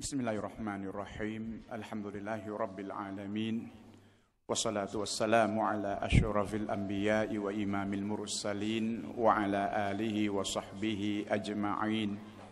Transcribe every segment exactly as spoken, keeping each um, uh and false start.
بسم الله الرحمن الرحيم الحمد لله رب العالمين والصلاة والسلام على أشرف الأنبياء وإمام المرسلين وعلى آله وصحبه أجمعين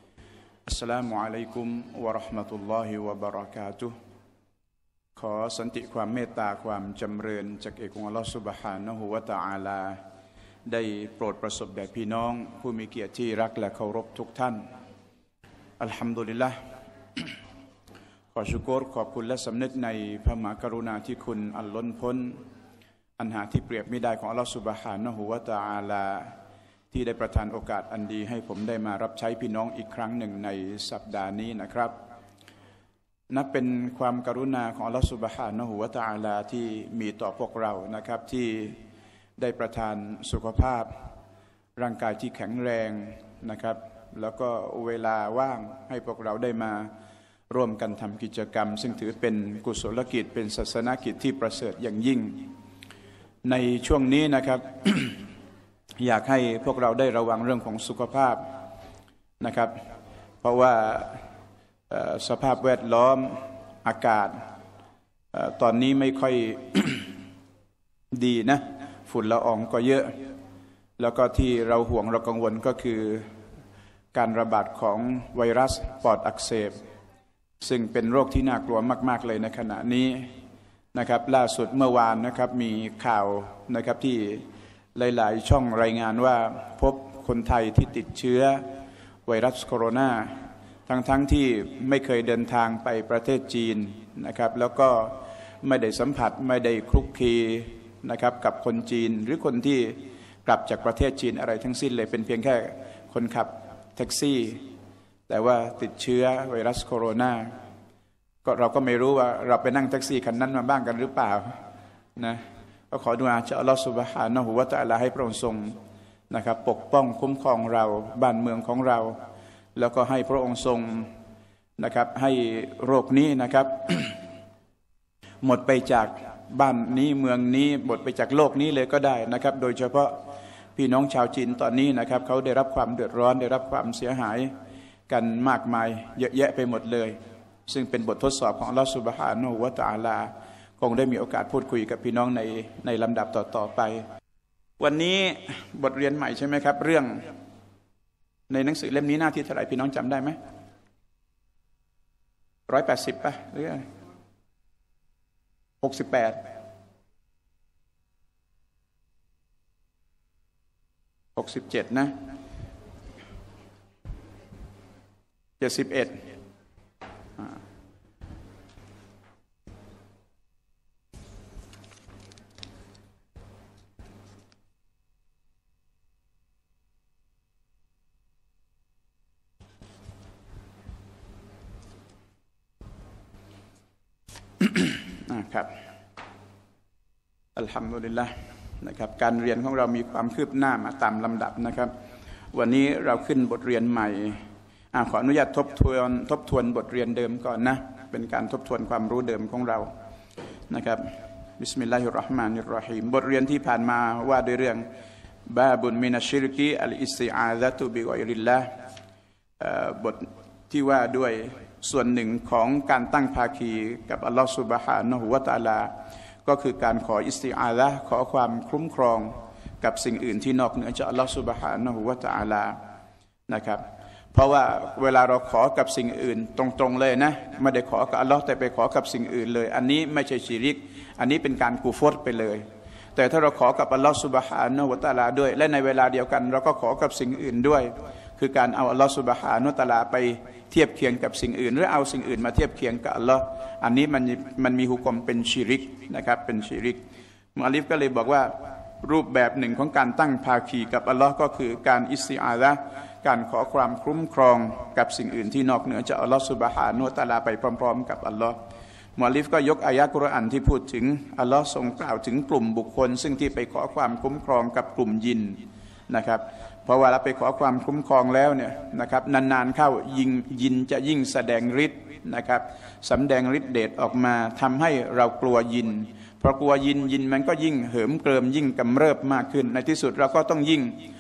السلام عليكم ورحمة الله وبركاتهขอสันติความเมตตาความจำเริญจากเอกองค์อัลลอฮฺซุบฮานะฮูวะตะอาลาได้โปรดประสบแด่พี่น้องผู้มีเกียรติที่รักและเคารพทุกท่านอัลฮัมดุลิลละห์ขอชุกรขอบคุณและสำนึกในพระมหากรุณาธิคุณอันล้นพ้นอันหาที่เปรียบไม่ได้ของอัลลอฮฺซุบฮานะฮูวะตะอาลาที่ได้ประทานโอกาสอันดีให้ผมได้มารับใช้พี่น้องอีกครั้งหนึ่งในสัปดาห์นี้นะครับนับเป็นความกรุณาของอัลลอฮฺซุบฮานะฮูวะตะอาลาที่มีต่อพวกเรานะครับที่ได้ประทานสุขภาพร่างกายที่แข็งแรงนะครับแล้วก็เวลาว่างให้พวกเราได้มาร่วมกันทำกิจกรรมซึ่งถือเป็นกุศลกิจเป็นศาสนกิจที่ประเสริฐอย่างยิ่งในช่วงนี้นะครับ อยากให้พวกเราได้ระวังเรื่องของสุขภาพนะครับเพราะว่าสภาพแวดล้อมอากาศตอนนี้ไม่ค่อย ดีนะฝุ่นละอองก็เยอะแล้วก็ที่เราห่วงเรากังวลก็คือการระบาดของไวรัสปอดอักเสบซึ่งเป็นโรคที่น่ากลัวมากๆเลยในขณะนี้นะครับล่าสุดเมื่อวานนะครับมีข่าวนะครับที่หลายๆช่องรายงานว่าพบคนไทยที่ติดเชื้อไวรัสโคโรนาทั้งๆที่ไม่เคยเดินทางไปประเทศจีนนะครับแล้วก็ไม่ได้สัมผัสไม่ได้คลุกคลีนะครับกับคนจีนหรือคนที่กลับจากประเทศจีนอะไรทั้งสิ้นเลยเป็นเพียงแค่คนขับแท็กซี่แต่ว่าติดเชื้อไวรัสโคโรนาก็เราก็ไม่รู้ว่าเราไปนั่งแท็กซี่คันนั้นมาบ้างกันหรือเปล่านะก็ขอดุอาจากอัลลอฮฺซุบฮานะฮูวะตะอาลาให้พระองค์ทรงนะครับปกป้องคุ้มครองเราบ้านเมืองของเราแล้วก็ให้พระองค์ทรงนะครับให้โรคนี้นะครับ หมดไปจากบ้านนี้เมืองนี้หมดไปจากโลกนี้เลยก็ได้นะครับโดยเฉพาะพี่น้องชาวจีนตอนนี้นะครับเขาได้รับความเดือดร้อนได้รับความเสียหายกันมากมายเยอะแยะไปหมดเลยซึ่งเป็นบททดสอบของอัลลอฮฺซุบฮานะฮูวะตะอาลาคงได้มีโอกาสพูดคุยกับพี่น้องในในลำดับต่อๆไปวันนี้บทเรียนใหม่ใช่ไหมครับเรื่องในหนังสือเล่มนี้หน้าที่เท่าไหร่พี่น้องจำได้ไหมร้อยแปดสิบป่ะหรือหกสิบแปดหกสิบเจ็ดนะเจ็ดสิบเอ็ดครับอัลฮัมดุลิลละห์นะครับการเรียนของเรามีความคืบหน้ามาตามลำดับนะครับวันนี้เราขึ้นบทเรียนใหม่อ่าขออนุญาตทบทวนทบทวนบทเรียนเดิมก่อนนะเป็นการทบทวนความรู้เดิมของเรานะครับบิสมิลลาฮิรเราะห์มานิรเราะฮีมบทเรียนที่ผ่านมาว่าด้วยเรื่องบาบุนมินัชชิรกีอัลอิสติอาซะตุบิกอยริลลาห์บทที่ว่าด้วยส่วนหนึ่งของการตั้งภาคีกับอัลลอฮฺซุบฮานะฮูวะตะอาลาก็คือการขออิสติอาซะห์ขอความคุ้มครองกับสิ่งอื่นที่นอกเหนือจากอัลลอฮฺซุบฮานะฮูวะตะอาลานะครับเพราะว่าเวลาเราขอกับสิ่งอื่นตรงๆเลยนะไม่ได้ขอกับอัลลอฮ์แต่ไปขอกับสิ่งอื่นเลยอันนี้ไม่ใช่ชิริกอันนี้เป็นการกูฟรไปเลยแต่ถ้าเราขอกับอัลลอฮ์ซุบฮานะฮูวะตะอาลาด้วยและในเวลาเดียวกันเราก็ขอกับสิ่งอื่นด้วยคือการเอาอัลลอฮ์ซุบฮานะฮูวะตะอาลาไปเทียบเคียงกับสิ่งอื่นหรือเอาสิ่งอื่นมาเทียบเคียงกับอัลลอฮ์อันนี้มันมันมีหุกมเป็นชิริกนะครับเป็นชิริกมุอัลลิฟก็เลยบอกว่ารูปแบบหนึ่งของการตั้งภาคีกับอัลลอฮ์ก็คือการอิสติอาซะห์การขอความคุ้มครองกับสิ่งอื่นที่นอกเหนือจากอัลลอฮ์ซุบฮานะฮูวะตะอาลาไปพร้อมๆกับอัลลอฮ์มุอัลลิฟก็ยกอายะกุรอานที่พูดถึงอัลลอฮ์ทรงกล่าวถึงกลุ่มบุคคลซึ่งที่ไปขอความคุ้มครองกับกลุ่มยินนะครับเพราะว่าเราไปขอความคุ้มครองแล้วเนี่ยนะครับนานๆเข้ายิงยินจะยิ่งแสดงฤทธิ์นะครับสำแดงฤทธิ์เดชออกมาทำให้เรากลัวยินเพราะกลัวยินยินมันก็ยิ่งเหิมเกริมยิ่งกำเริบมากขึ้นในที่สุดเราก็ต้องยิ่ง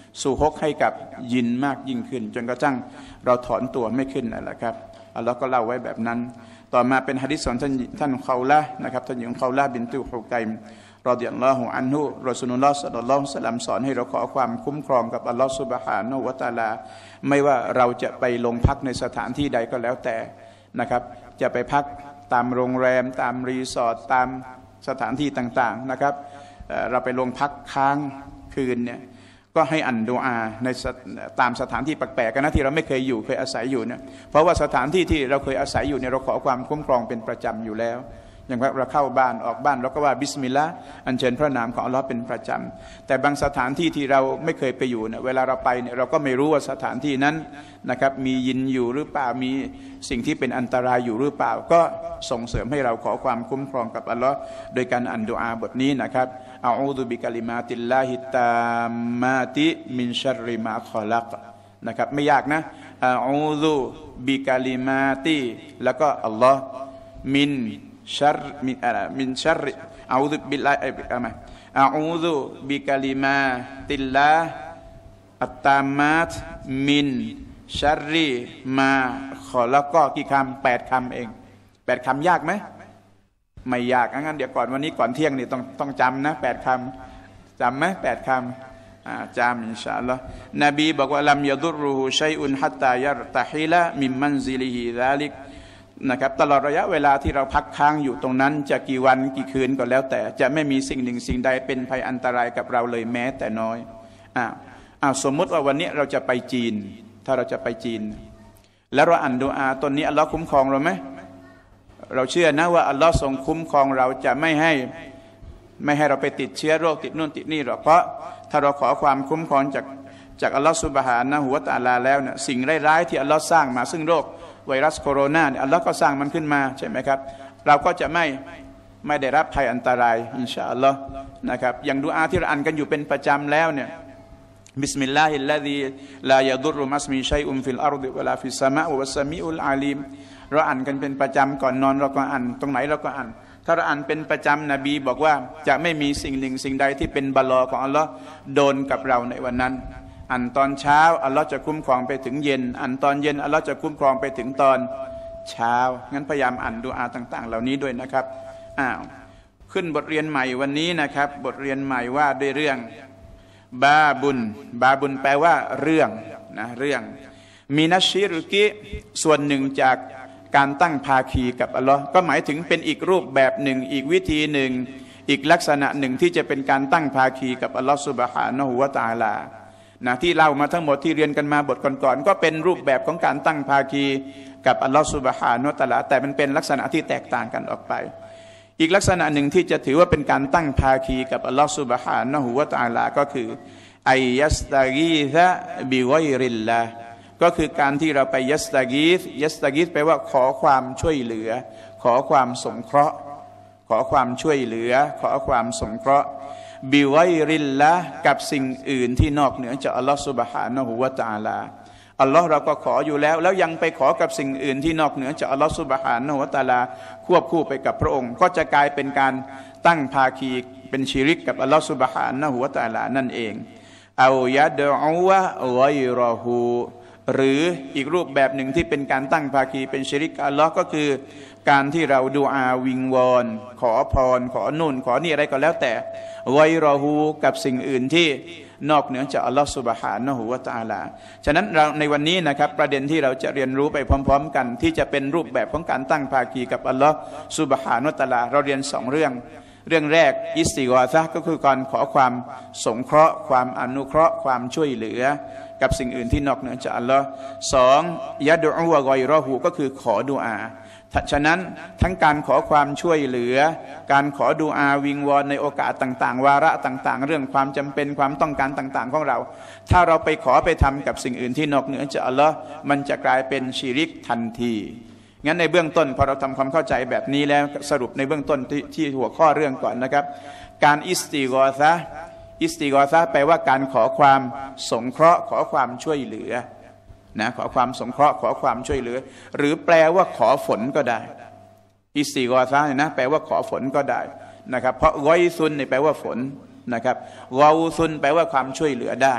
สู่ฮกให้กับยินมากยิ่งขึ้นจนกระทั่งเราถอนตัวไม่ขึ้นนั่นแหละครับอัลลอฮ์ก็เล่าไว้แบบนั้นต่อมาเป็นหะดีษของท่านท่านเขาละนะครับท่านหญิงเขาละบินตุฮุกัยมรอฎิยัลลอฮุอันฮุรอซูลุลลอฮ์ศ็อลลัลลอฮุอะลัยฮิวะซัลลัมสอนให้เราขอความคุ้มครองกับอัลลอฮ์ซุบฮานะฮูวะตะอาลาไม่ว่าเราจะไปลงพักในสถานที่ใดก็แล้วแต่นะครับจะไปพักตามโรงแรมตามรีสอร์ทตามสถานที่ต่างๆนะครับเราไปลงพักค้างคืนเนี่ยก็ให้อ่านดุอาในตามสถานที่แปลกๆกันนะที่เราไม่เคยอยู่เคยอาศัยอยู่เนี่ยเพราะว่าสถานที่ที่เราเคยอาศัยอยู่เนี่ยเราขอความคุ้มครองเป็นประจำอยู่แล้วอย่างว่าเราเข้าบ้านออกบ้านเราก็ว่าบิสมิลลาห์อัญเชิญพระนามของอัลลอฮ์เป็นประจำแต่บางสถานที่ที่เราไม่เคยไปอยู่เนี่ยเวลาเราไปเนี่ยเราก็ไม่รู้ว่าสถานที่นั้นนะครับมียินอยู่หรือเปล่ามีสิ่งที่เป็นอันตรายอยู่หรือเปล่าก็ส่งเสริมให้เราขอความคุ้มครองกับอัลลอฮ์โดยการอ่านดุอาบทนี้นะครับอะอูซุบิกะลิมาติลลาฮิตตามมาติมินชัรริมาคอลักนะครับไม่ยากนะอะอูซุบิกะลิมาติแล้วก็อัลลอฮ์มินชัรมินอะไรมินชัรอะอูซุบิลลาฮิอะอูซุบิกะลิมาติลลาอัตตามาตมินชัรริมาขอลักก็กี่คำแปดคำเองแปดคำยากไหมไม่ยากงั้นเดี๋ยวก่อนวันนี้ก่อนเที่ยงนี่ต้องต้องจำนะแปดคำจำไหมแปดคำจำอินชาอัลลอฮ์นบีบอกว่าลัมยะดุรุฮุชัยอุนฮัตตายัรตะฮิละมิมมันซิลิฮิซาลิกนะครับตลอดระยะเวลาที่เราพักค้างอยู่ตรงนั้นจะกี่วันกี่คืนก็แล้วแต่จะไม่มีสิ่งหนึ่งสิ่งใดเป็นภัยอันตรายกับเราเลยแม้แต่น้อยอ่าอ่าสมมติว่าวันนี้เราจะไปจีนถ้าเราจะไปจีนแล้วเราอ่านดุอาตนนี้อัลลอฮ์คุ้มครองเราไหมเราเชื่อนะว่าอัลลอฮ์ทรงคุ้มครองเราจะไม่ให้ไม่ให้เราไปติดเชื้อโรคติดนู่นติดนี่หรอกเพราะถ้าเราขอความคุ้มครองจากจากอัลลอฮ์ซุบฮานะฮูวะตะอาลาแล้วเนี่ยสิ่งร้ายๆที่อัลลอฮ์สร้างมาซึ่งโรคไวรัสโคโรนาเนี่ยอัลลอฮ์ก็สร้างมันขึ้นมาใช่ไหมครับเราก็จะไม่ไม่ได้รับภัยอันตรายอินชาอัลลอฮ์นะครับอย่างดุอาที่เราอ่านกันอยู่เป็นประจำแล้วเนี่ยบิสมิลลาฮิลลาซีลายะดุรุมัสมีชัยอุมฟิลอาร์ฎิวะลาฟิสสะมาอวัสสะมีอุลอาลีมเราอ่านกันเป็นประจำก่อนนอนเราก็อ่านตรงไหนเราก็อ่านถ้าเราอ่านเป็นประจำนบีบอกว่าจะไม่มีสิ่งหนึ่งสิ่งใดที่เป็นบาลอของอัลลอฮ์โดนกับเราในวันนั้นอ่านตอนเช้าอัลลอฮ์จะคุ้มครองไปถึงเย็นอ่านตอนเย็นอัลลอฮ์จะคุ้มครองไปถึงตอนเช้างั้นพยายามอ่านดุอาต่างๆเหล่านี้ด้วยนะครับอ้าวขึ้นบทเรียนใหม่วันนี้นะครับบทเรียนใหม่ว่าด้วยเรื่องบาบุนบาบุนแปลว่าเรื่องนะเรื่องมีนัชชิรุกิส่วนหนึ่งจากการตั้งภาคีกับอัลลอฮ์ก็หมายถึงเป็นอีกรูปแบบหนึ่งอีกวิธีหนึ่งอีกลักษณะหนึ่งที่จะเป็นการตั้งภาคีกับอัลลอฮ์ซุบฮานะฮูวะตะอาลานะที่เล่ามาทั้งหมดที่เรียนกันมาบทก่อนๆก็เป็นรูปแบบของการตั้งภาคีกับอัลลอฮ์ซุบฮานะฮูวะตะอาลาแต่มันเป็นลักษณะที่แตกต่างกันออกไปอีกลักษณะหนึ่งที่จะถือว่าเป็นการตั้งภาคีกับอัลลอฮ์ซุบฮานะฮูวะตะอาลาก็คืออัยยัสตากีซะบิฆอยริลลาห์ก็คือการที่เราไปยัสตากีซยัสตากีซแปลว่าขอความช่วยเหลือขอความสงเคราะห์ขอความช่วยเหลือขอความสงเคราะห์บิฆอยริลลาห์กับสิ่งอื่นที่นอกเหนือจากอัลลอฮ์ซุบฮานะฮูวะตะอาลาอัลลอฮ์เราก็ขออยู่แล้วแล้วยังไปขอกับสิ่งอื่นที่นอกเหนือจากอัลลอฮ์ซุบฮานะฮูวะตะอาลาควบคู่ไปกับพระองค์ก็จะกลายเป็นการตั้งภาคีเป็นชิริกกับอัลลอฮ์ซุบฮานะฮูวะตะอาลานั่นเองเอายัดอูวะฆอยรอฮูหรืออีกรูปแบบหนึ่งที่เป็นการตั้งภาคีเป็นชิริกอัลลอฮ์ก็คือการที่เราดูอาวิงวอนขอพรขอนุ่นขอนี่อะไรก็แล้วแต่ฆอยรอฮูกับสิ่งอื่นที่นอกเหนือจากอัลลอฮ์ซุบฮานะฮูวะตะอาลาฉะนั้นเราในวันนี้นะครับประเด็นที่เราจะเรียนรู้ไปพร้อมๆกันที่จะเป็นรูปแบบของการตั้งภาคีกับอัลลอฮ์ซุบฮานะฮูวะตะอาลาเราเรียนสองเรื่องเรื่องแรกอิสติฆอซะห์ก็คือการขอความสงเคราะห์ความอนุเคราะห์ความช่วยเหลือกับสิ่งอื่นที่นอกเหนือจากอัลลอฮ์สองยะดูอูวะฆอยรอฮูก็คือขอดุอาฉะนั้นทั้งการขอความช่วยเหลือการขอดุอาวิงวอนในโอกาสต่างๆวาระต่างๆเรื่องความจำเป็นความต้องการต่างๆของเราถ้าเราไปขอไปทำกับสิ่งอื่นที่นอกเหนือจากอัลลอฮ์มันจะกลายเป็นชิริกทันทีงั้นในเบื้องต้นพอเราทำความเข้าใจแบบนี้แล้วสรุปในเบื้องต้นที่ที่หัวข้อเรื่องก่อนนะครับการอิสติฆอซะห์อิสติฆอซะห์แปลว่าการขอความสงเคราะห์ขอความช่วยเหลือนะขอความสงเคราะห์ขอความช่วยเหลือหรือแปลว่าขอฝนก็ได้อิสติฆอซะห์นะแปลว่าขอฝนก็ได้นะครับเพราะฆอยซุนนี่แปลว่าฝนนะครับฆอซุนแปลว่าความช่วยเหลือได้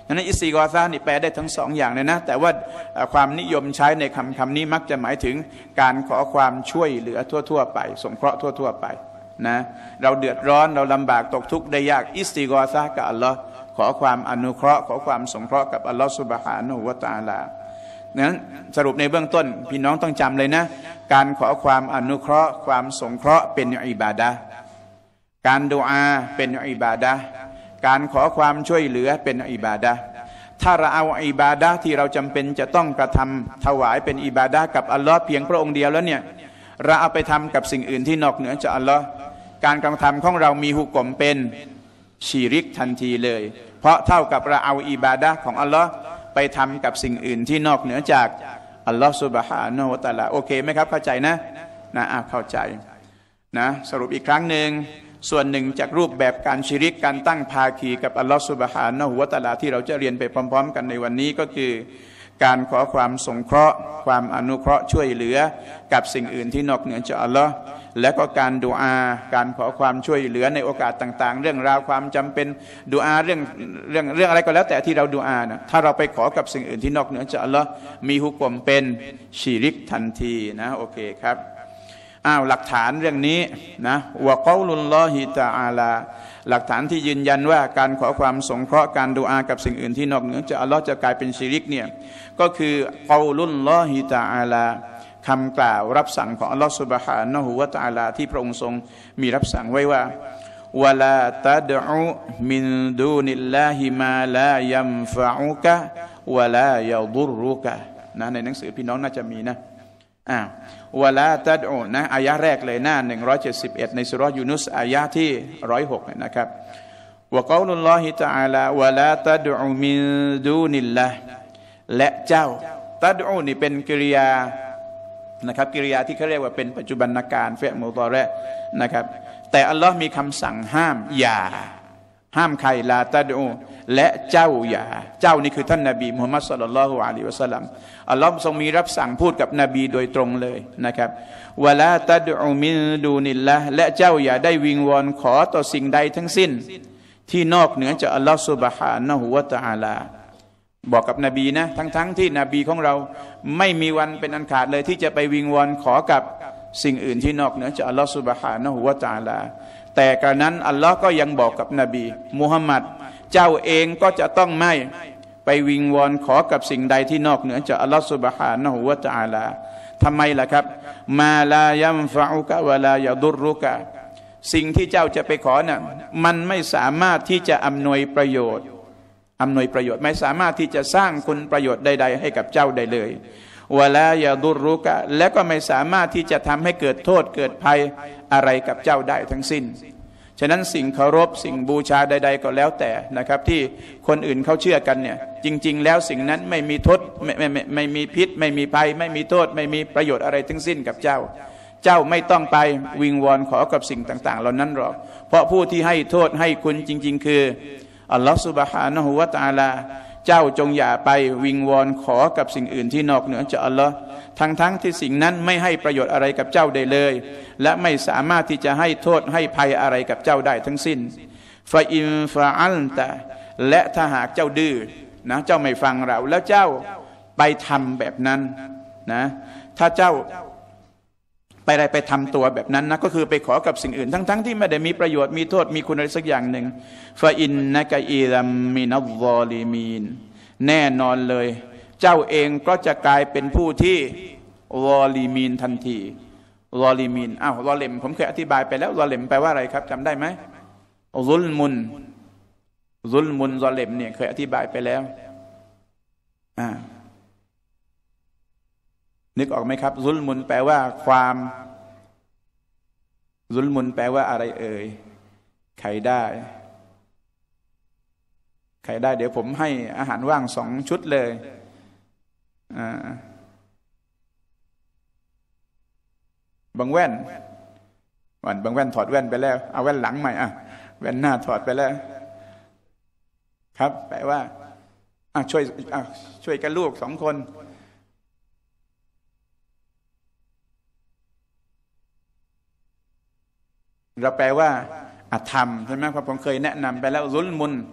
นั้นอิสติฆอซะห์นี่แปลได้ทั้งสองอย่างเลยนะแต่ว่าความนิยมใช้ในคำคำนี้มักจะหมายถึงการขอความช่วยเหลือทั่วๆไปสงเคราะห์ทั่วๆไปนะเราเดือดร้อนเราลำบากตกทุกข์ได้ยากอิสติฆอซะห์กับอัลลอฮ์ขอความอนุเคราะห์ขอความสงเคราะห์กับอัลลอฮ์ซุบฮานะฮูวะตะอาลานั้นสรุปในเบื้องต้นพี่น้องต้องจำเลยนะการขอความอนุเคราะห์ความสงเคราะห์เป็นอิบาดะห์การดุอาเป็นอิบาดะห์การขอความช่วยเหลือเป็นอิบาดะห์ถ้าเราเอาอิบาดะห์ที่เราจำเป็นจะต้องกระทำถวายเป็นอิบาดะห์กับอัลลอฮ์เพียงพระองค์เดียวแล้วเนี่ยเราเอาไปทำกับสิ่งอื่นที่นอกเหนือจากอัลลอฮ์การกระทำของเรามีหุกมเป็นชิริกทันทีเลยเพราะเท่ากับเราเอาอิบาดะห์ของอัลลอฮ์ไปทำกับสิ่งอื่นที่นอกเหนือจากอัลลอฮ์ซุบฮานะฮูวะตะอาลาโอเคไหมครับเข้าใจนะนะอ่ะเข้าใจนะสรุปอีกครั้งหนึ่งส่วนหนึ่งจากรูปแบบการชิริกการตั้งภาคีกับอัลลอฮฺซุบฮานะฮูวะตะอาลาที่เราจะเรียนไปพร้อมๆกันในวันนี้ก็คือการขอความสงเคราะห์ความอนุเคราะห์ช่วยเหลือกับสิ่งอื่นที่นอกเหนือจากอัลลอฮ์และก็การดุอาการขอความช่วยเหลือในโอกาสต่างๆเรื่องราวความจำเป็นดุอาเรื่องเรื่องเรื่องอะไรก็แล้วแต่ที่เราดุอานะถ้าเราไปขอกับสิ่งอื่นที่นอกเหนือจากอัลลอฮ์มีหุกมเป็นชิริกทันทีนะโอเคครับอ้าวหลักฐานเรื่องนี้นะวะกอลุลลอฮิตะอาลาหลักฐานที่ยืนยันว่าการขอความสงเคราะห์การดุอากับสิ่งอื่นที่นอกเหนือจากอัลลอฮ์จะกลายเป็นชิริกเนี่ยก็คือกอลุลลอฮิตะอาลาคำกล่าวรับสั่งของอัลลอฮ์ซุบฮานะฮูวะตะอาลาที่พระองค์ทรงมีรับสั่งไว้ว่าวะลาตัดอุมินดูนิลลาฮิมาลายัมฟะอุกะวะลายะดุรุกะนะในหนังสือพี่น้องน่าจะมีนะอ่าวะลาตัดอุนะอายะแรกเลยหน้าหนึ่งร้อยเจ็ดสิบเอ็ดในสุเราะห์ยูนุสอายะที่หนึ่งร้อยหกนะครับวะกอลุลลอฮิตะอาลาวะลาตัดอุมินดูนิลลาฮ์และเจ้าตัดอุนี่เป็นกริยานะครับกิริยาที่เขาเรียกว่าเป็นปัจจุบันการเฟะมุตอเราะห์นะครับแต่อัลลอฮ์มีคำสั่งห้ามอย่าห้ามใครลาตัดอุและเจ้าอย่าเจ้านี่คือท่านนบีมุฮัมมัดศ็อลลัลลอฮุอะลัยฮิวะซัลลัมอัลลอฮ์ทรงมีรับสั่งพูดกับนบีโดยตรงเลยนะครับวะลาตัดอุมินดูนิลลาฮ์และเจ้าอย่าได้วิงวอนขอต่อสิ่งใดทั้งสิ้นที่นอกเหนือจากอัลลอฮ์ซุบฮานะฮูวะตะอาลาบอกกับนบีนะทั้งๆ ท, ที่นบีของเราไม่มีวันเป็นอันขาดเลยที่จะไปวิงวอนขอกับสิ่งอื่นที่นอกเหนือจากอัลลอฮฺซุบฮานะฮูวะตะอาลาแต่กระนั้นอัลลอฮ์ก็ยังบอกกับนบีมุฮัมมัดเจ้าเองก็จะต้องไม่ไปวิงวอนขอกับสิ่งใดที่นอกเหนือจากอัลลอฮฺซุบฮานะฮูวะตะอาลาทำไมล่ะครับมาลายัมฟะอุกะวะลายะดุรุกะสิ่งที่เจ้าจะไปขอน่ะมันไม่สามารถที่จะอำนวยประโยชน์อำนวยประโยชน์ไม่สามารถที่จะสร้างคุณประโยชน์ใดๆให้กับเจ้าได้เลยวะลายะดุรุกะและก็ไม่สามารถที่จะทำให้เกิดโทษเกิดภัยอะไรกับเจ้าได้ทั้งสิ้นฉะนั้นสิ่งเคารพสิ่งบูชาใดๆก็แล้วแต่นะครับที่คนอื่นเขาเชื่อกันเนี่ยจริงๆแล้วสิ่งนั้นไม่มีโทษไม่ไม่ไม่ไม่มีพิษไม่มีภัยไม่มีโทษไม่มีประโยชน์อะไรทั้งสิ้นกับเจ้าเจ้าไม่ต้องไปวิงวอนขอกับสิ่งต่างๆเหล่านั้นหรอกเพราะผู้ที่ให้โทษให้คุณจริงๆคืออัลลอฮฺซุบฮานะฮูวะตะอาลาเจ้าจงอย่าไปวิงวอนขอกับสิ่งอื่นที่นอกเหนือจากอัลลอฮ์ทั้งทั้งที่สิ่งนั้นไม่ให้ประโยชน์อะไรกับเจ้าได้เลยและไม่สามารถที่จะให้โทษให้ภัยอะไรกับเจ้าได้ทั้งสิ้นฟาอินฟาอัลตะและถ้าหากเจ้าดื้อนะเจ้าไม่ฟังเราแล้วเจ้าไปทำแบบนั้นนะถ้าเจ้าไปอะไรไปทำตัวแบบนั้นนะก็คือไปขอกับสิ่งอื่นทั้งๆ ท, ที่ไม่ได้มีประโยชน์มีโทษมีคุณอะไรสักอย่างหนึ่งฟาอินนะกะอีรัมมินัลซอลิมีนแน่นอนเลยเจ้าเองก็จะกลายเป็นผู้ที่ซอลิมีนทันทีซอลิมีนอ้าวซอลิมผมเคยอธิบายไปแล้วซอลิมแปลว่าอะไรครับจำได้ไหมซุลมุนซุลมุนซอลิมเนี่ยเคยอธิบายไปแล้วอ่านึกออกไหมครับซุลมุนแปลว่าความซุลมุนแปลว่าอะไรเอ่ยใครได้ใครได้เดี๋ยวผมให้อาหารว่างสองชุดเลยอ่าบางแว่นวันบางแว่นถอดแว่นไปแล้วเอาแว่นหลังใหม่อ่ะแว่นหน้าถอดไปแล้วครับแปลว่าอ่ะช่วยอ่ะช่วยกันลูกสองคนเราแปลว่าอธรรมใช่ไหมครับผมเคยแนะนำไปแล้วซุลมุน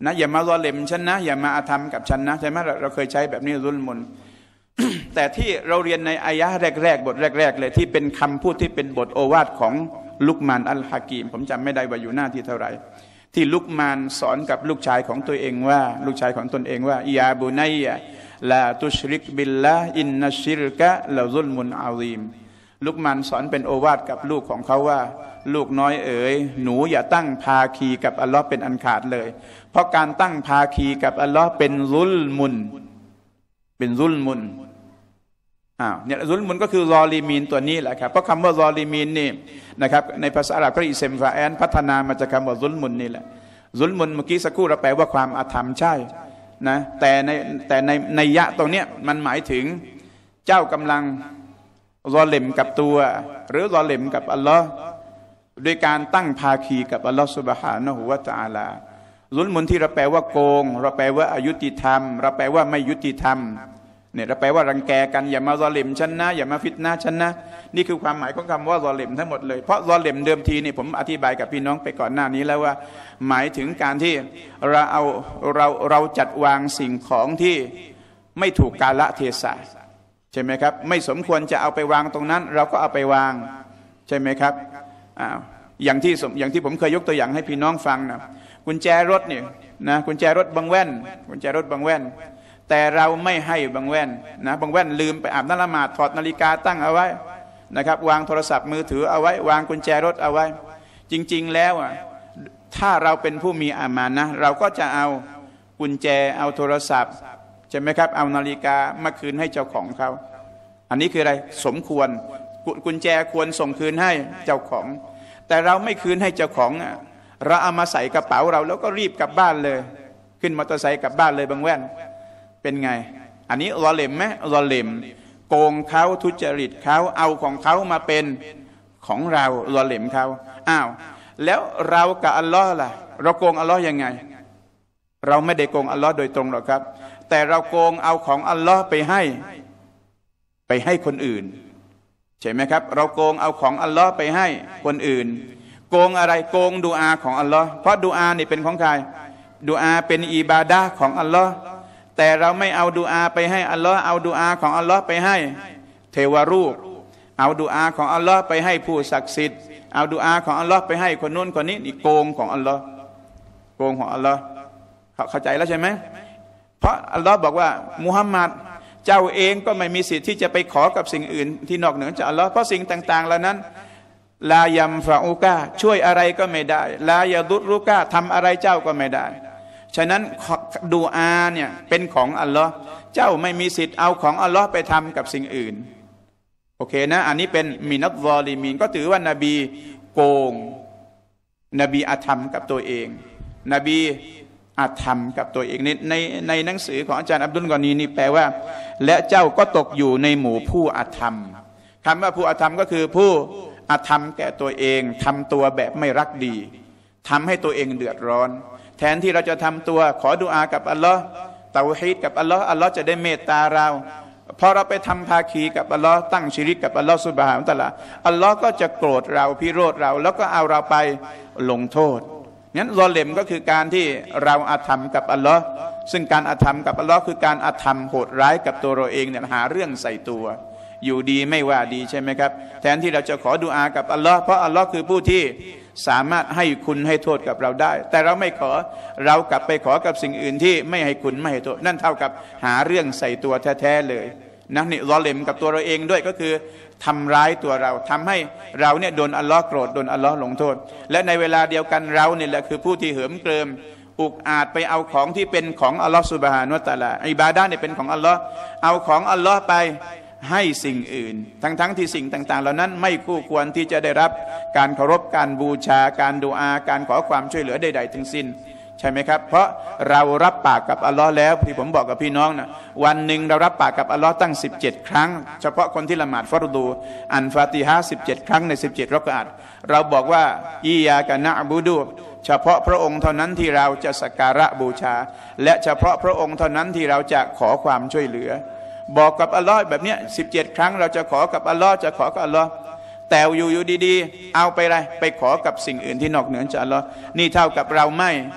นะอย่ามาซอลิมฉันนะอย่ามาอาธรรมกับฉันนะใช่ไหมเราเราเคยใช้แบบนี้ซุลมุน แต่ที่เราเรียนในอายะห์แรกๆบทแรกๆเลยที่เป็นคำพูดที่เป็นบทโอวาทของลุกมานอัลฮะกีมผมจำไม่ได้ว่าอยู่หน้าที่เท่าไหร่ที่ลุกมานสอนกับลูกชายของตัวเองว่าลูกชายของตนเองว่ายาบุนัยลาตุชริกบิลลาอินนัชชิรกะละซุลมุนอาซีมลุกมานสอนเป็นโอวาทกับลูกของเขาว่าลูกน้อยเอ๋ยหนูอย่าตั้งภาคีกับอัลลอฮ์เป็นอันขาดเลยเพราะการตั้งภาคีกับอัลลอฮ์เป็นซุลมุนเป็นซุลมุนอ้าวเนี่ยซุลมุนก็คือซอลิมีนตัวนี้แหละครับเพราะคำว่าซอลิมีนนี่นะครับในภาษาอาหรับก็อิเซมฟาแอนพัฒนามาจากคำว่าซุลมุนนี่แหละซุลมุนเมื่อกี้สักครู่เราแปลว่าความอาธรรมใช่นะแต่ในแต่ในในยะตรงเนี้ยมันหมายถึงเจ้ากำลังซอลิมกับตัวหรือซอลิมกับอัลลอฮ์โดยการตั้งภาคีกับอัลลอฮ์ซุบฮานะฮูวะตะอาลาซุลมุนที่เราแปลว่าโกงเราแปลว่าอายุติธรรมเราแปลว่าไม่ยุติธรรมเนี่ยเราแปลว่ารังแกกันอย่ามาซอลิมฉันนะอย่ามาฟิตนะฉันนะนี่คือความหมายของคำว่าซอลิมทั้งหมดเลยเพราะซอลิมเดิมทีนี่ผมอธิบายกับพี่น้องไปก่อนหน้านี้แล้วว่าหมายถึงการที่เราเอาเราเราจัดวางสิ่งของที่ไม่ถูกกาลเทศะใช่ไหมครับไม่สมควรจะเอาไปวางตรงนั้นเราก็เอาไปวางใช่ไหมครับอ้าวอย่างที่อย่างที่ผมเคยยกตัวอย่างให้พี่น้องฟังนะกุญแจรถเนี่ยนะกุญแจรถบางแว่นกุญแจรถบางแว่นแต่เราไม่ให้บางแว่นนะบางแว่นลืมไปอาบน้ำละหมาดถอดนาฬิกาตั้งเอาไว้นะครับวางโทรศัพท์มือถือเอาไว้วางกุญแจรถเอาไว้จริงๆแล้วอ่ะถ้าเราเป็นผู้มีอามานะห์เราก็จะเอากุญแจเอาโทรศัพท์ใช่ไหมครับเอานาฬิกามาคืนให้เจ้าของเขาอันนี้คืออะไรสมควรกุญแจควรส่งคืนให้เจ้าของแต่เราไม่คืนให้เจ้าของอ่ะเราเอามาใส่กระเป๋าเราแล้วก็รีบกลับบ้านเลยขึ้นมอเตอร์ไซค์กลับบ้านเลยบางแว่นเป็นไงอันนี้ซอลิมไหมซอลิมโกงเขาทุจริตเขาเอาของเขามาเป็นของเราซอลิมเขาอ้าวแล้วเรากับอัลลอฮ์ล่ะเราโกงอัลลอฮ์ยังไงเราไม่ได้โกงอัลลอฮ์โดยตรงหรอกครับแต่เราโกงเอาของอัลลอฮ์ไปให้ไปให้คนอื่นใช่ไหมครับเราโกงเอาของอัลลอฮ์ไปให้คนอื่นโกงอะไรโกงดุอาของอัลลอฮ์เพราะดุอานี่เป็นของใครดุอาเป็นอิบาดะห์ของอัลลอฮ์แต่เราไม่เอาดุอาไปให้อัลลอฮ์เอาดุอาของอัลลอฮ์ไปให้เทวรูปเอาดุอาของอัลลอฮ์ไปให้ผู้ศักดิ์สิทธิ์เอาดุอาของอัลลอฮ์ไปให้คนนู้นคนนี้นี่โกงของอัลลอฮ์โกงของอัลลอฮ์เข้าใจแล้วใช่ไหมเพราะอัลลอฮ์บอกว่ามุฮัมมัดเจ้าเองก็ไม่มีสิทธิ์ที่จะไปขอกับสิ่งอื่นที่นอกเหนือจากอัลลอฮ์เพราะสิ่งต่างๆเหล่านั้นลายัมฟาอูกาช่วยอะไรก็ไม่ได้ลายาดุรุกาทำอะไรเจ้าก็ไม่ได้ฉะนั้นดูอาเนี่ยเป็นของอัลลอฮ์เจ้าไม่มีสิทธิ์เอาของอัลลอฮ์ไปทำกับสิ่งอื่นโอเคนะอันนี้เป็นมินัตซอลิมีนก็ถือว่านบีโกงนบีอาธรรมกับตัวเองนบีอาธรรมกับตัวเองในในในหนังสือของอาจารย์อับดุลกอนีนี่แปลว่าและเจ้าก็ตกอยู่ในหมู่ผู้อาธรรมคำว่าผู้อาธรรมก็คือผู้อาธรรมแก่ตัวเองทำตัวแบบไม่รักดีทำให้ตัวเองเดือดร้อนแทนที่เราจะทำตัวขอดุอากับอัลลอฮ์เตาฮีดกับอัลลอฮ์อัลลอฮ์จะได้เมตตาเราพอเราไปทำภาคีกับอัลลอฮ์ตั้งชิริกกับอัลลอฮ์ซุบฮานะฮูวะตะอาลาอัลลอฮ์ก็จะโกรธเราพิโรธเราแล้วก็เอาเราไปลงโทษงั้นซอลิมก็คือการที่เราอาธรรมกับอัลลอฮ์ซึ่งการอาธรรมกับอัลลอฮ์คือการอาธรรมโหดร้ายกับตัวเราเองเนี่ยหาเรื่องใส่ตัวอยู่ดีไม่ว่าดีใช่ไหมครับแทนที่เราจะขอดุอากับอัลลอฮ์เพราะอัลลอฮ์คือผู้ที่สามารถให้คุณให้โทษกับเราได้แต่เราไม่ขอเรากลับไปขอกับสิ่งอื่นที่ไม่ให้คุณไม่ให้โทษนั่นเท่ากับหาเรื่องใส่ตัวแท้ๆเลยนะนี่ซอลิมกับตัวเราเองด้วยก็คือทำร้ายตัวเราทำให้เราเนี่ยโดนอัลลอฮ์โกรธโดนอัลลอฮ์ลงโทษและในเวลาเดียวกันเราเนี่ยแหละคือผู้ที่เหิมเกริมอุกอาจไปเอาของที่เป็นของอัลลอฮ์ซุบฮานะฮูวะตะอาลาอิบาดะห์เนี่ยเป็นของอัลลอฮ์เอาของอัลลอฮ์ไปให้สิ่งอื่นทั้งๆ ท, ที่สิ่งต่างๆเหล่านั้นไม่คู่ควรที่จะได้รับการเคารพการบูชาการดูอาการขอความช่วยเหลือใดๆทั้งสิ้นใช่ไหมครับเพราะเรารับปากกับอัลลอฮ์แล้วที่ผมบอกกับพี่น้องนะวันหนึ่งเรารับปากกับอัลลอฮ์ตั้งสิบเจ็ดครั้งเฉพาะคนที่ละหมาดฟัรดูอันฟาติฮะห์สิบเจ็ดครั้งในสิบเจ็ดรอกะอะห์เราบอกว่าอียากะนะอ์บุดูเฉพาะพระองค์เท่านั้นที่เราจะสักการะบูชาและเฉพาะพระองค์เท่านั้นที่เราจะขอความช่วยเหลือบอกกับอัลลอฮ์แบบเนี้ยสิบเจ็ดครั้งเราจะขอกับอัลลอฮ์จะขอกับอัลลอฮ์แต่อยู่อยู่ดีๆเอาไปอะไรไปขอกับสิ่งอื่นที่นอกเหนือจากอัลลอฮ์นี่เท่ากับเราไม่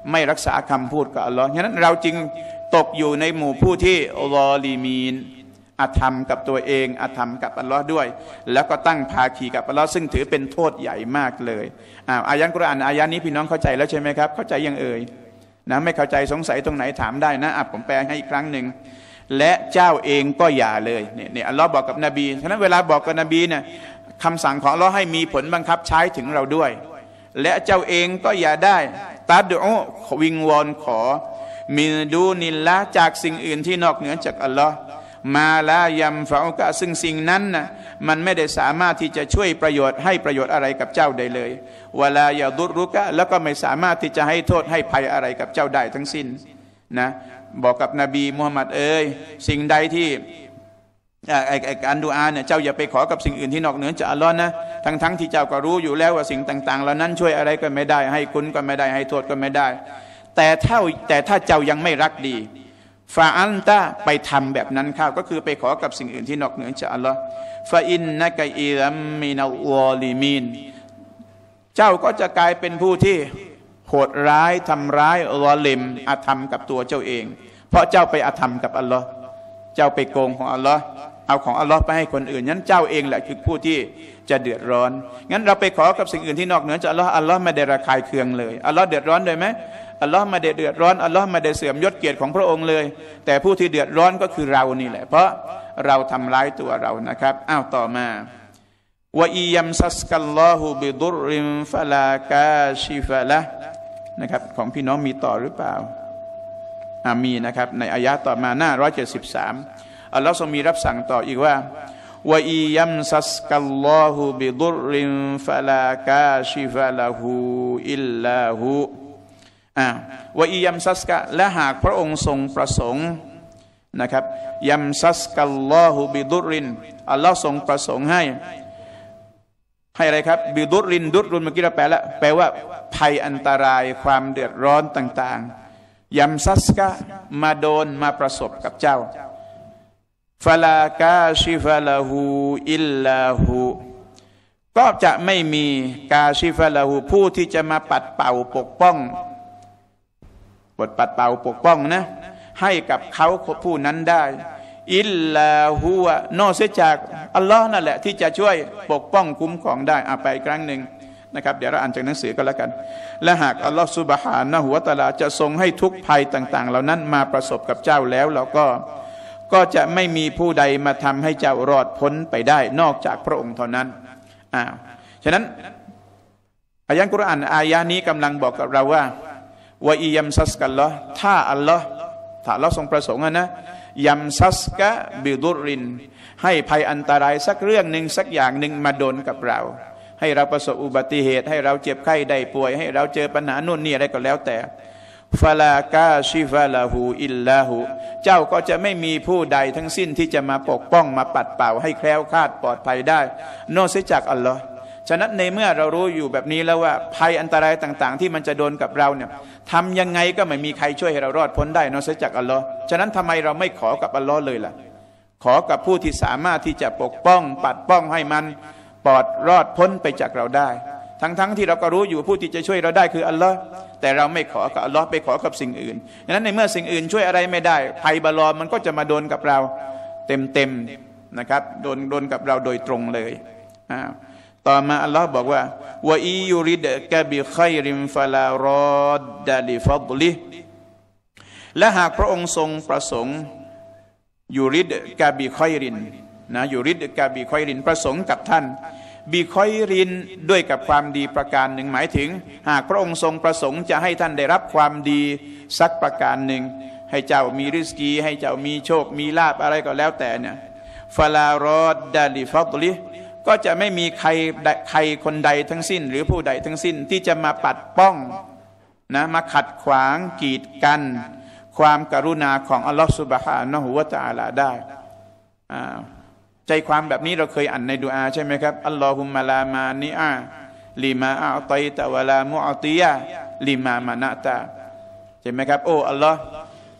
ไม่รักษาคำพูดกับอัลลอฮ์ฉะนั้นเราจึงตกอยู่ในหมู่ผู้ที่รอลีมีนอาธรรมกับตัวเองอาธรรมกับอัลลอฮ์ด้วยแล้วก็ตั้งภาคีกับอัลลอฮ์ซึ่งถือเป็นโทษใหญ่มากเลยอ่าอายันกุรอานอายะนี้พี่น้องเข้าใจแล้วใช่ไหมครับเข้าใจยังเอ่ยนะไม่เข้าใจสงสัยตรงไหนถามได้นะอ่ะผมแปลให้อีกครั้งหนึ่งและเจ้าเองก็อย่าเลยเนี่ยเนี่ยอัลลอฮ์บอกกับนบีฉะนั้นเวลาบอกกับนบีเนี่ยคำสั่งของอัลลอฮ์ให้มีผลบังคับใช้ถึงเราด้วยและเจ้าเองก็อย่าได้ตัดอุวิงวอนขอมินดูนิลละจากสิ่งอื่นที่นอกเหนือจากอัลลอฮ์มาลายัมฟะอุกะซึ่งสิ่งนั้นนะมันไม่ได้สามารถที่จะช่วยประโยชน์ให้ประโยชน์อะไรกับเจ้าได้เลยวะลายาดุรุกะแล้วก็ไม่สามารถที่จะให้โทษให้ภัยอะไรกับเจ้าได้ทั้งสิ้นนะบอกกับนบีมุฮัมมัดเอ้ยสิ่งใดที่ไอ้การดุอาเนี่ยเจ้าอย่าไปขอกับสิ่งอื่นที่นอกเหนือจากอัลลอฮ์นะทั้งทั้งที่เจ้าก็รู้อยู่แล้วว่าสิ่งต่างๆเหล่านั้นช่วยอะไรก็ไม่ได้ให้คุณก็ไม่ได้ให้โทษก็ไม่ได้แต่ถ้าแต่ถ้าเจ้ายังไม่รักดีฟาอันตะไปทำแบบนั้นข้าวก็คือไปขอกับสิ่งอื่นที่นอกเหนือจากอัลลอฮ์ฟาอินนะกะอิรัมมินัลวอลิมีนเจ้าก็จะกลายเป็นผู้ที่โหดร้ายทำร้ายรอลิมอาธรรมกับตัวเจ้าเองเพราะเจ้าไปอาธรรมกับอัลลอฮ์เจ้าไปโกงของอัลลอฮ์เอาของอัลลอฮ์ไปให้คนอื่นนั้นเจ้าเองแหละคือผู้ที่จะเดือดร้อนงั้นเราไปขอกับสิ่งอื่นที่นอกเหนือจากอัลลอฮ์อัลลอฮ์ไม่ได้ระคายเคืองเลยอัลลอฮ์เดือดร้อนเลยไหมอัลลอฮ์ไม่ได้เดือดร้อนอัลลอฮ์ไม่ได้เสื่อมยศเกียรติของพระองค์เลยแต่ผู้ที่เดือดร้อนก็คือเรานี่แหละเพราะเราทำร้ายตัวเรานะครับอ้าวต่อมาวะอิยัมซัสกัลลอฮุบิดุริมฟะลากาชิฟะละนะครับของพี่น้องมีต่อหรือเปล่าอามีนะครับในอายะต่อมาหน้าหนึ่งร้อยเจ็ดสิบสามอัลลอฮ์ทรงมีรับสั่งต่ออีกว่าวะอิยัมซัสกัลลอฮุบิดุริมฟะลากาชิฟะละฮูอิลลาฮูอ่าวะอิยัมซัสกะและหากพระองค์ทรงประสงค์นะครับยัมซัสกัลลอฮุบิดุรินอัลลอฮ์ทรงประสงค์ให้ให้อะไรครับบิดุรินดุรุนเมื่อกี้เราแปลแล้วแปลว่าภัยอันตรายความเดือดร้อนต่างๆยัมซัสกะมาโดนมาประสบกับเจ้าฟาลากาชิฟะละฮูอิลลาฮูก็จะไม่มีกาชิฟะละฮูผู้ที่จะมาปัดเป่าปกป้องบทปัดเป่าปกป้องนะให้กับเขาผู้นั้นได้อิลลาฮูวะนอกเสียจากอัลลอฮ์นั่นแหละที่จะช่วยปกป้องคุ้มครองได้เอาไปอีกครั้งหนึ่งนะครับเดี๋ยวเราอ่านจากหนังสือก็แล้วกันและหากอัลลอฮ์ซุบฮานะฮูวะตะอาลาจะทรงให้ทุกภัยต่างๆเหล่านั้นมาประสบกับเจ้าแล้วเราก็ก็จะไม่มีผู้ใดมาทำให้เจ้ารอดพ้นไปได้นอกจากพระองค์เท่านั้นอ้าวฉะนั้นอายะห์กุรอานอายะห์นี้กำลังบอกกับเราว่าวะอิยัมซัสกัลลอฮ์ถ้าอัลลอฮ์ถ้าอัลลอฮ์ทรงประสงค์นะยัมซัสกะบิดุรินให้ภัยอันตรายสักเรื่องหนึ่งสักอย่างหนึ่งมาโดนกับเราให้เราประสบอุบัติเหตุให้เราเจ็บไข้ได้ป่วยให้เราเจอปัญหาโน่นนี่อะไรก็แล้วแต่ฟาลากาชิฟะละฮูอิลลาฮูเจ้าก็จะไม่มีผู้ใดทั้งสิ้นที่จะมาปกป้องมาปัดเป่าให้แคล้วคลาดปลอดภัยได้นอกจากอัลลอฮ์ฉะนั้นในเมื่อเรารู้อยู่แบบนี้แล้วว่าภัยอันตรายต่างๆที่มันจะโดนกับเราเนี่ยทำยังไงก็ไม่มีใครช่วยให้เรารอดพ้นได้นอกจากอัลลอฮ์ฉะนั้นทำไมเราไม่ขอกับอัลลอฮ์เลยล่ะขอกับผู้ที่สามารถที่จะปกป้องปัดป้องให้มันปลอดรอดพ้นไปจากเราได้ทั้งๆ ท, ที่เราก็รู้อยู่ผู้ที่จะช่วยเราได้คืออัลลอฮ์แต่เราไม่ขอกับอัลลอฮ์ไปขอกับสิ่งอื่นฉะนั้นในเมื่อสิ่งอื่นช่วยอะไรไม่ได้ภัยบาลอมันก็จะมาโดนกับเราเต็มๆนะครับโดนโดนกับเราโดยตรงเลยอ่าต่อมาอัลลอฮ์บอกว่าวะอียูริดกะบิค็อยริมฟะลารอดดะลิฟัฎลิและหากพระองค์ทรงประสงค์ยูริดกะบิค็อยรินนะยูริดกะบิค็อยรินประสงค์กับท่านบิค็อยรินด้วยกับความดีประการหนึ่งหมายถึงหากพระองค์ทรงประสงค์จะให้ท่านได้รับความดีสักประการหนึ่งให้เจ้ามีริสกีให้เจ้ามีโชคมีลาภอะไรก็แล้วแต่เนี่ยฟะลารอดดะลิฟัฎลิก็จะไม่มีใครใครคนใดทั้งสิ้นหรือผู้ใดทั้งสิ้นที่จะมาปัดป้องนะมาขัดขวางกีดกันความกรุณาของอัลลอฮฺซุบฮานะฮูวะตะอาลาได้ใจความแบบนี้เราเคยอ่านในดุอาใช่ไหมครับอัลลอฮุมมะลามานิอาลิมาอัอตัยตะวะลามุอติยะลิมามานะตะใช่ไหมครับโอ้อัลลอฮ์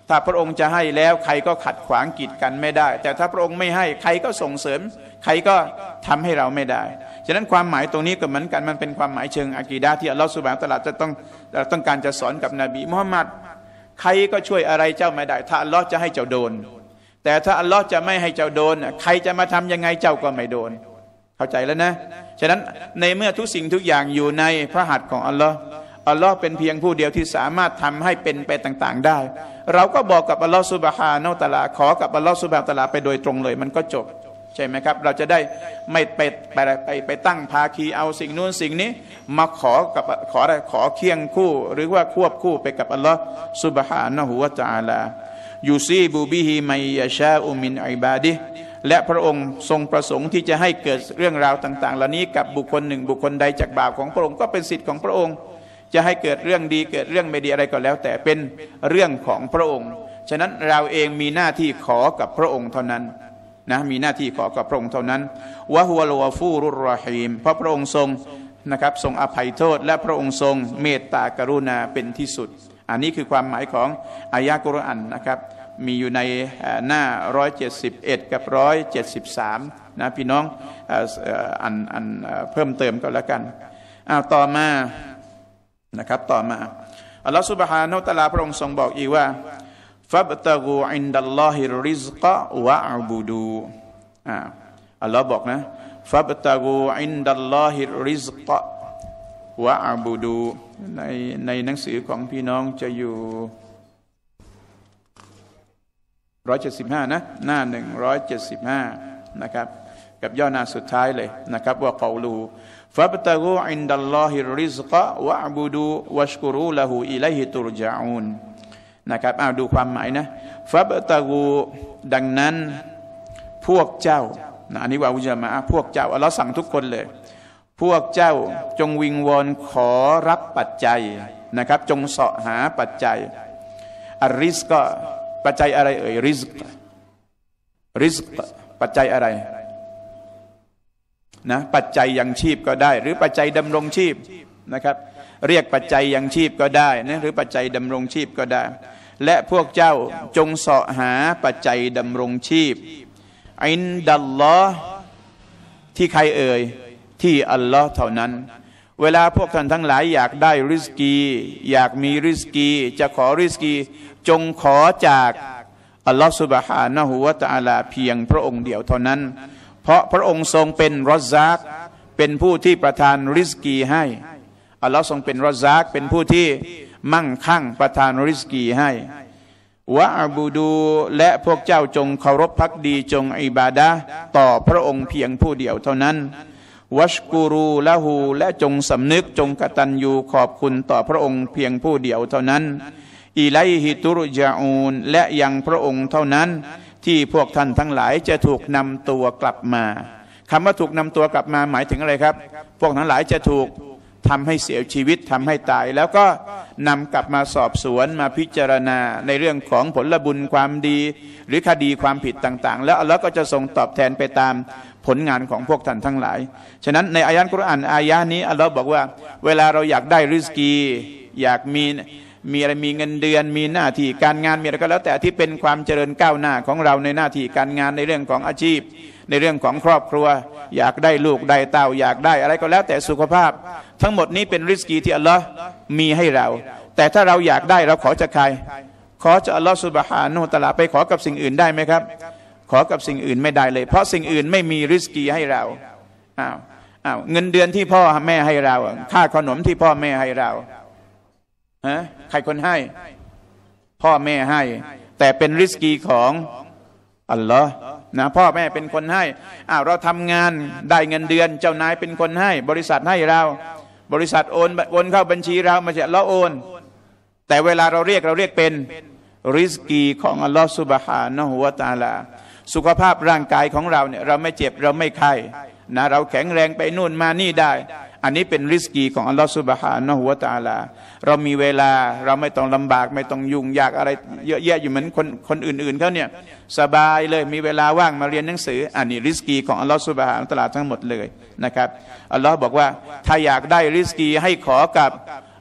ถ้าพระองค์จะให้แล้วใครก็ขัดขวางกีดกันไม่ได้แต่ถ้าพระองค์ไม่ให้ใครก็ส่งเสริมใครก็ทำให้เราไม่ได้ฉะนั้นความหมายตรงนี้ก็เหมือนกันมันเป็นความหมายเชิงอะกีดะห์ที่อัลลอฮฺซุบฮานะฮูวะตะอาลาจะต้องต้องการจะสอนกับนบีมุฮัมมัดใครก็ช่วยอะไรเจ้าไม่ได้ถ้าอัลลอฮฺจะให้เจ้าโดนแต่ถ้าอัลลอฮฺจะไม่ให้เจ้าโดนใครจะมาทำยังไงเจ้าก็ไม่โดนเข้าใจแล้วนะฉะนั้นในเมื่อทุกสิ่งทุกอย่างอยู่ในพระหัตถ์ของอัลลอฮฺอัลลอฮ์เป็นเพียงผู้เดียวที่สามารถทำให้เป็นไปต่างๆได้เราก็บอกกับอัลลอฮ์ซุบฮานะฮูวะตะอาลาขอกับอัลลอฮ์ซุบฮานะฮูวะตะอาลาไปโดยตรงเลยมันก็จบใช่ไหมครับเราจะได้ไม่ไปไปไปไปตั้งภาคีเอาสิ่งนู้นสิ่งนี้มาขอกับขออะไรขอเคียงคู่หรือว่าควบคู่ไปกับอัลลอฮ์ซุบฮานะฮูวะตะอาลายูซีบูบิฮิมัยยะชาอุมินอิบาดิฮ์และพระองค์ทรงประสงค์ที่จะให้เกิดเรื่องราวต่างๆเหล่านี้กับบุคคลหนึ่งบุคคลใดจากบ่าวของพระองค์ก็เป็นสิทธิ์ของพระองค์จะให้เกิดเรื่องดีเกิดเรื่องไม่ดีอะไรก็แล้วแต่เป็นเรื่องของพระองค์ฉะนั้นเราเองมีหน้าที่ขอกับพระองค์เท่านั้นนะมีหน้าที่ขอกับพระองค์เท่านั้นวะฮุวัลกอฟูรุรรอฮีมเพราะพระองค์ทรงนะครับทรงอภัยโทษและพระองค์ทรงเมตตากรุณาเป็นที่สุดอันนี้คือความหมายของอายะห์กุรอานนะครับมีอยู่ในหน้าหนึ่งร้อยเจ็ดสิบเอ็ดกับหนึ่งร้อยเจ็ดสิบสามนะพี่น้องอันอันเพิ่มเติมก็แล้วกันอ้าวต่อมานะครับต่อมาอัลลอฮฺ سبحانه และ تعالى พระองค์ทรงบอกอีกว่าฟับตะกูอินดัลลอฮิริซกะวะอบูดูอ่าอัลลอฮ์บอกนะฟับตะกูอินดัลลอฮิริซกะวะอบูดูในในหนังสือของพี่น้องจะอยู่ร้อยเจ็ดสิบห้านะหน้าหนึ่งร้อยเจ็ดสิบห้านะครับกับย่อหน้าสุดท้ายเลยนะครับว่าเกาลูฟับตะกูอินดัลลอฮิริซกะวะอบูดูวัชกุรูละหูอิลัยฮิตุรจาอูนนะครับเอาดูความหมายนะฟับตะกูดังนั้นพวกเจ้านะอันนี้ว่าอุจามะพวกเจ้าอัลลอฮ์สั่งทุกคนเลยพวกเจ้าจงวิงวอนขอรับปัจจัยนะครับจงเสาะหาปัจจัยอาริสก็ปัจจัยอะไรเอ่ยริสกริสกปัจจัยอะไรนะปัจจัยยังชีพก็ได้หรือปัจจัยดำรงชีพนะครับเรียกปัจจัยยังชีพก็ได้นะหรือปัจจัยดำรงชีพก็ได้และพวกเจ้าจงเสาะหาปัจจัยดำรงชีพอินดัลลอฮ์ที่ใครเอ่ยที่อัลลอฮ์เท่านั้นเวลาพวกท่านทั้งหลายอยากได้ริสกีอยากมีริสกีจะขอริสกีจงขอจากอัลลอฮ์ซุบฮานะฮูวะตะอาลาเพียงพระองค์เดียวเท่านั้นเพราะพระองค์ทรงเป็นรอซากเป็นผู้ที่ประทานริสกีให้อัลลอฮ์ทรงเป็นรอซากเป็นผู้ที่มั่งคั่งประทานริสกีให้วะอบูดูและพวกเจ้าจงเคารพภักดีจงอิบาดะห์ต่อพระองค์เพียงผู้เดียวเท่านั้นวัชกูรูละหูและจงสำนึกจงกตัญญูขอบคุณต่อพระองค์เพียงผู้เดียวเท่านั้นอิไลฮิตุรจาอูนและยังพระองค์เท่านั้นที่พวกท่านทั้งหลายจะถูกนำตัวกลับมาคำว่าถูกนำตัวกลับมาหมายถึงอะไรครับพวกทั้งหลายจะถูกทำให้เสียชีวิตทำให้ตายแล้วก็นำกลับมาสอบสวนมาพิจารณาในเรื่องของผลบุญความดีหรือคดีความผิดต่างๆแล้วอัลเลาะห์ก็จะทรงตอบแทนไปตามผลงานของพวกท่านทั้งหลายฉะนั้นในอายะห์กุรอานอายะห์นี้อัลเลาะห์บอกว่าเวลาเราอยากได้ริสกีอยากมีมีอะไรมีเงินเดือนมีหน้าที่การงานมีอะไรก็แล้วแต่ที่เป็นความเจริญก้าวหน้าของเราในหน้าที่การงานในเรื่องของอาชีพในเรื่องของครอบครัวอยากได้ลูกได้เต้าอยากได้อะไรก็แล้วแต่สุขภาพทั้งหมดนี้เป็นริสกีที่อัลลอฮ์มีให้เราแต่ถ้าเราอยากได้เราขอจากใครขอจากอัลลอฮ์ซุบฮานะฮูวะตะอาลาไปขอกับสิ่งอื่นได้ไหมครับขอกับสิ่งอื่นไม่ได้เลยเพราะสิ่งอื่นไม่มีริสกีให้เราอ้าวอ้าวเงินเดือนที่พ่อแม่ให้เราค่าขนมที่พ่อแม่ให้เราฮะใครคนให้พ่อแม่ให้แต่เป็นริสกีของอัลลอฮ์นะพ่อแม่เป็นคนให้อ้าวเราทำงานได้เงินเดือนเจ้านายเป็นคนให้บริษัทให้เราบริษัทโอนโอนเข้าบัญชีเราไม่ใช่เราโอนแต่เวลาเราเรียกเราเรียกเป็นริสกีของอัลลอฮ์ซุบฮานะฮูวะตะอาลาสุขภาพร่างกายของเราเนี่ยเราไม่เจ็บเราไม่ไข้นะเราแข็งแรงไปนู่นมานี่ได้อันนี้เป็นริสกีของอัลลอฮฺซุบฮานะฮูวะตะอาลาเรามีเวลาเราไม่ต้องลำบากไม่ต้องยุ่งยากอะไรเยอะแยะอยู่เหมือนคนคนอื่นๆเขาเนี่ยสบายเลยมีเวลาว่างมาเรียนหนังสืออันนี้ริสกีของอัลลอฮฺซุบฮานะฮูวะตะอาลาทั้งหมดเลยนะครับอัลลอฮฺบอกว่าถ้าอยากได้ริสกีให้ขอกับ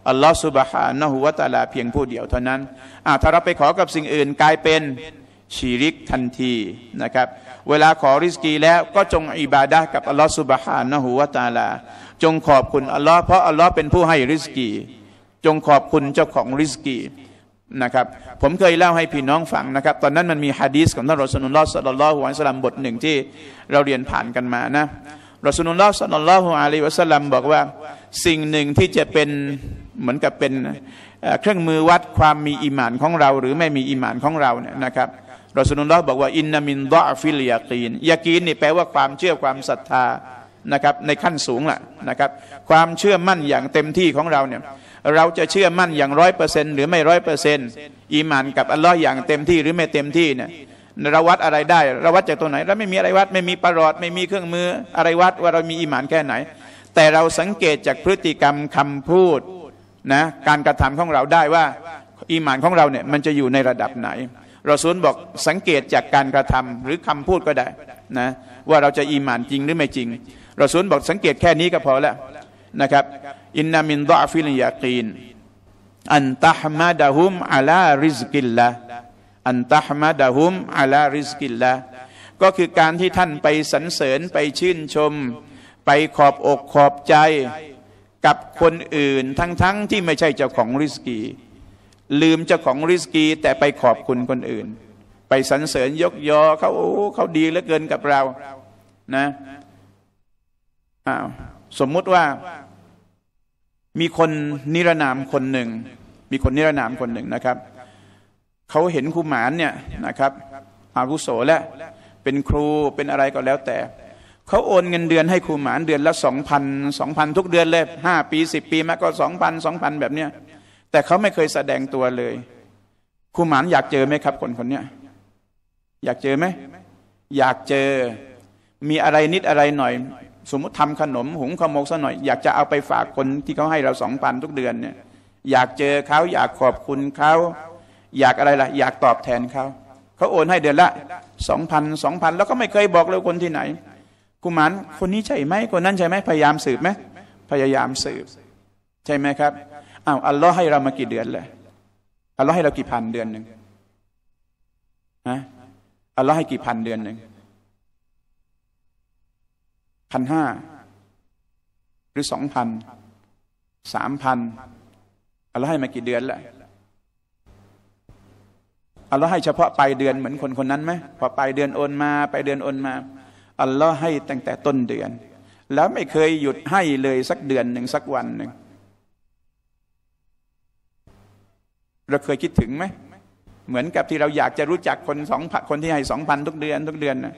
อัลลอฮฺซุบฮานะฮูวะตะอาลาเพียงผู้เดียวเท่านั้นอ่าถ้าเราไปขอกับสิ่งอื่นกลายเป็นชิริกทันทีนะครับเวลาขอริสกีแล้วก็จงอิบาดะห์กับอัลลอฮฺซุบฮานะฮูวะตะอาลาจงขอบคุณอัลลอฮ์เพราะอัลลอฮ์เป็นผู้ให้ริสกีจงขอบคุณเจ้าของริสกีนะครับผมเคยเล่าให้พี่น้องฟังนะครับตอนนั้นมันมีหะดีษของท่านรอซูลุลลอฮ์ศ็อลลัลลอฮุอะลัยฮิวะซัลลัมบทหนึ่งที่เราเรียนผ่านกันมานะรอซูลุลลอฮ์ศ็อลลัลลอฮุอะลัยฮิวะซัลลัมบอกว่าสิ่งหนึ่งที่จะเป็นเหมือนกับเป็นเครื่องมือวัดความมีอีหม่านของเราหรือไม่มีอีหม่านของเราเนี่ยนะครับรอซูลุลลอฮ์บอกว่าอินนามินฎอฟิลยากีนยากีนนี่แปลว่าความเชื่อความศรัทธานะครับในขั้นสูงแหละนะครับความเชื่อมั่นอย่างเต็มที่ของเราเนี่ยเราจะเชื่อมั่นอย่างร้อยเปอร์เซ็นต์หรือไม่ร้อยเปอร์เซ็นต์อีหม่านกับอัลลอฮ์อย่างเต็มที่หรือไม่เต็มที่เนี่ยเราวัดอะไรได้เราวัดจากตัวไหนเราไม่มีอะไรวัดไม่มีประหลอดไม่มีเครื่องมืออะไรวัดว่าเรามีอีหม่านแค่ไหนแต่เราสังเกตจากพฤติกรรมคำพูดนะการกระทำของเราได้ว่าอีหม่านของเราเนี่ยมันจะอยู่ในระดับไหนรอซูลบอกสังเกตจากการกระทำหรือคำพูดก็ได้นะว่าเราจะอีหม่านจริงหรือไม่จริงรอซูลบอกสังเกตแค่นี้ก็พอแล้วนะครับอินนามินฎอฟิลยากีนอันตะฮ์มาดะฮุมอะลาริซกิลลาอันตะฮ์มาดะฮุมอะลาริซกิลลาก็คือการที่ท่านไปสรรเสริญไปชื่นชมไปขอบอกขอบใจกับคนอื่นทั้งๆ ท, ที่ไม่ใช่เจ้าของริสกีลืมเจ้าของริสกีแต่ไปขอบคุณคนอื่นไปสรรเสริญยกยอเขาโอ้เขาดีเหลือเกินกับเรานะอ้าวสมมุติว่ามีคนนิรนามคนหนึ่งมีคนนิรนามคนหนึ่งนะครับเขาเห็นครูหมานเนี่ยนะครับอาวุโสและเป็นครูเป็นอะไรก็แล้วแต่เขาโอนเงินเดือนให้ครูหมานเดือนละสองพันสองพันทุกเดือนเลยห้าปีสิบปีมาก็สองพันสองพันแบบเนี้ยแต่เขาไม่เคยแสดงตัวเลยครูหมานอยากเจอไหมครับคนคนเนี้ยอยากเจอไหมอยากเจอมีอะไรนิดอะไรหน่อยสมมติทำขนมหุงข้าวหมกซะหน่อยอยากจะเอาไปฝากคนที่เขาให้เราสองพันทุกเดือนเนี่ยอยากเจอเขาอยากขอบคุณเขาอยากอะไรล่ะอยากตอบแทนเขาเขาโอนให้เดือนละสองพันสองพันแล้วก็ไม่เคยบอกเลยคนที่ไหนกุมารคนนี้ใช่ไหมคนนั้นใช่ไหมพยายามสืบไหมพยายามสืบใช่ไหมครับอ้าวอัลลอฮ์ให้เรามากี่เดือนเลยอัลลอฮ์ให้เรากี่พันเดือนหนึ่งฮะอัลลอฮ์ให้กี่พันเดือนหนึ่งพันห้าหรือสองพันสามพันอัลลอฮ์ให้มากี่เดือนแล้วอัลลอฮ์ให้เฉพาะปลายเดือนเหมือนคนคนนั้นไหมพอปลายเดือนโอนมาปลายเดือนโอนมาอัลลอฮ์ให้ตั้งแต่ต้นเดือนแล้วไม่เคยหยุดให้เลยสักเดือนหนึ่งสักวันหนึ่งเราเคยคิดถึงไหมเหมือนกับที่เราอยากจะรู้จักคนสองคนที่ให้สองพันทุกเดือนทุกเดือนนะ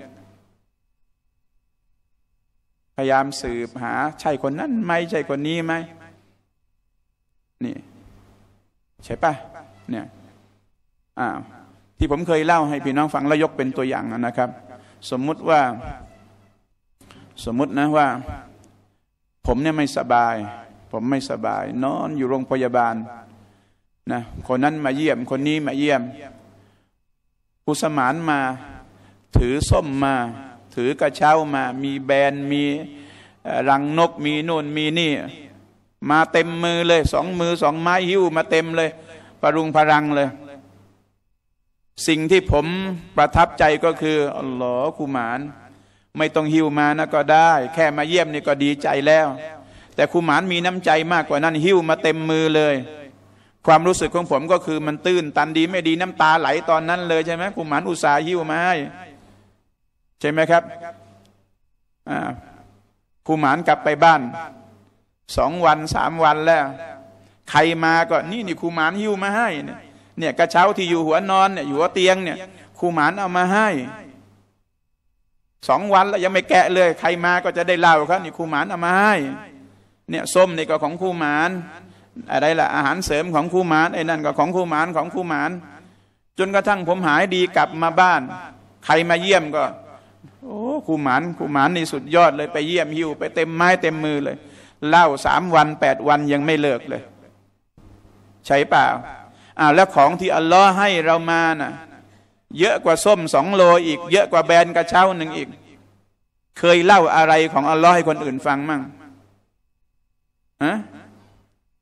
พยายามสืบหาใช่คนนั้นไหมใช่คนนี้ไหมนี่ใช่ปะเนี่ยอ้าวที่ผมเคยเล่าให้พี่น้องฟังแล้วยกเป็นตัวอย่างนะครับสมมุติว่าสมมุตินะว่าผมเนี่ยไม่สบายผมไม่สบายนอนอยู่โรงพยาบาลนะคนนั้นมาเยี่ยมคนนี้มาเยี่ยมผู้สมานมาถือส้มมาถือกระเช้ามามีแบนมีรังนกมีโน่นมีนี่มาเต็มมือเลยสองมือสองไม้หิ้วมาเต็มเลยปรุงพรังเลยสิ่งที่ผมประทับใจก็คืออัลลอฮ์กุมารไม่ต้องหิ้วมานะก็ได้แค่มาเยี่ยมนี่ก็ดีใจแล้วแต่กุมารมีน้ำใจมากกว่านั้นหิ้วมาเต็มมือเลยความรู้สึกของผมก็คือมันตื้นตันดีไม่ดีน้ำตาไหลตอนนั้นเลยใช่ไหมกุมารอุตส่าห์หิ้วมาให้ใช่ไหมครับอ่ากุมารกลับไปบ้านสองวันสามวันแล้วใครมาก็นี่นี่กุมารหิ้วมาให้เนี่ยเนี่ยกระเช้าที่อยู่หัวนอนเนี่ยอยู่หัวเตียงเนี่ยกุมารเอามาให้สองวันแล้วยังไม่แกะเลยใครมาก็จะได้เล่าครับนี่กุมารเอามาให้เนี่ยส้มนี่ก็ของกุมารอะไรล่ะอาหารเสริมของกุมารไอ้นั่นก็ของกุมารของกุมารจนกระทั่งผมหายดีกลับมาบ้านใครมาเยี่ยมก็โอ้กุมารกุมารนี่สุดยอดเลยไปเยี่ยมหิ้วไปเต็มไม้เต็มมือเลยเล่าสามวันแปดวันยังไม่เลิกเลยใช่เปล่าอ้าวแล้วของที่อัลลอฮ์ให้เรามาน่ะเยอะกว่าส้มสองโลอีกเยอะกว่าแบนกระเช้าหนึ่งอีกเคยเล่าอะไรของอัลลอฮ์ให้คนอื่นฟังมั่งฮะ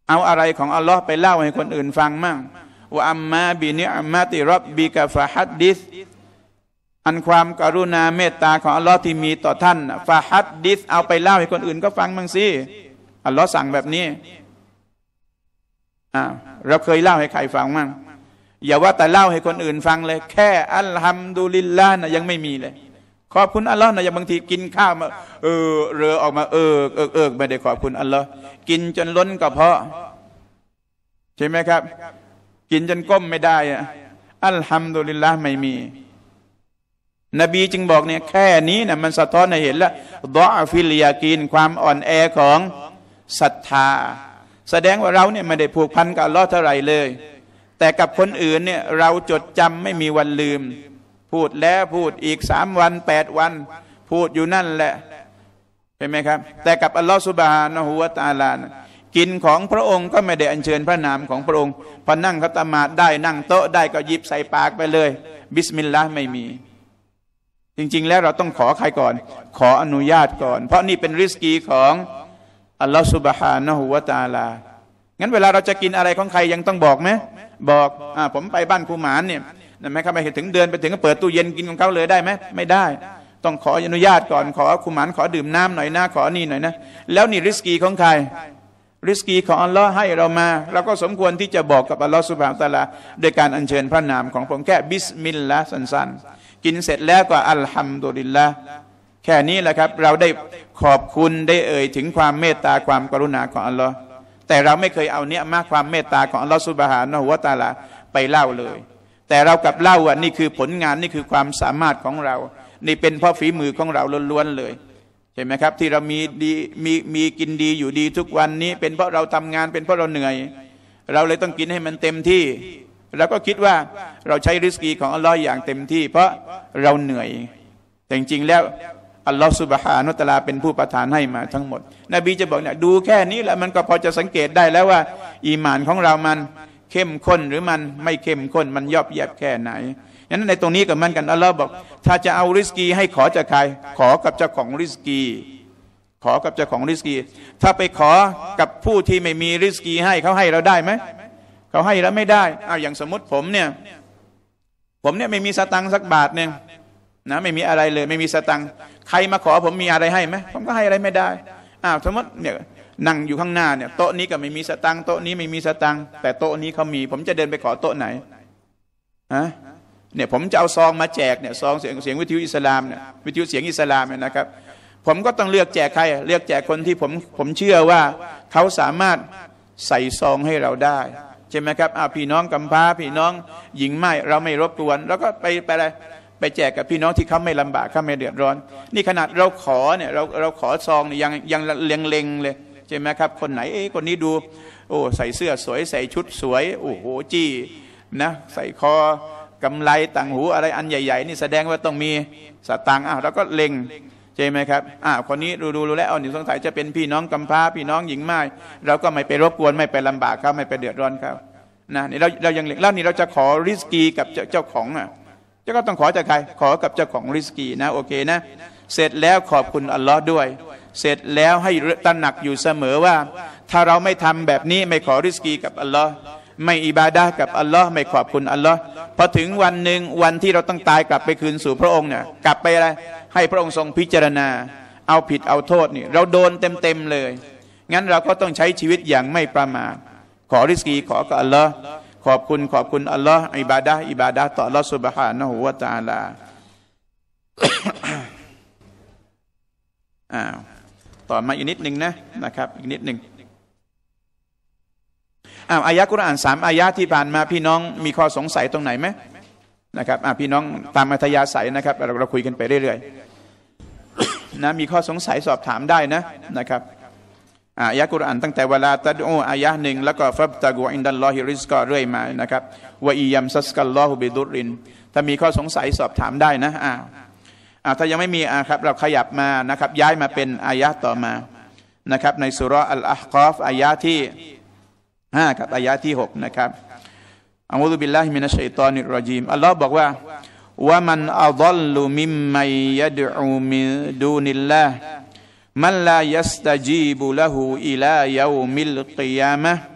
เอาอะไรของอัลลอฮ์ไปเล่าให้คนอื่นฟังมั่งว่าอัมมาบินิอ์มะติร็อบบิกะฟะฮัดดิษอันความกรุณาเมตตาของอัลลอฮ์ที่มีต่อท่านฟะฮัดดิษเอาไปเล่าให้คนอื่นก็ฟังมั่งสิอัลลอฮ์สั่งแบบนี้อ่าเราเคยเล่าให้ใครฟังมั่งอย่าว่าแต่เล่าให้คนอื่นฟังเลยแค่อัลฮัมดุลิลลาห์นะยังไม่มีเลยขอบคุณอัลลอฮ์นะอย่างบางทีกินข้าวมาเออเรือออกมาเออเออเออไม่ได้ขอบคุณอัลลอฮ์กินจนล้นกระเพาะใช่ไหมครับกินจนก้มไม่ได้อะอัลฮัมดุลิลลาห์ไม่มีนบีจึงบอกเนี่ยแค่นี้นะมันสะท้อนให้เห็นแล้วดอฟิลยากีนความอ่อนแอของศรัทธาแสดงว่าเราเนี่ยไม่ได้ผูกพันกับอัลลอฮ์เท่าไหร่เลยแต่กับคนอื่นเนี่ยเราจดจำไม่มีวันลืมพูดแล้วพูดอีกสามวันแปดวันพูดอยู่นั่นแหละเห็นไหมครับแต่กับอัลลอฮฺซุบฮานะฮูวะตะอาลากินของพระองค์ก็ไม่ได้อัญเชิญพระนามของพระองค์พอนั่งคัตมาดได้นั่งโต๊ะได้ก็หยิบใส่ปากไปเลยบิสมิลลาห์ไม่มีจริงๆแล้วเราต้องขอใครก่อนขออนุญาตก่อนเพราะนี่เป็นริสกีของอัลลอฮฺซุบฮานะฮูวะตะอาลางั้นเวลาเราจะกินอะไรของใครยังต้องบอกไหมบอกอ่าผมไปบ้านครูหมานเนี่ยนั่นไหมครับไปถึงเดือนไปถึงก็เปิดตู้เย็นกินของเขาเลยได้ไหมไม่ได้ต้องขออนุญาตก่อนขอครูหมานขอดื่มน้ำหน่อยนะขอนี่หน่อยนะแล้วนี่ริสกีของใครริสกีของอัลลอฮ์ให้เรามาเราก็สมควรที่จะบอกกับอัลลอฮ์ซุบฮานะฮูวะตะอาลาโดยการอัญเชิญพระนามของผมแค่บิสมิลลาห์สั้นๆกินเสร็จแล้วก็อัลฮัมดุลิลลาห์แค่นี้แหละครับเราได้ขอบคุณได้เอ่ยถึงความเมตตาความกรุณาของอัลลอฮ์แต่เราไม่เคยเอาเนี้ยมากความเมตตาของอัลลอฮ์ซุบฮานะฮูวะตะอาลาไปเล่าเลยแต่เรากับเล่าว่านี่คือผลงานนี่คือความสามารถของเรานี่เป็นเพราะฝีมือของเราล้วนๆเลยใช่ไหมครับที่เรามีดีมีมีกินดีอยู่ดีทุกวันนี้เป็นเพราะเราทำงานเป็นเพราะเราเหนื่อยเราเลยต้องกินให้มันเต็มที่เราก็คิดว่าเราใช้ริสกีของอัลลอฮ์อย่างเต็มที่เพราะเราเหนื่อยแต่จริงๆแล้วอัลลอฮ์ซุบฮานะฮูวะตะอาลาเป็นผู้ประทานให้มาทั้งหมดนบีจะบอกเนี่ยดูแค่นี้แล้วมันก็พอจะสังเกตได้แล้วว่าอีหม่านของเรามันเข้มข้นหรือมันไม่เข้มข้นมันยอบแยบแค่ไหนงั้นในตรงนี้กับมันกันอัลลอฮ์บอกถ้าจะเอาริสกีให้ขอจากใครขอกับเจ้าของริสกีขอกับเจ้าของริสกีถ้าไปขอกับผู้ที่ไม่มีริสกีให้เขาให้เราได้ไหมเขาให้เราไม่ได้อ้าวอย่างสมมติผมเนี่ยผมเนี่ยไม่มีสตังค์สักบาทนึงนะไม่มีอะไรเลยไม่มีสตังค์ใครมาขอผมมีอะไรให้ไหมผมก็ให้อะไรไม่ได้อ้าวสมมติเนี่ยนั่งอยู่ข้างหน้าเนี่ยโต๊ะนี้ก็ไม่มีสตังค์โต๊ะนี้ไม่มีสตังค์แต่โต๊ะนี้เขามีผมจะเดินไปขอโต๊ะไหนฮะเนี่ยผมจะเอาซองมาแจกเนี่ยซองเสียงเสียงวิทยุอิสลามเนี่ยวิทยุเสียงอิสลามเนี่ยนะครับผมก็ต้องเลือกแจกใครเลือกแจกคนที่ผมผมเชื่อว่าเขาสามารถใส่ซองให้เราได้ใช่ไหมครับอ้าวพี่น้องกำพร้าพี่น้องหญิงไม่เราไม่รบกวนแล้วก็ไปไปอะไรไปแจกกับพี่น้องที่เขาไม่ลำบากเขาไม่เดือดร้อนนี่ขนาดเราขอเนี่ยเราเราขอซองเนี่ยยังยังเล็งเล็งเลยใช่ไหมครับคนไหนเอ้คนนี้ดูโอ้ใส่เสื้อสวยใส่ชุดสวยโอ้โหจี้นะใส่คอกำไลต่างหูอะไรอันใหญ่ๆนี่แสดงว่าต้องมีสตางค์อ้าวเราก็เล็งใช่ไหมครับอ้าวคนนี้ดูดูแล้วอ๋อนี่สงสัยจะเป็นพี่น้องกำพร้าพี่น้องหญิงม่ายเราก็ไม่ไปรบกวนไม่ไปลำบากเขาไม่ไปเดือดร้อนเขานะนี่เราเรายังเล็งแล้วนี่เราจะขอริสกีกับเจ้าของอ่ะเจ้าก็ต้องขอจากใครขอกับเจ้าของริสกีนะโอเคนะเสร็จแล้วขอบคุณอัลลอฮ์ด้วยเสร็จแล้วให้ตระหนักอยู่เสมอว่าถ้าเราไม่ทำแบบนี้ไม่ขอริสกีกับอัลลอฮ์ไม่อิบาดะห์กับอัลลอฮ์ไม่ขอบคุณอัลลอฮ์พอถึงวันหนึ่งวันที่เราต้องตายกลับไปคืนสู่พระองค์เนี่ยกลับไปอะไรให้พระองค์ทรงพิจารณาเอาผิดเอาโทษนี่เราโดนเต็มๆเลยงั้นเราก็ต้องใช้ชีวิตอย่างไม่ประมาทขอริสกีขอกับอัลลอฮ์ขอบคุณขอบคุณอัลลอฮ์อิบาดะห์อิบาดะห์ต่ออัลลอฮ์ซุบฮานะฮูวะตะอาลาอ้าวต่อมาอีกนิดหนึ่งนะนะครับอีกนิดหนึ่งอ้าวอายะกุรอานสามอายะที่ผ่านมาพี่น้องมีข้อสงสัยตรงไหนไหมนะครับอ่าพี่น้องตามอัธยาศัยนะครับเราเราคุยกันไปเรื่อยๆนะมีข้อสงสัยสอบถามได้นะนะครับอายะกุรอานตั้งแต่เวลาตัดอูอายะหนึ่งแล้วก็ฟับตะกูอินดัลลอฮิริซกอเรื่อยมานะครับวะอิยัมซัสกัลลอฮุบิดุรินถ้ามีข้อสงสัยสอบถามได้นะอ่าอ่าถ้ายังไม่มีอ่าครับเราขยับมานะครับย้ายมาเป็นอายะต่อมานะครับในสุเราะห์อัลอะห์กอฟอายะที่ห้ากับอายะที่หกนะครับอะอูซุบิลลาฮิมินัชชัยฏอนิรเราะญีมอัลลอฮ์บอกว่าวะมันอัฎอลลุมิมมัยยะดอูมินดูนิลลาฮ์มันลายัสตะจีบุละฮูอิลายอมิลกิยามะฮ์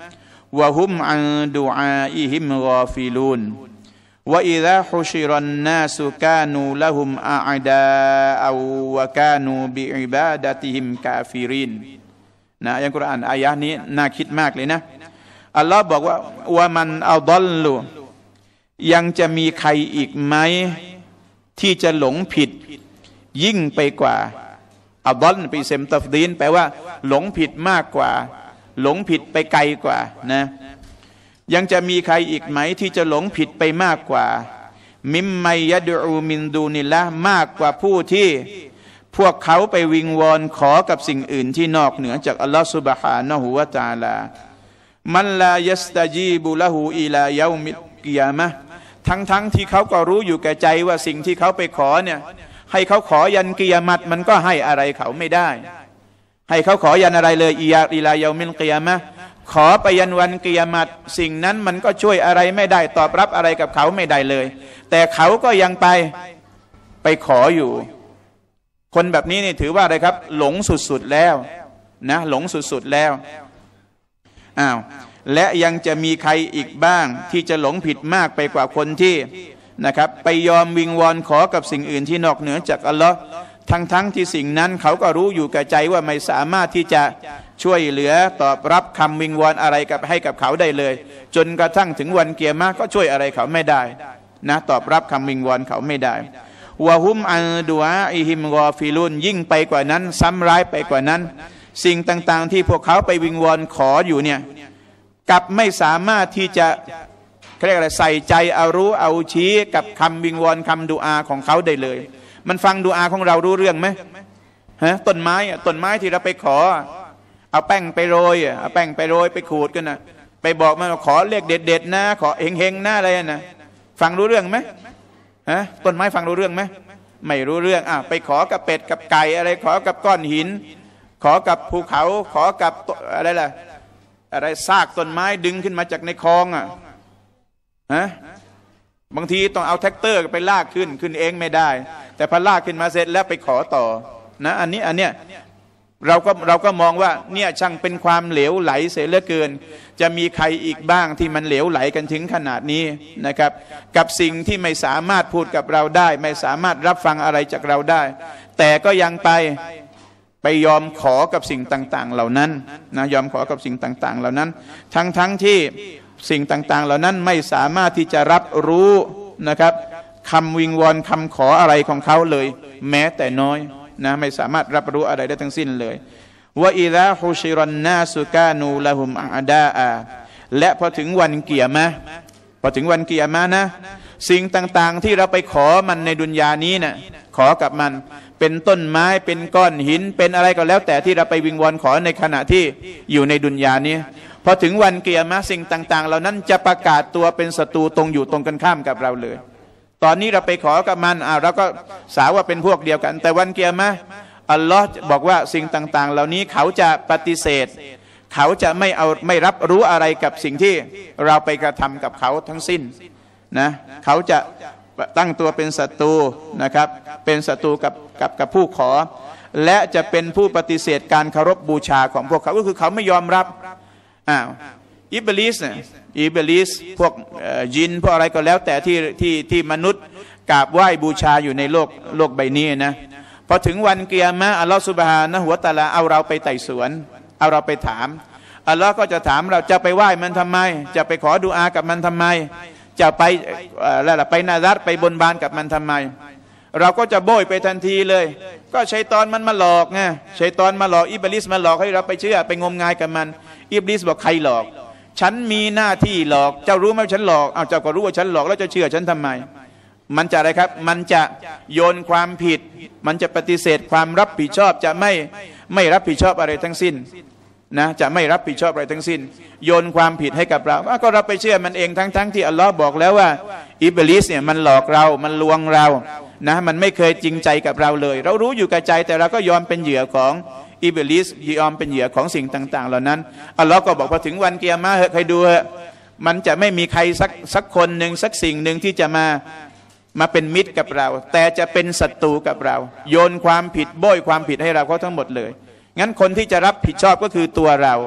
วะฮุมอันดุอาอิฮิมกอฟิลูนวะอิซาฮุชิรันนาสุกานูละฮุมอาดาอวะกานูบิอิบาดะติฮิมกาฟิรินนะอัลกุรอานอายะนี้น่าคิดมากเลยนะอัลลอฮ์บอกว่าวะมันอัฎอลลุยังจะมีใครอีกไหมที่จะหลงผิดยิ่งไปกว่าอัฎอลไปเซมตัฟดีนแปลว่าหลงผิดมากกว่าหลงผิดไปไกลกว่านะยังจะมีใครอีกไหมที่จะหลงผิดไปมากกว่ามิมไมยะดูมินดูนิลละมากกว่าผู้ที่พวกเขาไปวิงวอนขอกับสิ่งอื่นที่นอกเหนือจากอัลลอฮฺซุบฮานะฮูวะตะอาลามันลายัสตะจีบุละหูอิลายามิกิยามะทั้งทั้งที่เขาก็รู้อยู่แก่ใจว่าสิ่งที่เขาไปขอเนี่ยให้เขาขอยันกิยามัตมันก็ให้อะไรเขาไม่ได้ให้เขาขอยันอะไรเลยอียาอิลายามิลกิยามะขอไปยันวันกิยามัตสิ่งนั้นมันก็ช่วยอะไรไม่ได้ตอบรับอะไรกับเขาไม่ได้เลยแต่เขาก็ยังไปไปขออยู่คนแบบนี้นี่ถือว่าอะไรครับหลงสุดๆแล้วนะหลงสุดๆแล้วอ้าวและยังจะมีใครอีกบ้างที่จะหลงผิดมากไปกว่าคนที่นะครับไปยอมวิงวอนขอกับสิ่งอื่นที่นอกเหนือจากอัลลอฮ์ทั้งทั้งที่สิ่งนั้นเขาก็รู้อยู่กับใจว่าไม่สามารถที่จะช่วยเหลือตอบรับคำวิงวอนอะไรกับให้กับเขาได้เลยจนกระทั่งถึงวันเกียรมาก็ช่วยอะไรเขาไม่ได้นะตอบรับคำวิงวอนเขาไม่ได้วะฮุมอันดุอาอิฮิมกอฟิลุนยิ่งไปกว่านั้นซ้ำร้ายไปกว่านั้นสิ่งต่างๆที่พวกเขาไปวิงวอนขออยู่เนี่ยกับไม่สามารถที่จะเรียกอะไรใส่ใจเอารู้เอาชี้กับคำวิงวอนคำดุอาของเขาได้เลยมันฟังดุอาของเรารู้เรื่องไหมฮะต้นไม้ต้นไม้ที่เราไปขอเอาแป้งไปโรยเอาแป้งไปโรยไปขูดกันนะไปบอกมันขอเลขเด็ดๆนะขอเฮงๆนะอะไรนะฟังรู้เรื่องไหมฮะต้นไม้ฟังรู้เรื่องไหมไม่รู้เรื่องอ่ะไปขอกับเป็ดกับไก่อะไรขอกับก้อนหินขอกับภูเขาขอกับอะไรล่ะอะไรซากต้นไม้ดึงขึ้นมาจากในคลองอ่ะฮะบางทีต้องเอาแท็กเตอร์ไปลากขึ้นขึ้นเองไม่ได้แต่พอลากขึ้นมาเสร็จแล้วไปขอต่อนะอันนี้อันเนี้ยเราก็เราก็มองว่าเนี่ยช่างเป็นความเหลวไหลเสียเหลือเกินจะมีใครอีกบ้างที่มันเหลวไหลกันถึงขนาดนี้นะครับกับสิ่งที่ไม่สามารถพูดกับเราได้ไม่สามารถรับฟังอะไรจากเราได้แต่ก็ยังไปไปยอมขอกับสิ่งต่างๆเหล่านั้นนะยอมขอกับสิ่งต่างๆเหล่านั้นทั้งๆ ท, ที่สิ่งต่างๆเหล่านั้นไม่สามารถที่จะรับรู้นะครับคำวิงวอนคำขออะไรของเขาเลยแม้แต่น้อยนะไม่สามารถรับรู้อะไรได้ทั้งสิ้นเลยว่าอิซาฮุชิรันนาสุกานูละฮุมอาดาอาและพอถึงวันเกียรมะพอถึงวันเกียรมะนะสิ่งต่างๆที่เราไปขอมันในดุนยานี้นะขอกับมันเป็นต้นไม้เป็นก้อนหินเป็นอะไรก็แล้วแต่ที่เราไปวิงวอนขอในขณะที่อยู่ในดุนยานี้พอถึงวันเกียรมะสิ่งต่างๆเหล่านั้นจะประกาศตัวเป็นศัตรูตรงอยู่ตรงกันข้ามกับเราเลยตอนนี้เราไปขอกับมันอ่าเราก็สาวว่าเป็นพวกเดียวกันแต่วันเกียรมะอัลลอฮ์บอกว่าสิ่งต่างๆเหล่านี้เขาจะปฏิเสธเขาจะไม่เอาไม่รับรู้อะไรกับสิ่งที่เราไปกระทำกับเขาทั้งสิ้นนะเขาจะตั้งตัวเป็นศัตรูนะครับเป็นศัตรูกับกับกับผู้ขอและจะเป็นผู้ปฏิเสธการเคารพบูชาของพวกเขาก็คือเขาไม่ยอมรับอ้าวอิบลิสเนี่ยอิบลิสพวกยินพวกอะไรก็แล้วแต่ที่ที่ที่มนุษย์กราบไหว้บูชาอยู่ในโลกโลกใบนี้นะพอถึงวันเกียรมาอัลลอฮฺซุบฮานะฮูวะตะอาลาเอาเราไปไต่สวนเอาเราไปถามอัลลอฮ์ก็จะถามเราจะไปไหว้มันทำไมจะไปขอดุอากับมันทำไมจะไปอะไรล่ะไปนาซัรไปบนบานกับมันทำไมเราก็จะโบยไปทันทีเลยก็ชัยฏอนมันมาหลอกไงชัยฏอนมาหลอกอิบลิสมาหลอกให้เราไปเชื่อไปงมงายกับมันอิบลิสบอกใครหลอกฉันมีหน้าที่หลอกเจ้ารู้ไหมฉันหลอกเอาเจ้าก็รู้ว่าฉันหลอกแล้วจะเชื่อฉันทำไมมันจะอะไรครับมันจะโยนความผิดมันจะปฏิเสธความรับผิดชอบจะไม่ไม่รับผิดชอบอะไรทั้งสิ้นนะจะไม่รับผิดชอบอะไรทั้งสิ้นโยนความผิดให้กับเราก็เราไปเชื่อมันเองทั้งๆ ท, ที่อัลลอฮ์บอกแล้วว่าอิบลิสเนี่ยมันหลอกเรามันลวงเรานะมันไม่เคยจริงใจกับเราเลยเรารู้อยู่กับใจแต่เราก็ยอมเป็นเหยื่อของอิบลิสยอมเป็นเหยื่อของสิ่งต่างๆเหล่านั้นอัลลอฮ์ก็บอกพอถึงวันเกียรมาเหอะใครดูเหอะมันจะไม่มีใครสักสักคนหนึ่งสักสิ่งหนึ่งที่จะมามาเป็นมิตรกับเราแต่จะเป็นศัตรูกับเราโยนความผิดโบยความผิดให้เราเขาทั้งหมดเลยงั้นคนที่จะรับผิดชอบก็คือตัวเรา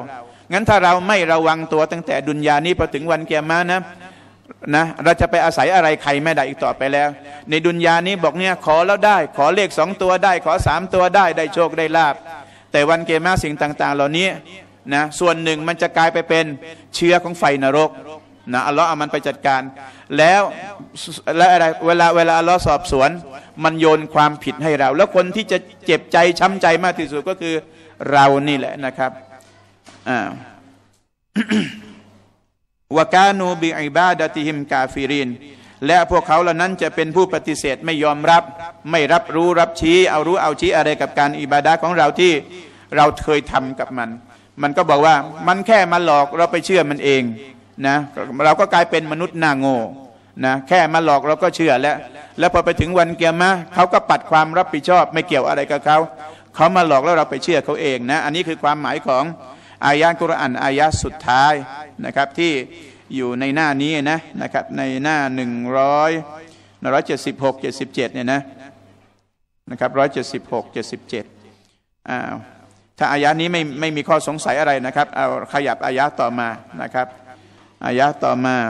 งั้นถ้าเราไม่ระวังตัวตั้งแต่ดุนยานี้พอถึงวันกิยามะห์นะนะเราจะไปอาศัยอะไรใครไม่ได้อีกต่อไปแล้วในดุนยานี้บอกเนี่ยขอแล้วได้ขอเลขสองตัวได้ขอสามตัวได้ได้โชคได้ลาภแต่วันกิยามะห์สิ่งต่างๆเหล่านี้นะส่วนหนึ่งมันจะกลายไปเป็นเชื้อของไฟนรกนะอัลลอฮ์เอามันไปจัดการแล้วและอะไรเวลาเวลาอัลลอฮ์สอบสวนมันโยนความผิดให้เราแล้วคนที่จะเจ็บใจช้ำใจมากที่สุดก็คือเรานี่แหละนะครับอ่าวะกานูบิอิบาดะติฮิมกาฟิรินและพวกเขาเหล่านั้นจะเป็นผู้ปฏิเสธไม่ยอมรับไม่รับรู้รับชี้เอารู้เอาชี้อะไรกับการอิบาดะห์ของเราที่เราเคยทำกับมันมันก็บอกว่ามันแค่มาหลอกเราไปเชื่อมันเองนะเราก็กลายเป็นมนุษย์หน้าโง่นะแค่มาหลอกเราก็เชื่อแล้วแล้วพอไปถึงวันกิยามะห์เขาก็ปัดความรับผิดชอบไม่เกี่ยวอะไรกับเขาเขามาหลอกแล้วเราไปเชื่อเขาเองนะอันนี้คือความหมายของอายะห์กุรอานอายะห์สุดท้ายนะครับที่อยู่ในหน้านี้นะนะครับในหน้าหนึ่งร้อยหนึ่งร้อยเจ็ดสิบหกเจ็ดสิบเจ็ดเนี่ยนะนะครับร้อยเจ็ดสิบหกเจ็ดสิบเจ็ดอ้าวถ้าอายะนี้ไม่ไม่มีข้อสงสัยอะไรนะครับเอาขยับอายะต่อมานะครับอายะต่อมา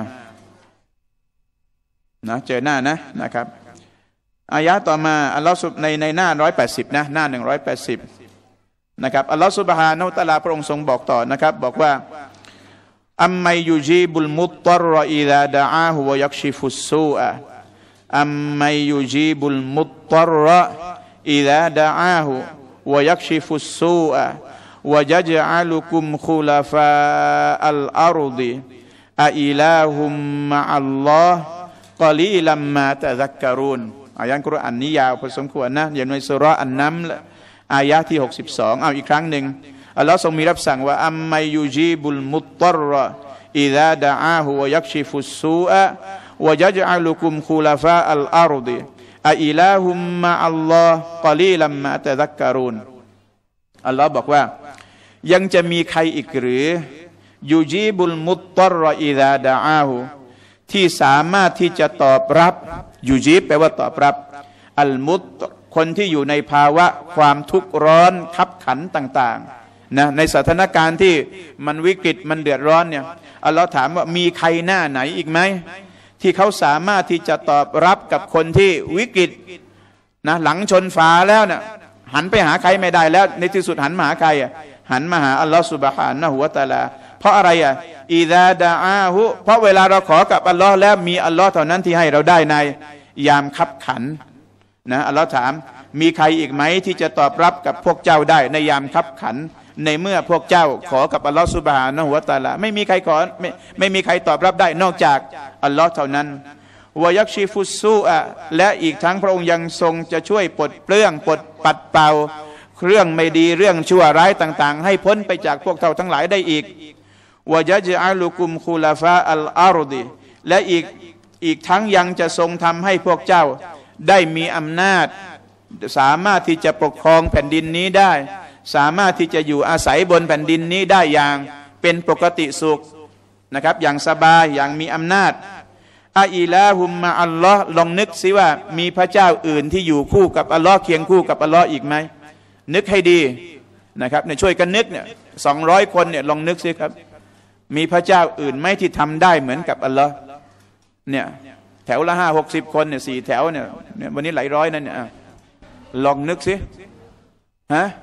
นะเจอหน้านะนะครับอายะต่อมาอัลลอฮฺสุบในในหน้าร้อยแปดสิบนะหน้าหนึ่งร้อยแปดสิบนะครับอัลลอฮฺซุบฮานะฮูวะตะอาลาพระองค์ทรงบอกต่อนะครับบอกว่าอัมมัยยุจีบุลมุตตรอิซาดะอาฮุวะยักชิฟุสซูอะอัมมัยยุจีบุลมุตตรอิซาดะอาฮุวะยักชิฟุสซูอะวะยัจอะลุกุมคุลาฟาอัลอาร์ฎิอะอิลาฮุมมะอัลลอฮ์กอลีลัมมาตะซักกะรูนอายะห์กุรอานนี้ยาวพอสมควรนะอยู่ในซูเราะห์อันนัมลอายะห์ที่หกสิบสองเอาอีกครั้งหนึ่งอัลลอฮ์ทรงมีรับสั่งว่าอัมมัยยุจีบุลมุตตรอิซาดะอาฮุวะยักชิฟุสซูอะวะยัจอะลุกุมคุลาฟาอัลอาร์ฎิอะอิลาฮุมมะอัลลอฮ์กอลีลัมมาตะซักกะรูนอัลลอฮ์บอกว่ายังจะมีใครอีกหรือยูจีบุลมุตตรอิซาดะอาฮุที่สามารถที่จะตอบรับยูจีบแปลว่าตอบรับอัลมุตคนที่อยู่ในภาวะความทุกข์ร้อนขับขันต่างๆนะในสถานการณ์ที่มันวิกฤตมันเดือดร้อนเนี่ยอัลลอฮ์ถามว่ามีใครหน้าไหนอีกไหมที่เขาสามารถที่จะตอบรับกับคนที่วิกฤตนะหลังชนฝาแล้วเนี่ยหันไปหาใครไม่ได้แล้วในที่สุดหันมาหาใครอ่ะหันมาหาอัลลอฮ์ซุบฮานะฮูวะตะอาลาเพราะอะไรอ่ะอิซาดะอาฮุเพราะเวลาเราขอกับอัลลอฮ์แล้วมีอัลลอฮ์เท่านั้นที่ให้เราได้ในยามคับขันนะอัลลอฮ์ถามมีใครอีกไหมที่จะตอบรับกับพวกเจ้าได้ในยามคับขันในเมื่อพวกเจ้าขอกับอัลลอฮ์ซุบฮานะฮูวะตะอาลาไม่มีใครขอไม่ไม่มีใครตอบรับได้นอกจากอัลลอฮ์เท่านั้นวะยักชิฟุสซูอะและอีกทั้งพระองค์ยังทรงจะช่วยปลดเปลื้องปลดปัดเป่าเรื่องไม่ดีเรื่องชั่วร้ายต่างๆให้พ้นไปจากพวกเท่าทั้งหลายได้อีกวะยัจอะลุกุมคุลาฟาอัลอาร์ฎิและอีกอีกทั้งยังจะทรงทำให้พวกเจ้าได้มีอำนาจสามารถที่จะปกครองแผ่นดินนี้ได้สามารถที่จะอยู่อาศัยบนแผ่นดินนี้ได้อย่างเป็นปกติสุขนะครับอย่างสบายอย่างมีอำนาจอะอิลาฮุมมะอัลลอฮ์ลองนึกสิว่ามีพระเจ้าอื่นที่อยู่คู่กับอัลลอฮ์เคียงคู่กับอัลลอฮ์อีกไหมนึกให้ดีนะครับเนี่ยช่วยกันนึกเนี่ยสองร้อยคนเนี่ยลองนึกสิครับมีพระเจ้าอื่นไหมที่ทำได้เหมือนกับอัลลอฮ์เนี่ยแถวละห้าหกสิบคนเนี่ยสี่แถวเนี่ยวันนี้หลายร้อยนั่นเนี่ยลองนึกสิฮะ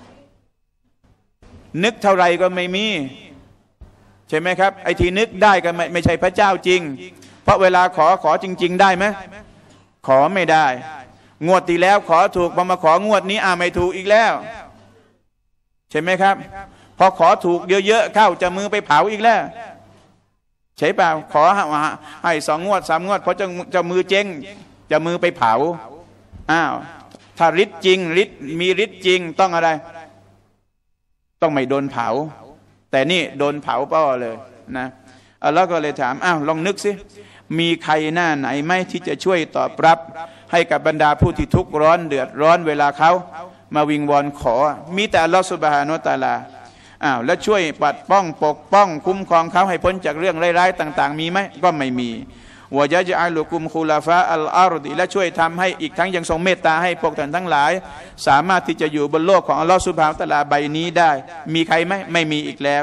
นึกเท่าไรก็ไม่มีใช่ไหมครับไอ้ที่นึกได้ก็ไม่ไม่ใช่พระเจ้าจริงเพราะเวลาขอขอจริงๆได้ไหมขอไม่ได้งวดที่แล้วขอถูกพอมาของวดนี้อ่าไม่ถูกอีกแล้วใช่ไหมครับพอขอถูกเยอะๆเข้าจะมือไปเผาอีกแล้วใช่เปล่าขอให้สองงวดสามงวดเพราะจะจะมือเจ๊งจะมือไปเผาอ้าวถ้าฤทธิ์จริงฤทธิ์มีฤทธิ์จริงต้องอะไรต้องไม่โดนเผาแต่นี่โดนเผาเป้าเลยนะอัลลอฮ์ก็เลยถามอ้าวลองนึกสิมีใครหน้าไหนไหมที่จะช่วยตอบรับให้กับบรรดาผู้ที่ทุกข์ร้อนเดือดร้อนเวลาเขามาวิงวอนขอมีแต่อัลลอฮ์ซุบฮานะฮูวะตะอาลาอ้าวแล้วช่วยปัดป้องปกป้องคุ้มครองเขาให้พ้นจากเรื่องร้ายๆต่างๆมีไหมก็ไม่มีวะยัจอะลุกุมคุลาฟาอัลอาร์ฎิและช่วยทำให้อีกทั้งยังทรงเมตตาให้พวกท่านทั้งหลายสามารถที่จะอยู่บนโลกของอัลลอฮ์ซุบฮานะฮูวะตะอาลาใบนี้ได้มีใครไหมไม่มีอีกแล้ว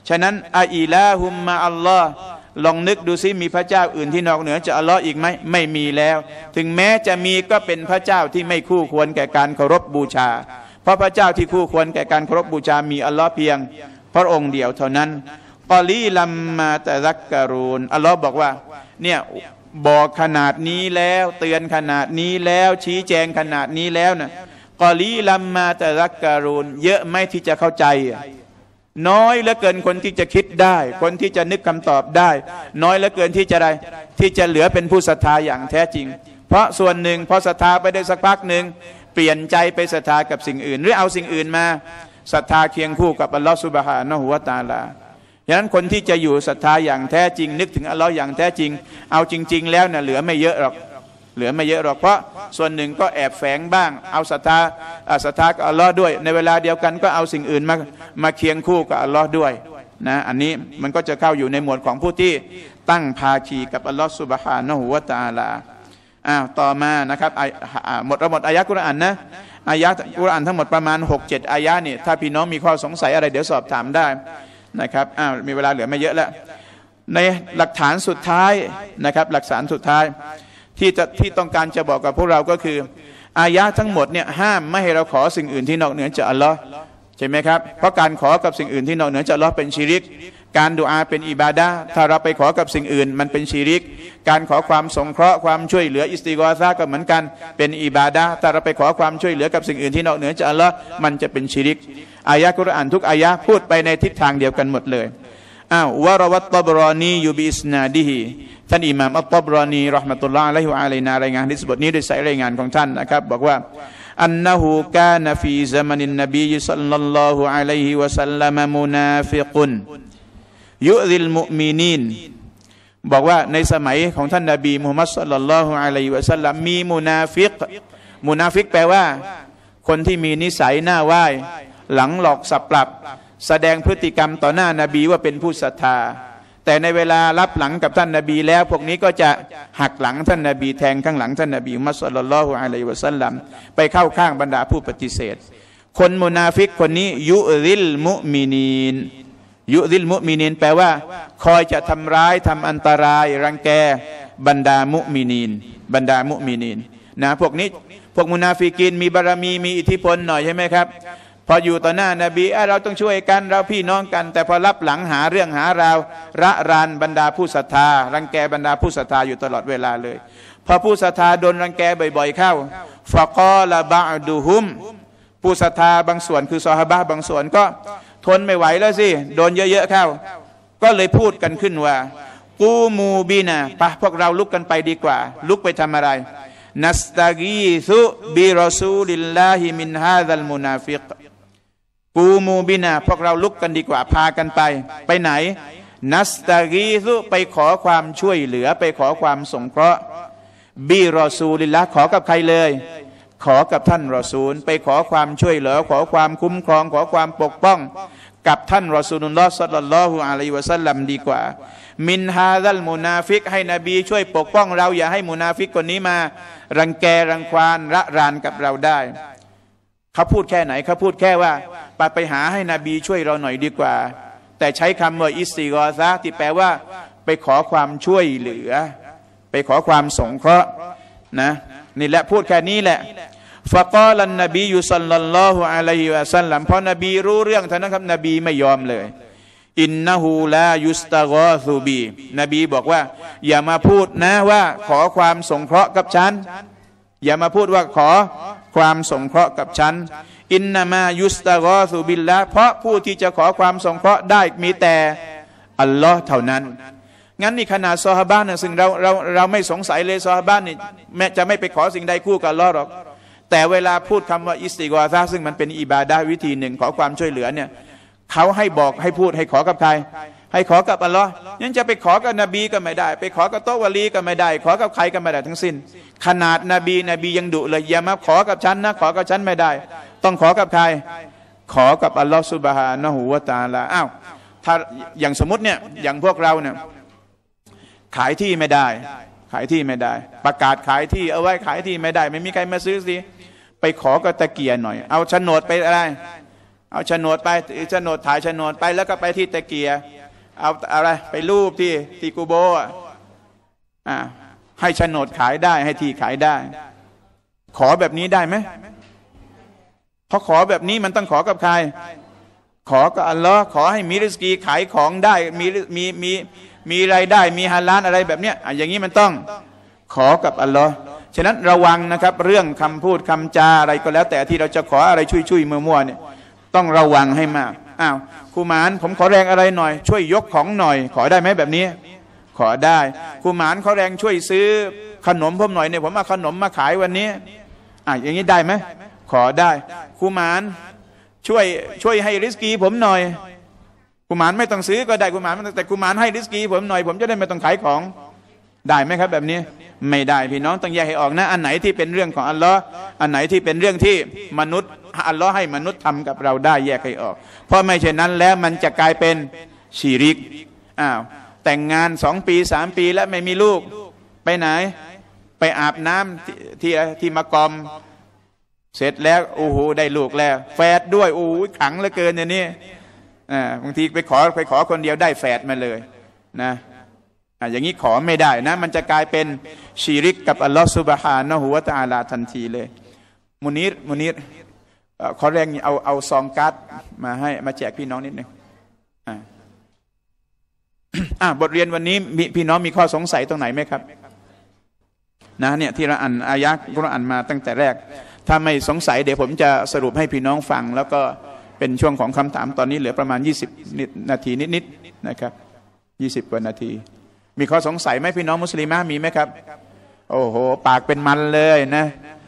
ฉะนั้นอาอิลาฮุมมาอัลลอฮ์ลองนึกดูซิมีพระเจ้าอื่นที่นอกเหนือจากอัลลอฮ์อีกไหมไม่มีแล้วถึงแม้จะมีก็เป็นพระเจ้าที่ไม่คู่ควรแก่การเคารพบูชาเพราะพระเจ้าที่คู่ควรแก่การเคารพบูชามีอัลลอฮ์เพียงพระองค์เดียวเท่านั้นกอลีลัมมาตะซักการูนอัลลอฮ์บอกว่าเนี่ยบอกขนาดนี้แล้วเตือนขนาดนี้แล้วชี้แจงขนาดนี้แล้วนะกอลีลัมมาตะซักการูนเยอะไหมที่จะเข้าใจน้อยเหลือเกินคนที่จะคิดได้คนที่จะนึกคำตอบได้น้อยเหลือเกินที่จะได้ที่จะเหลือเป็นผู้ศรัทธาอย่างแท้จริงเพราะส่วนหนึ่งพอศรัทธาไปได้สักพักหนึ่งเปลี่ยนใจไปศรัทธากับสิ่งอื่นหรือเอาสิ่งอื่นมาศรัทธาเคียงคู่กับอัลลอฮฺซุบฮานะฮูวะตะอาลาฉะนั้นคนที่จะอยู่ศรัทธาอย่างแท้จริงนึกถึงอัลลอฮ์อย่างแท้จริงเอาจริงๆแล้วเนี่ยเหลือไม่เยอะหรอกเหลือไม่เยอะหรอกเพราะส่วนหนึ่งก็แอบแฝงบ้างเอาศรัทธาศรัทธากับอัลลอฮ์ด้วยในเวลาเดียวกันก็เอาสิ่งอื่นมามาเคียงคู่กับอัลลอฮ์ด้วยนะอันนี้มันก็จะเข้าอยู่ในหมวดของผู้ที่ตั้งภาคีกับอัลลอฮ์ซุบฮานะฮูวะตะอาลาอ้าวต่อมานะครับหมดหมดอายะกุรอานนะอายะกุรอานทั้งหมดประมาณ หกเจ็ด อายะนี่ถ้าพี่น้องมีข้อสงสัยอะไรเดี๋ยวสอบถามได้นะครับอ้าวมีเวลาเหลือไม่เยอะแล้วในหลักฐานสุดท้ายนะครับหลักฐานสุดท้ายที่จะที่ต้องการจะบอกกับพวกเราก็คืออายะทั้งหมดเนี่ยห้ามไม่ให้เราขอสิ่งอื่นที่นอกเหนือจากอัลลอฮ์ใช่ไหมครับเพราะการขอกับสิ่งอื่นที่นอกเหนือจากอัลลอฮ์เป็นชิริกการดุอาเป็นอิบาดะห์ถ้าเราไปขอกับสิ่งอื่นมันเป็นชิริกการขอความสงเคราะห์ความช่วยเหลืออิสติฆอซะห์ก็เหมือนกันเป็นอิบาดะห์ถ้าเราไปขอความช่วยเหลือกับสิ่งอื่นที่นอกเหนือจากอัลลอฮ์มันจะเป็นชิริกอายะกุรอานทุกอายะพูดไปในทิศทางเดียวกันหมดเลยอ้าววะรวัตตบรอนียูบิอิสนาดิฮิท่านอิหม่ามอัตตบรอนีเราะห์มะตุลลอฮ์อะลัยฮิวะอะลัยนารายงานในบทนี้โดยสายรายงานของท่านนะครับบอกว่าอันนะฮูกานะฟีซะมันินนบีศ็อลลัลลอฮุอะลัยฮิวะซัลลัมมุนาฟิกุนยุซิลมุมินีนบอกว่าในสมัยของท่านนบีมุฮัมมัดศ็อลลัลลอฮุอะลัยฮิวะซัลลัมมีมุนาฟิกมุนาฟิกแปลว่าคนที่มีนิสัยหน้าไหว้หลังหลอกสับปรับแสดงพฤติกรรมต่อหน้านบีว่าเป็นผู้ศรัทธาแต่ในเวลารับหลังกับท่านนบีแล้วพวกนี้ก็จะหักหลังท่านนบีแทงข้างหลังท่านนบีมุฮัมมัดศ็อลลัลลอฮุอะลัยฮิวะซัลลัมไปเข้าข้างบรรดาผู้ปฏิเสธคนมุนาฟิกคนนี้ยุซิลมุมินีนยุซิลมุมินีนแปลว่าคอยจะทำร้ายทำอันตรายรังแกบรรดามุมินีนบรรดามุมินีนนะพวกนี้พวกมุนาฟิกีนมีบารมีมีอิทธิพลหน่อยใช่ไหมครับพออยู่ต่อหน้านบีเราต้องช่วยกันเราพี่น้องกันแต่พอรับหลังหาเรื่องหาราวระรานบรรดาผู้ศรัทธารังแกบรรดาผู้ศรัทธาอยู่ตลอดเวลาเลยพอผู้ศรัทธาโดนรังแกบ่อยๆเข้าฟะกอละบะดุฮุมผู้ศรัทธาบางส่วนคือซอฮาบะห์บางส่วนก็ทนไม่ไหวแล้วสิโดนเยอะๆเข้าก็เลยพูดกันขึ้นว่ากูมูบีนะปะพวกเราลุกกันไปดีกว่าลุกไปทำอะไรนัสตากีซุบิรอซูลิลลาฮิมินฮาซัลมุนาฟิกกูมูบินาพวกเราลุกกันดีกว่าพากันไปไปไหนนัสตากีซุไปขอความช่วยเหลือไปขอความสงเคราะห์บิรอซูลิลละขอกับใครเลยขอกับท่านรอซูลไปขอความช่วยเหลือขอความคุ้มครองขอความปกป้องกับท่านรอซูลุลลอฮ์ศ็อลลัลลอฮุอะลัยฮิวะซัลลัมดีกว่ามินฮาซัลมุนาฟิกให้นบีช่วยปกป้องเราอย่าให้มุนาฟิกคนนี้มารังแกรังควานระรานกับเราได้เขาพูดแค่ไหนเขาพูดแค่ว่าไปไปหาให้นบีช่วยเราหน่อยดีกว่าแต่ใช้คำว่าอิสติฆอซะห์ที่แปลว่าไปขอความช่วยเหลือไปขอความสงเคราะห์นะนี่แหละพูดแค่นี้แหละฟะกอลันนบีศ็อลลัลลอฮุอะลัยฮิวะซัลลัมพอนบีรู้เรื่องท่านนะครับนบีไม่ยอมเลยอินนะฮูลายุสตะกอซูบีนบีบอกว่าอย่ามาพูดนะว่าขอความสงเคราะห์กับฉันอย่ามาพูดว่าขอความสงเคราะห์กับฉันอินนามายุสตะกอซูบิลละเพราะผู้ที่จะขอความสงเคราะห์ได้มีแต่อัลลอฮ์เท่านั้นงั้นนี่ขนาดซอฮาบะห์เนี่ยซึ่งเราเราเราไม่สงสัยเลยซอฮาบะห์นี่แม้จะไม่ไปขอสิ่งใดคู่กับอัลลอฮ์หรอกแต่เวลาพูดคำว่าอิสติฆอซะห์ซึ่งมันเป็นอิบาดะห์วิธีหนึ่งขอความช่วยเหลือเนี่ยเขาให้บอกให้พูดให้ขอกับใครให้ขอกับอัลลอฮ์งั้นจะไปขอกับนบีก็ไม่ได้ไปขอกับโตวะลีก็ไม่ได้ขอกับใครก็ไม่ได้ทั้งสิ้นขนาดนบีนบียังดุเลยอย่ามาขอกับฉันนะขอกับฉันไม่ได้ต้องขอกับใครขอกับอัลลอฮ์ซุบฮานะฮูวะตะอาลาอ้าวถ้าอย่างสมมติเนี่ยอย่างพวกเราเนี่ยขายที่ไม่ได้ขายที่ไม่ได้ประกาศขายที่เอาไว้ขายที่ไม่ได้ไม่มีใครมาซื้อสิไปขอกับตะเกียร์หน่อยเอาโฉนดไปอะไรเอาโฉนดไปโฉนดถ่ายโฉนดไปแล้วก็ไปที่ตะเกียเอาอะไรไปรูปที่ที่กูโบอ่าให้โฉนดขายได้ให้ที่ขายได้ขอแบบนี้ได้ไหมเพราะขอแบบนี้มันต้องขอกับใครขอกับอัลลอฮ์ขอให้มีริสกีขายของได้มีมีมีมีรายได้มีฮาลาลอะไรแบบเนี้ยอย่างนี้มันต้องขอกับอัลลอฮ์ฉะนั้นระวังนะครับเรื่องคำพูดคำจาอะไรก็แล้วแต่ที่เราจะขออะไรช่วยๆมั่วๆเนี่ยต้องระวังให้มากอ้าวครูหมานผมขอแรงอะไรหน่อยช่วยยกของหน่อยขอได้ไหมแบบนี้ขอได้ครูหมานขอแรงช่วยซื้อขนมผมหน่อยเนี่ยผมเอาขนมมาขายวันนี้อ่ะอย่างนี้ได้ไหมขอได้ครูหมานช่วยช่วยให้ริสกีผมหน่อยครูหมานไม่ต้องซื้อก็ได้ครูหมานแต่ครูหมานให้ริสกีผมหน่อยผมจะได้ไม่ต้องขายของได้ไหมครับแบบนี้ไม่ได้พี่น้องต้องแยกให้ออกนะอันไหนที่เป็นเรื่องของอัลลอฮ์อันไหนที่เป็นเรื่องที่มนุษย์อัลลอฮ์ให้มนุษย์ทำกับเราได้แยกให้ออกเพราะไม่เช่นนั้นแล้วมันจะกลายเป็นชิริกอ้าวแต่งงานสองปีสามปีแล้วไม่มีลูกไปไหนไปอาบน้ำที่ที่ที่มากอมเสร็จแล้วโอ้โหได้ลูกแล้วแฝดด้วยโอ้โหขังเหลือเกินอย่างนี้อ่าบางทีไปขอไปขอคนเดียวได้แฝดมาเลยนะอ่าอย่างนี้ขอไม่ได้นะมันจะกลายเป็นชิริกกับอัลลอฮฺซุบฮานะฮูวะตะอาลาทันทีเลยมุนีรมุนีรขอแรงเอาเอาซองการ์ดมาให้มาแจกพี่น้องนิดนึงอ่าอ่าบทเรียนวันนี้พี่น้องมีข้อสงสัยตรงไหนไหมครับนะเนี่ยที่เราอ่านอายะห์กุรอานมาตั้งแต่แรกถ้าไม่สงสัยเดี๋ยวผมจะสรุปให้พี่น้องฟังแล้วก็เป็นช่วงของคำถามตอนนี้เหลือประมาณยี่สิบนาทีนิดๆนะครับยี่สิบกว่านาทีมีข้อสงสัยไหมพี่น้องมุสลิมะมีไหมครับโอ้โหปากเป็นมันเลยนะ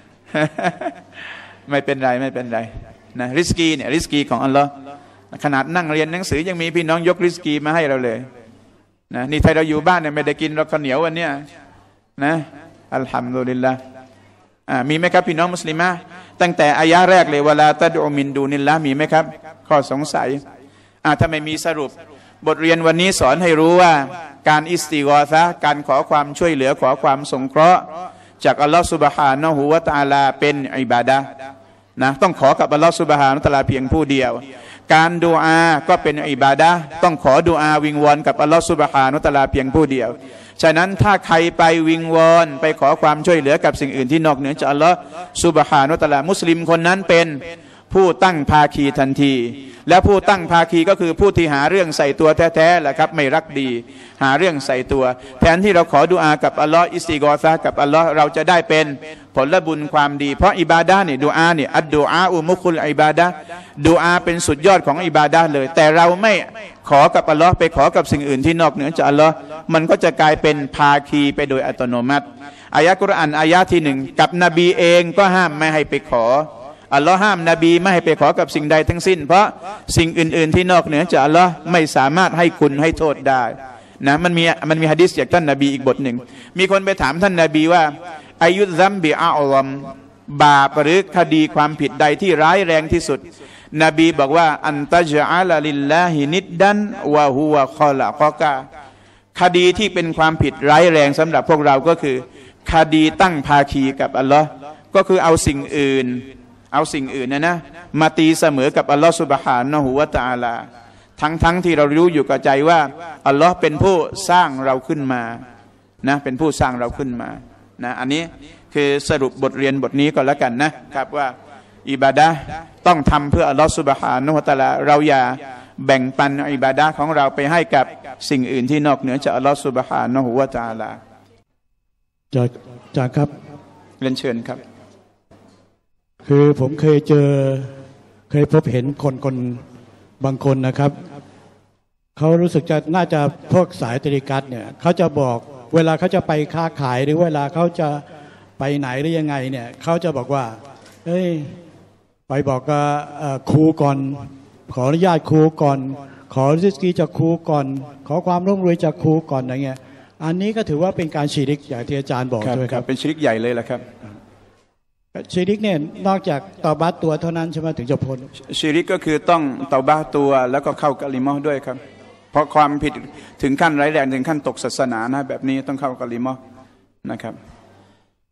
ไม่เป็นไรไม่เป็นไรนะริสกีเนี่ยริสกีของอัลลอฮ์ขนาดนั่งเรียนหนังสือยังมีพี่น้องยกริสกีมาให้เราเลยนะนี่ถ้าเราอยู่บ้านเนี่ยไม่ได้กินเราข้าวเหนียววันเนี้ยนะอัลฮัมดุลิลละอ่ามีไหมครับพี่น้องมุสลิมะตั้งแต่อายะแรกเลยวะลาตัดอุมินดูนิลละมีไหมครับข้อสงสัยอ่าถ้าไม่มีสรุปบทเรียนวันนี้สอนให้รู้ว่าการอิสติฆอซะห์การขอความช่วยเหลือขอความสงเคราะห์จากอัลลอฮฺซุบฮานะฮูวะตะอาลาเป็นอิบาดะห์นะต้องขอกับอัลลอฮฺซุบฮานะฮูวะตะอาลาเพียงผู้เดียวการดุอาก็เป็นอิบาดะห์ต้องขอดุอาวิงวอนกับอัลลอฮฺซุบฮานะฮูวะตะอาลาเพียงผู้เดียวฉะนั้นถ้าใครไปวิงวอนไปขอความช่วยเหลือกับสิ่งอื่นที่นอกเหนือจากอัลลอฮฺซุบฮานะฮูวะตะอาลามุสลิมคนนั้นเป็นผู้ตั้งภาคีทันทีและผู้ตั้งภาคีก็คือผู้ที่หาเรื่องใส่ตัวแท้ๆแหละครับไม่รักดีหาเรื่องใส่ตัวแทนที่เราขอดุอากับอัลลอฮ์อิสติฆอซะห์กับอัลลอฮ์เราจะได้เป็นผลบุญความดีเพราะอิบาดะห์เนี่ยดุอาเนี่ยอัดดุอาอุมุคุลอิบาดะห์ดุอาเป็นสุดยอดของอิบาดะห์เลยแต่เราไม่ขอกับอัลลอฮ์ไปขอกับสิ่งอื่นที่นอกเหนือจากอัลลอฮ์มันก็จะกลายเป็นภาคีไปโดยอัตโนมัติอายะกุรอานอายะที่หนึ่งกับนบีเองก็ห้ามไม่ให้ไปขออัลลอฮ์ห้ามนบีไม่ให้ไปขอกับสิ่งใดทั้งสิ้นเพราะสิ่งอื่นๆที่นอกเหนือจากอัลลอฮ์ไม่สามารถให้คุณให้โทษได้นะมันมีมันมีหะดีษจากท่านนบีอีกบทหนึ่งมีคนไปถามท่านนบีว่าอายุซัมบิอาอัลลัมบาปหรือคดีความผิดใดที่ร้ายแรงที่สุดนบีบอกว่าอันตัจอาลลิลลาฮินิดดันวะฮุวะคอละกอกะคดีที่เป็นความผิดร้ายแรงสำหรับพวกเราก็คือคดีตั้งภาคีกับอัลลอฮ์ก็คือเอาสิ่งอื่นเอาสิ่งอื่นนะนะมาตีเสมอกับอัลลอฮฺซุบฮานะฮูวะตะอาลาทั้งทั้งที่เรารู้อยู่กับใจว่าอัลลอฮ์เป็นผู้สร้างเราขึ้นมานะเป็นผู้สร้างเราขึ้นมานะอันนี้คือสรุปบทเรียนบทนี้ก็แล้วกันนะครับว่าอิบาดะห์ต้องทำเพื่ออัลลอฮฺซุบฮานะฮูวะตะอาลาเราอย่าแบ่งปันอิบาดะห์ของเราไปให้กับสิ่งอื่นที่นอกเหนือจากอัลลอฮฺซุบฮานะฮูวะตะอาลาจากจากครับเรียนเชิญครับคือผมเคยเจอเคยพบเห็นคนคนบางคนนะครับเขารู้สึกจะน่าจะพวกสายตริกัตเนี่ยเขาจะบอกเวลาเขาจะไปค้าขายหรือเวลาเขาจะไปไหนหรือยังไงเนี่ยเขาจะบอกว่าเอ้ยไปบอกกับครูก่อนขออนุญาตครูก่อนขอริสกีจากครูก่อนขอความร่วมมือจากครูก่อนอะไรเงี้ยอันนี้ก็ถือว่าเป็นการชิริกอย่างที่อาจารย์บอกใช่ไหมครับเป็นชิริกใหญ่เลยแหละครับชิริกเนี่ยนอกจากตอบัตตัวเท่านั้นใช่ไหมถึงจะพ้นชิริกก็คือต้องเตาบ้าตัวแล้วก็เข้ากะลิมอด้วยครับเพราะความผิดถึงขั้นร้ายแรงถึงขั้นตกศาสนานะแบบนี้ต้องเข้ากะลิมอนะครับ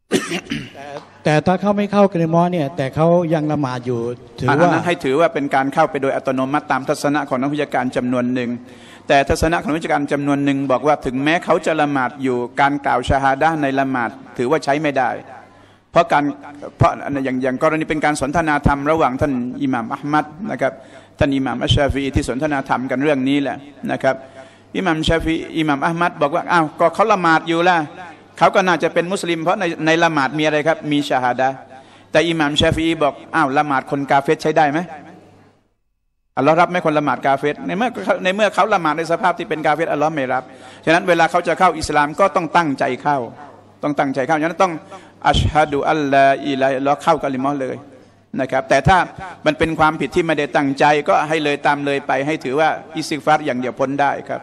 แต่แต่ถ้าเขาไม่เข้ากะลิมอเนี่ยแต่เขายังละหมาดอยู่ถือว่าให้ถือว่าเป็นการเข้าไปโดยอัตโนมัติตามทัศนะของนักวิชาการจำนวนหนึ่งแต่ทัศนะของนักวิชาการจำนวนหนึ่งบอกว่าถึงแม้เขาจะละหมาดอยู่การกล่าวชาฮาดะห์ในละหมาดถือว่าใช้ไม่ได้เพราะการเพราะอย่างอย่างกรณีเป็นการสนทนาธรรมระหว่างท่านอิหม่ามอะห์มัดนะครับท่านอิหม่ามอัชชาฟีที่สนทนาธรรมกันเรื่องนี้แหละนะครับอิหม่ามชาฟีอิหม่ามอะห์มัดบอกว่าอ้าวก็เขาละหมาดอยู่ละเขาก็น่าจะเป็นมุสลิมเพราะในในละหมาดมีอะไรครับมีชาฮาดะห์แต่อิหม่ามชาฟีบอกอ้าวละหมาดคนกาเฟรใช้ได้ไหมอัลลอฮ์รับไหมคนละหมาดกาเฟรในเมื่อในเมื่อเขาละหมาดในสภาพที่เป็นกาเฟรอัลลอฮ์ไม่รับฉะนั้นเวลาเขาจะเข้าอิสลามก็ต้องตั้งใจเข้าต้องตั้งใจเข้าฉะนั้นต้องอัชฮะดุอัลลอฮ์อิลาฮิลลอฮ์เข้ากะลิมอเลยนะครับแต่ถ้ามันเป็นความผิดที่ไม่ได้ตั้งใจก็ให้เลยตามเลยไปให้ถือว่าอิสติฆฟารอย่างเดียวพ้นได้ครับ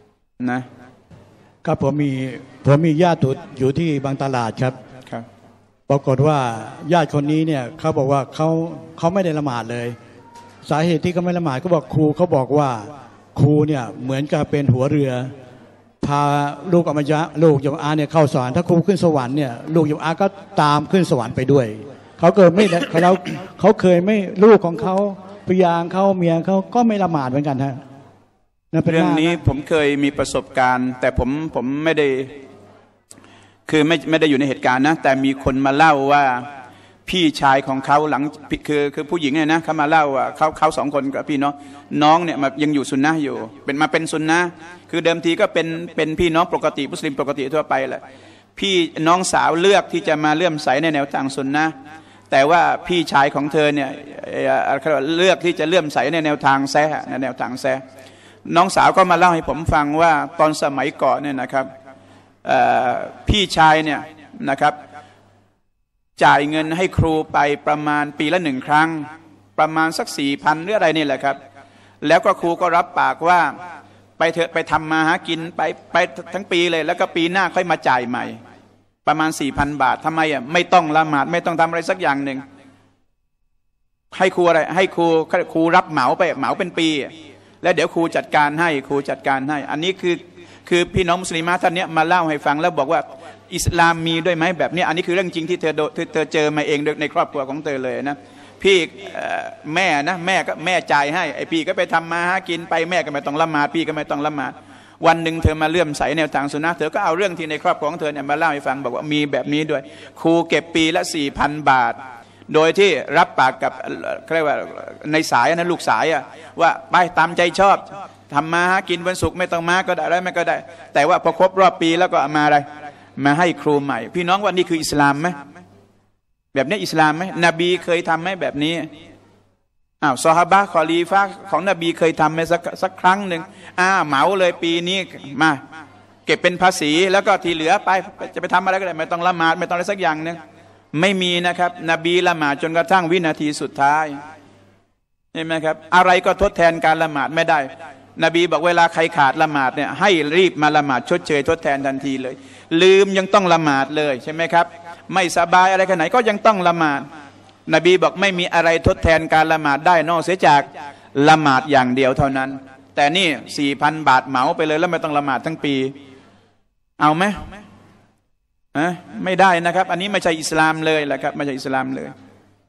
นะครับผมมีผมมีญาติอยู่ที่บางตลาดครับครับปรากฏว่าญาติคนนี้เนี่ยเขาบอกว่าเขาเขาไม่ได้ละหมาดเลยสาเหตุที่เขาไม่ละหมาดเขาบอกครูเขาบอกว่าครูเนี่ยเหมือนกับเป็นหัวเรือพาลูกอมยะลูกยมอาเนี่ยเข้าสวรรค์ถ้าครูขึ้นสวรรค์เนี่ยลูกยมอาก็ตามขึ้นสวรรค์ไปด้วยเขาเกิดไม่เขาเขาเคยไม่ลูกของเขาพยางเขาเมียเขาก็ไม่ละหมาดเหมือนกันฮะเรื่องนี้ผมเคยมีประสบการณ์แต่ผมผมไม่ได้คือไม่ไม่ได้อยู่ในเหตุการณ์นะแต่มีคนมาเล่าว่าพี่ชายของเขาหลังคือคือผู้หญิงเนี่ยนะเขามาเล่าว่าเขาเขาสองคนกับพี่น้องน้องเนี่ยมายังอยู่ซุนนะอยู่เป็นมาเป็นซุนนะคือเดิมทีก็เป็นเป็นพี่น้องปกติมุสลิมปกติทั่วไปแหละพี่น้องสาวเลือกที่จะมาเลื่อมใสในแนวทางซุนนะแต่ว่าพี่ชายของเธอเนี่ยเลือกที่จะเลื่อมใสในแนวทางแซะในแนวทางแซะน้องสาวก็มาเล่าให้ผมฟังว่าตอนสมัยก่อนเนี่ยนะครับพี่ชายเนี่ยนะครับจ่ายเงินให้ครูไปประมาณปีละหนึ่งครั้งประมาณสักสี่พันหรืออะไรนี่แหละครับแล้วก็ครูก็รับปากว่าไปเถอะไปทำมาหากินไปไปทั้งปีเลยแล้วก็ปีหน้าค่อยมาจ่ายใหม่ประมาณสี่พันบาททำไมอ่ะไม่ต้องละหมาดไม่ต้องทำอะไรสักอย่างหนึ่งให้ครูอะไรให้ครูครูรับเหมาไปเหมาเป็นปีแล้วเดี๋ยวครูจัดการให้ครูจัดการให้อันนี้คือคือพี่น้องมุสลิมท่านเนี้ยมาเล่าให้ฟังแล้วบอกว่าอิสลามมีด้วยไหมแบบนี้อันนี้คือเรื่องจริงที่เธอเธอเจอมาเองในครอบครัวของเธอเลยนะพี่แม่นะแม่ก็แม่จ่ายให้ไอพี่ก็ไปทำมาหากินไปแม่ก็ไม่ต้องละหมาดพี่ก็ไม่ต้องละหมาดวันหนึ่งเธอมาเลื่อมใสแนวทางสุนนะเธอก็เอาเรื่องที่ในครอบครัวของเธอเนี่ยมาเล่าให้ฟังบอกว่ามีแบบนี้ด้วยครูเก็บปีละสี่พันบาทโดยที่รับปากกับเรียกว่าในสายนะลูกสายอะว่าไปตามใจชอบทำมาหากินวันศุกร์ไม่ต้องมาก็ได้อะไรไม่ก็ได้แต่ว่าพอครบรอบปีแล้วก็มาอะไรมาให้ครูใหม่พี่น้องว่านี่คืออิสลามไหมแบบนี้อิสลามไหมนบีเคยทำไหมแบบนี้อ้าวซอฮาบะห์คอลีฟะของนบีเคยทำไหมสักสักครั้งหนึ่งอ้าเหมาเลยปีนี้มาเก็บเป็นภาษีแล้วก็ที่เหลือไปจะไปทำอะไรก็ได้ไม่ต้องละหมาดไม่ต้องอะไรสักอย่างนึงไม่มีนะครับนบีละหมาดจนกระทั่งวินาทีสุดท้ายเห็นไหมครับอะไรก็ทดแทนการละหมาดไม่ได้นบีบอกเวลาใครขาดละหมาดเนี่ยให้รีบมาละหมาดชดเชยทดแทนทันทีเลยลืมยังต้องละหมาดเลยใช่ไหมครับไม่สบายอะไรขนาดไหนก็ยังต้องละหมาดนบีบอกไม่มีอะไรทดแทนการละหมาดได้นอกเสียจากละหมาดอย่างเดียวเท่านั้นแต่นี่สี่พันบาทเหมาไปเลยแล้วไม่ต้องละหมาดทั้งปีเอาไหมอะไม่ได้นะครับอันนี้ไม่ใช่อิสลามเลยแหละครับไม่ใช่อิสลามเลย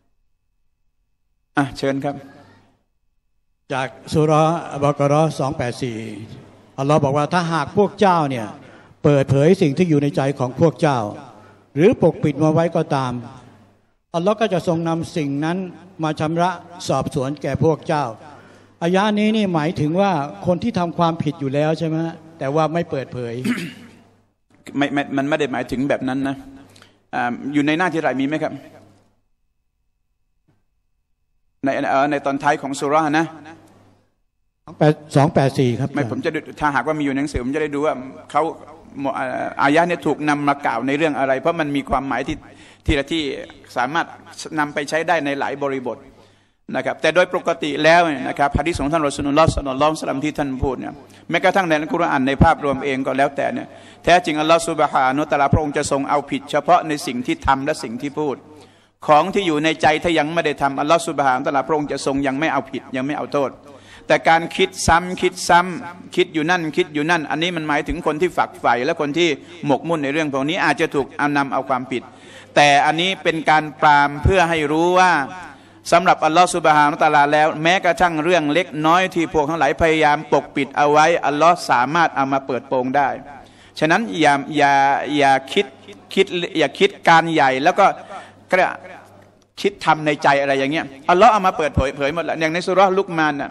อ่ะเชิญครับจากสุราะห์อัลบะเกาะห์สองแปดสี่อัลลอฮ์บอกว่าถ้าหากพวกเจ้าเนี่ยเปิดเผยสิ่งที่อยู่ในใจของพวกเจ้าหรือปกปิดมาไว้ก็ตามอัลลอฮ์ก็จะทรงนำสิ่งนั้นมาชำระสอบสวนแก่พวกเจ้าอายะนี้นี่หมายถึงว่าคนที่ทำความผิดอยู่แล้วใช่ไหมแต่ว่าไม่เปิดเผยไม่มันไม่ได้หมายถึงแบบนั้นนะ อ, อยู่ในหน้าที่ไรมีไหมครับในในตอนท้ายของสุราะห์นะสองแปดสี่ครับไม่ผมจะถ้าหากว่ามีอยู่ในหนังสือผมจะได้ดูว่าเขาอายะเนี่ยถูกนำมากล่าวในเรื่องอะไรเพราะมันมีความหมายที่ที่ที่สามารถนำไปใช้ได้ในหลายบริบทนะครับแต่โดยปกติแล้วนะครับหะดีษของท่านรอซูลุลลอฮ์ ศ็อลลัลลอฮุอะลัยฮิวะซัลลัมที่ท่านพูดเนี่ยแม้กระทั่งในอัลกุรอานในภาพรวมเองก็แล้วแต่เนี่ยแท้จริงอัลลอฮฺซุบฮานะฮูวะตะอาลาพระองค์จะทรงเอาผิดเฉพาะในสิ่งที่ทำและสิ่งที่พูดของที่อยู่ในใจถ้ายังไม่ได้ทำอัลลอฮฺซุบฮานะฮูวะตะอาลาพระองค์จะทรงยังไม่เอาผิดยังไม่เอาโทษแต่การคิดซ้ำคิดซ้ำคิดอยู่นั่นคิดอยู่นั่นอันนี้มันหมายถึงคนที่ฝักใฝ่และคนที่หมกมุ่นในเรื่องพวกนี้อาจจะถูกเอานำเอาความผิดแต่อันนี้เป็นการปรามเพื่อให้รู้ว่าสำหรับอัลลอฮฺซุบฮานะฮูวะตะอาลาแล้วแม้กระทั่งเรื่องเล็กน้อยที่พวกทั้งหลายพยายามปกปิดเอาไว้อัลลอฮฺสามารถเอามาเปิดโปงได้ฉะนั้นอย่าอย่าอย่าคิดคิดอย่าคิดการใหญ่แล้วก็คิดทำในใจอะไรอย่างเงี้ยอัลลอฮฺเอามาเปิดเผยเผยหมดแหละอย่างในสุเราะห์ลุกมานน่ะ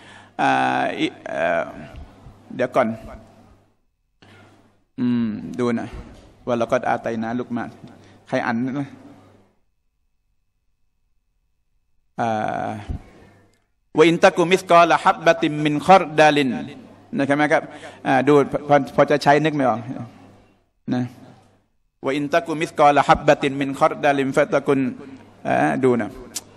เดี๋ยวก่อนอืมดูนะว่าเราก็อาตัยนะลุกมานใครอ่านนะวะอินตะกุมิสกอละฮับบะติมมินคอรดาลินนะครับครับดูพอพอจะใช้นึกไม่ออกนะวะอินตะกุมิสกอละฮับบะตินมินคอรดาลินฟะตะกุนดูนะ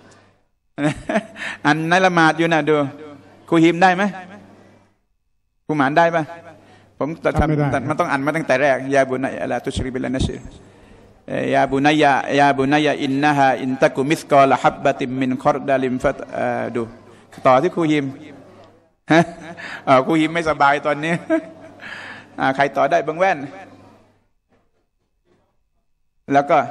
อันในละหมาดอยู่นะดูครูฮิมได้ไหมครูหมานได้ปะผมจะทำมันต้องอ่านมาตั้งแต่แรกยาบุนัยอะลาตุชริบิลนัชยาบุนัยยาบุนัยอินนะฮะอินตะกุมิสกอละฮับบะติมมินคอรดาลิมฟะดูต่อที่ครูฮิมฮะครูฮิมไม่สบายตอนนี้ใครต่อได้บังแว่นแล้วก็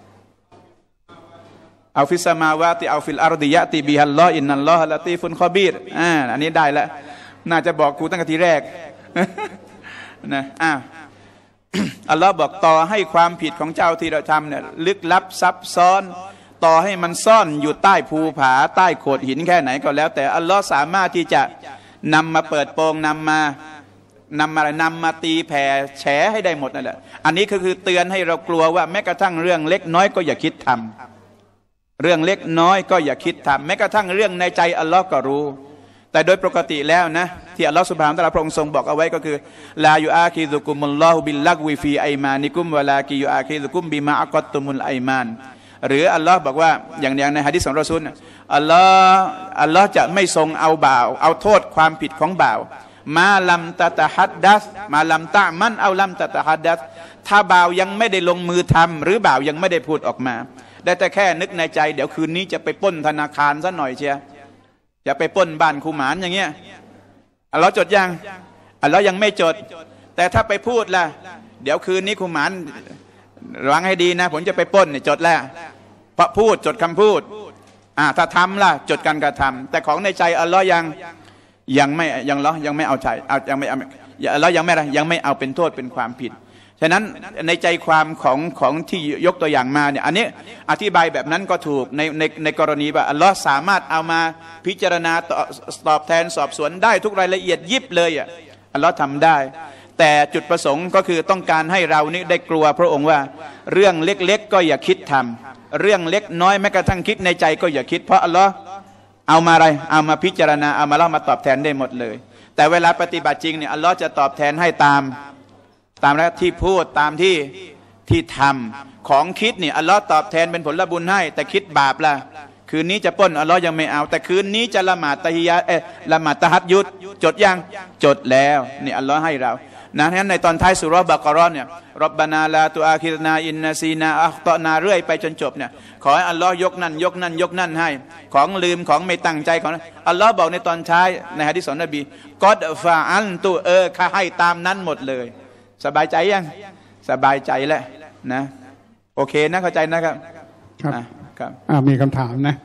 เอาฟิสมาวาติเอาฟิลอาร์ดิยะติบิฮัลลอฮ์อินนัลลอฮะละตีฟุนคอบีรอ่าอันนี้ได้แล้วน่าจะบอกครูตั้งแต่ทีแรกนะอ่าอัลลอฮ์บอกต่อให้ความผิดของเจ้าที่เราทำเนี่ยลึกลับซับซ้อนต่อให้มันซ่อนอยู่ใต้ภูผาใต้โขดหินแค่ไหนก็แล้วแต่อัลลอฮ์สามารถที่จะนำมาเปิดโปงนำมานำมานำมาตีแผ่แฉให้ได้หมดนั่นแหละอันนี้ก็คือเตือนให้เรากลัวว่าแม้กระทั่งเรื่องเล็กน้อยก็อย่าคิดทำเรื่องเล็กน้อยก็อย่าคิดทำแม้กระทั่งเรื่องในใจอัลลอฮ์ก็รู้แต่โดยปกติแล้วนะที่อัลลอฮฺซุบฮานะฮูวะตะอาลาพระองค์ทรงบอกเอาไว้ก็คือลายูอาคิซุกุมุลลอฮุบิลลักวิฟีไอมานิกุมวะลากิยูอาคิซุกุมบิมาอักอตตุมุลไอมานหรืออัลลอฮ์บอกว่าอย่างอย่างในหะดีษของรอซูลอัลลอฮ์อัลลอฮ์จะไม่ทรงเอาบ่าวเอาโทษความผิดของบ่าวมาลัมตะตะฮัดดัสมาลัมตะมันเอาลัมตะตะฮัดดัสถ้าบ่าวยังไม่ได้ลงมือทำหรือบ่าวยังไม่ได้พูดออกมาได้แต่แค่นึกในใจเดี๋ยวคืนนี้จะไปปล้นธนาคารซะหน่อยเชียจะไปปล้นบ้านครูหมานอย่างเงี้ยอัลลอฮ์จดยังอัลลอฮ์ยังไม่จดแต่ถ้าไปพูดล่ะเดี๋ยวคืนนี้ครูหมานระวังให้ดีนะผมจะไปปล้นเนี่ยจดแล้วเพราะพูดจดคำพูดอ่าถ้าทำล่ะจดการกระทำแต่ของในใจอัลลอฮ์ยังยังไม่ยังล้อยังไม่เอาใจเอายังไม่เอาอัลลอฮ์ยังไม่อะไรยังไม่เอาเป็นโทษเป็นความผิดฉะนั้นในใจความของของที่ยกตัวอย่างมาเนี่ยอันนี้อธิบายแบบนั้นก็ถูกในในในกรณีว่าอัลลอฮ์สามารถเอามาพิจารณาตอบแทนสอบสวนได้ทุกรายละเอียดยิบเลยอ่ะอัลลอฮ์ทำได้แต่จุดประสงค์ก็คือต้องการให้เรานี่ได้กลัวพระองค์ว่าเรื่องเล็กๆก็อย่าคิดทำเรื่องเล็กน้อยแม้กระทั่งคิดในใจก็อย่าคิดเพราะอัลลอฮ์เอามาอะไรเอามาพิจารณาเอามาเล่ามาตอบแทนได้หมดเลยแต่เวลาปฏิบัติจริงเนี่ยอัลลอฮ์จะตอบแทนให้ตามตามแล้วที่พูดตามที่ที่ทำของคิดนี่อัลลอฮ์ตอบแทนเป็นผลบุญให้แต่คิดบาปล่ะคืนนี้จะปล้นอัลลอฮ์ยังไม่เอาแต่คืนนี้จะละหมาดตะฮิยะเอละหมาดตะฮัดยุดจดยังจดแล้วนี่อัลลอฮ์ให้เรานะฉะนั้นในตอนท้ายสุเราะห์บะเกาะเราะห์เนี่ยร็อบบานาลาตุอาคิรนาอินนาซีนาอัคตอนาเรื่อยไปจนจบเนี่ยขอให้อัลลอฮ์ยกนั่นยกนั่นยกนั่นให้ของลืมของไม่ตั้งใจของอัลลอฮ์บอกในตอนท้ายในหะดีษของนบีกอดฟาอันตุเออข้าให้ตามนั้นหมดเลยสบายใจยังสบายใจแล้วนะโอเคนะเข้าใจนะครับครับครับมีคำถามนะ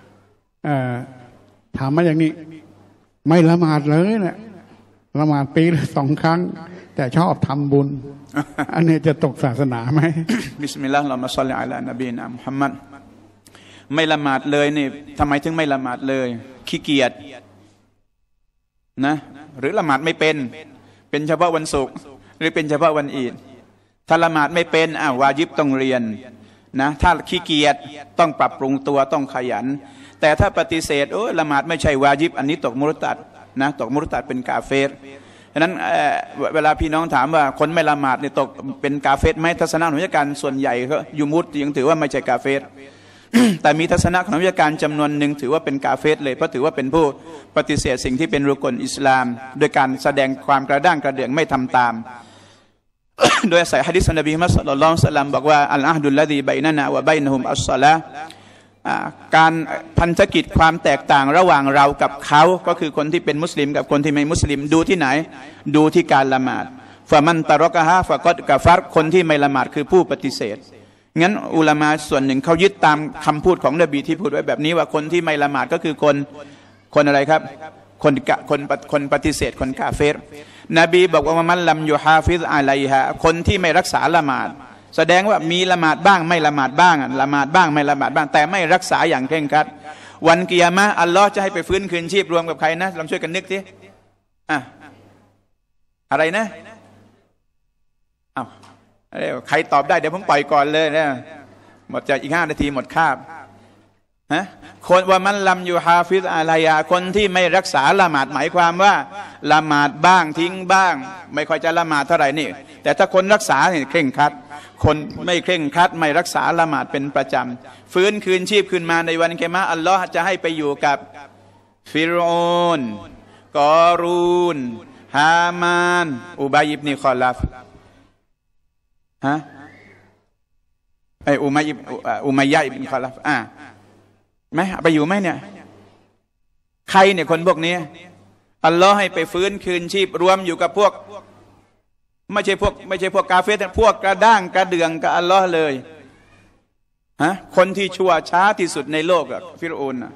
ถามมาอย่างนี้ไม่ละหมาดเลยเนี่ยละหมาดปีละสองครั้งแต่ชอบทำบุญอันนี้จะตกศาสนาไหมบิสมิลลาฮิรเราะห์มาศ็อลลิอะลานบีนะมุฮัมมัดไม่ละหมาดเลยนี่ทำไมถึงไม่ละหมาดเลยขี้เกียจนะหรือละหมาดไม่เป็นเป็นเฉพาะวันศุกร์หรือเป็นเฉพาะวันอีดถ้าละหมาดไม่เป็นอ่ะวาญิบต้องเรียนนะถ้าขี้เกียจต้องปรับปรุงตัวต้องขยันแต่ถ้าปฏิเสธโอ้ละหมาดไม่ใช่วาญิบอันนี้ตกมุรตัดนะตกมุรตัดเป็นกาเฟรฉะนั้น เ, เวลาพี่น้องถามว่าคนไม่ละหมาดเนี่ยตกเป็นกาเฟรไหมทัศนะของวิชาการส่วนใหญ่ก็ยูมุตยังถือว่าไม่ใช่กาเฟร แต่มีทัศนะของวิชาการจำนวนหนึ่งถือว่าเป็นกาเฟรเลยเพราะถือว่าเป็นผู้ปฏิเสธสิ่งที่เป็นรุกลอิสลามโดยการแสดงความกระด้างกระเดื่องไม่ทำตาม โดยอาศัยหะดีษของนบีมุฮัมมัดศ็อลลัลลอฮุอะลัยฮิวะซัลลัมบอกว่าอัลอะฮดุลลซีบัยนะนะวะบัยนะฮุมอัศศอลาการพันธกิจความแตกต่างระหว่างเรากับเขาก็คือคนที่เป็นมุสลิมกับคนที่ไม่มุสลิมดูที่ไหนดูที่การละหมาดฟะมันตะรอกะฮะฟะกอดกะฟัรคนที่ไม่ละหมาดคือผู้ปฏิเสธงั้นอุลามะส่วนหนึ่งเขายึดตามคำพูดของนบีที่พูดไว้แบบนี้ว่าคนที่ไม่ละหมาดก็คือคนคนอะไรครับคนกะคนคนปฏิเสธคนกาเฟรนบีบอกว่ามันลัมยูฮาฟิซอะลัยฮะคนที่ไม่รักษาละหมาดแสดงว่ามีละหมาดบ้างไม่ละหมาดบ้างละหมาดบ้างไม่ละหมาดบ้างแต่ไม่รักษาอย่างเคร่งครัดวันกิยามะห์อัลลอฮ์จะให้ไปฟื้นคืนชีพรวมกับใครนะลองช่วยกันนึกสิอ่ะอะไรนะอ้าวใครตอบได้เดี๋ยวผมปล่อยก่อนเลยนะหมดจากอีกห้านาทีหมดคาบฮะคนว่ามันลำอยู่ฮาฟิซอะไรอะคนที่ไม่รักษาละหมาดหมายความว่าละหมาดบ้างทิ้งบ้างไม่ค่อยจะละหมาดเท่าไหร่นี่แต่ถ้าคนรักษาเนี่ยเคร่งครัดคนไม่เคร่งครัดไม่รักษาละหมาดเป็นประจำฟื้นคืนชีพขึ้นมาในวันกิยามะห์อัลลอฮ์จะให้ไปอยู่กับฟิรออนกอรูนฮามานอุบัยอิบนีคอลัฟฮะไออุมัยอุมัยยะอิบนีคอลัฟอ่ะไหมไปอยู่ไหมเนี่ยใครเนี่ยคนพวกนี้อัลลอฮ์ให้ไปฟื้นคืนชีพรวมอยู่กับพวกไม่ใช่พวกไม่ใช่พวกกาเฟรแต่พวกกระด้างกระเดื่องกับอัลลอฮ์เลยฮะคนที่ชั่วช้าที่สุดในโลกอะฟิรออนนะ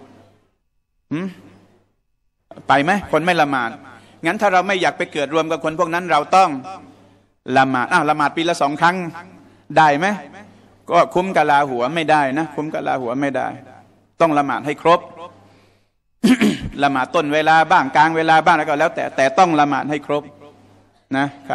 ไปไหมคนไม่ละหมาดงั้นถ้าเราไม่อยากไปเกิดรวมกับคนพวกนั้นเราต้องละหมาดอ้าวละหมาดปีละสองครั้งได้ไหมก็คุ้มกะลาหัวไม่ได้นะคุ้มกะลาหัวไม่ได้ต้องละหมาดให้ครบ ละหมาดต้นเวลาบ้างกลางเวลาบ้างแล้วก็แล้วแต่แต่ต้องละหมาดให้ครบนะครับ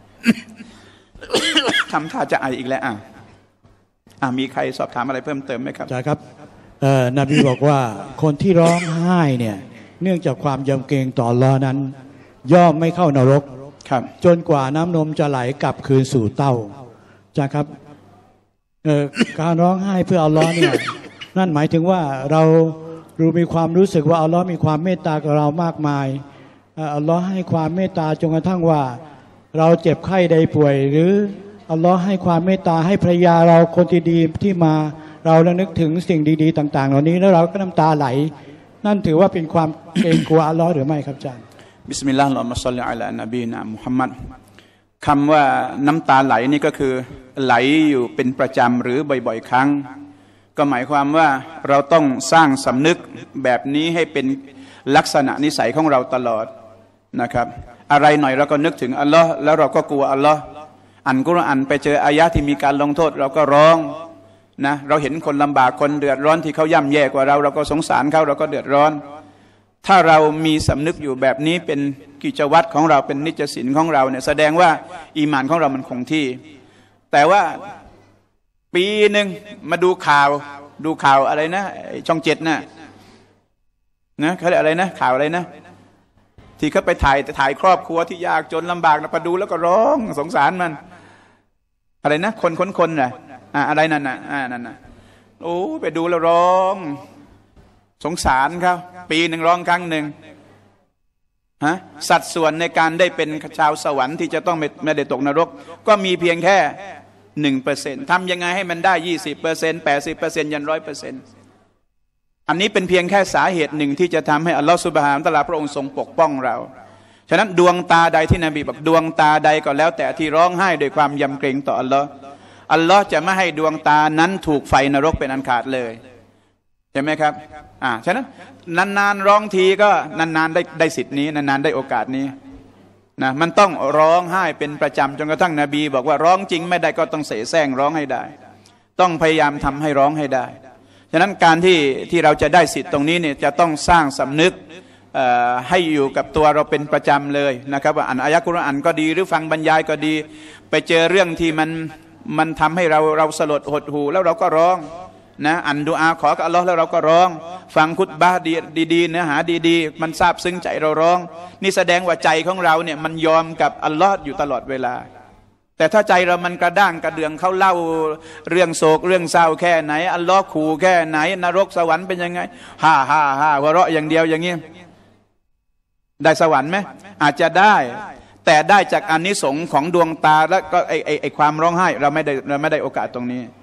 ทำท่าจะไออีกแล้วอ่ะอ่ะมีใครสอบถามอะไรเพิ่มเติมไหมครับใช่ครับเอ่อนบีบอกว่าคนที่ร้องไห้เนี่ยเนื่องจากความยำเกรงต่ออัลเลาะห์นั้นย่อมไม่เข้านรกครับจนกว่าน้ำนมจะไหลกลับคืนสู่เต้าจ้ะครับเอ่อการร้องไห้เพื่ออัลเลาะห์เนี่ยนั่นหมายถึงว่าเรารู้มีความรู้สึกว่าอัลเลาะห์มีความเมตตากับเรามากมายอัลเลาะห์ให้ความเมตตาจนกระทั่งว่าเราเจ็บไข้ใดป่วยหรืออัลเลาะห์ให้ความเมตตาให้ภรรยาเราคนที่ดีที่มาเราแล้วนึกถึงสิ่งดีๆต่างๆเหล่านี้แล้วเราก็น้ำตาไหลนั่นถือว่าเป็นความเกรงกลัวอัลเลาะห์หรือไม่ครับอาจารย์บิสมิลลาฮิรเราะห์มาศ็อลลิอะลานบีนะมุฮัมมัดคำว่าน้ำตาไหลนี่ก็คือไหลอยู่เป็นประจำหรือบ่อยๆครั้งก็หมายความว่าเราต้องสร้างสำนึกแบบนี้ให้เป็นลักษณะนิสัยของเราตลอดนะครับอะไรหน่อยเราก็นึกถึงอัลลอฮ์แล้วเราก็กลัวอัลลอฮ์อ่านกุรอานไปเจออายะที่มีการลงโทษเราก็ร้องนะเราเห็นคนลำบากคนเดือดร้อนที่เขาย่ำแย่กว่าเราเราก็สงสารเขาเราก็เดือดร้อนถ้าเรามีสำนึกอยู่แบบนี้เป็นกิจวัตรของเราเป็นนิจศีลของเราเนี่ยแสดงว่าอีหม่านของเรามันคงที่แต่ว่าปีหนึ่งมาดูข่าวดูข่าวอะไรนะช่องเจ็ดนะนะเขาเรียกอะไรนะข่าวอะไรนะที่เขาไปถ่ายถ่ายครอบครัวที่ยากจนลำบากนะไปดูแล้วก็ร้องสงสารมันอะไรนะคนคนคนน่ะอ่าอะไรนั่นน่ะอ่านั่นน่ะโอ้ไปดูแล้วร้องสงสารเขาปีหนึ่งร้องครั้งหนึ่งฮะสัดส่วนในการได้เป็นชาวสวรรค์ที่จะต้องไม่ไม่ได้ตกนรกก็มีเพียงแค่หนึ่งเปอร์เซ็นต์ทำยังไงให้มันได้ยี่สิบเปอร์เซ็นต์แปดสิบเปอร์เซ็นต์ยันร้อยเปอร์เซ็นต์อันนี้เป็นเพียงแค่สาเหตุหนึ่งที่จะทำให้อัลลอฮฺซุบฮานะฮูวะตะอาลาพระองค์ทรงปกป้องเราฉะนั้นดวงตาใดที่นบีบอกดวงตาใดก็แล้วแต่ที่ร้องไห้ด้วยความยำเกรงต่ออัลลอฮฺอัลลอฮฺจะไม่ให้ดวงตานั้นถูกไฟนรกเป็นอันขาดเลยใช่ไหมครับอ่าฉะนั้นนานๆร้องทีก็นานๆได้ได้สิทธินี้นานๆได้โอกาสนี้นะมันต้องร้องไห้เป็นประจำจนกระทั่งนบีบอกว่าร้องจริงไม่ได้ก็ต้องเสแสร้งร้องให้ได้ต้องพยายามทำให้ร้องให้ได้ฉะนั้นการที่ที่เราจะได้สิทธิ์ตรงนี้เนี่ยจะต้องสร้างสำนึกให้อยู่กับตัวเราเป็นประจำเลยนะครับว่าอ่านอายะกุรอานก็ดีหรือฟังบรรยายก็ดีไปเจอเรื่องที่มันมันทำให้เราเราสลดหดหู่แล้วเราก็ร้องนะอันดุอาขอกับอัลลอฮ์แล้วเราก็ร้องฟังคุตบะห์ดีๆเนื้อหาดีๆมันซาบซึ้งใจเราร้องนี่แสดงว่าใจของเราเนี่ยมันยอมกับอัลลอฮ์อยู่ตลอดเวลาแต่ถ้าใจเรามันกระด้างกระเดืองเขาเล่าเรื่องโศกเรื่องเศร้าแค่ไหนอัลลอฮ์ขู่แค่ไหนนรกสวรรค์เป็นยังไงฮ่าฮ่าฮ่าหัวเราะอย่างเดียวอย่างนี้ได้สวรรค์ไหมอาจจะได้แต่ได้จากอานิสงส์ของดวงตาแล้วก็ไอไอไอความร้องไห้เราไม่ได้เราไม่ได้โอกาสตรงนี้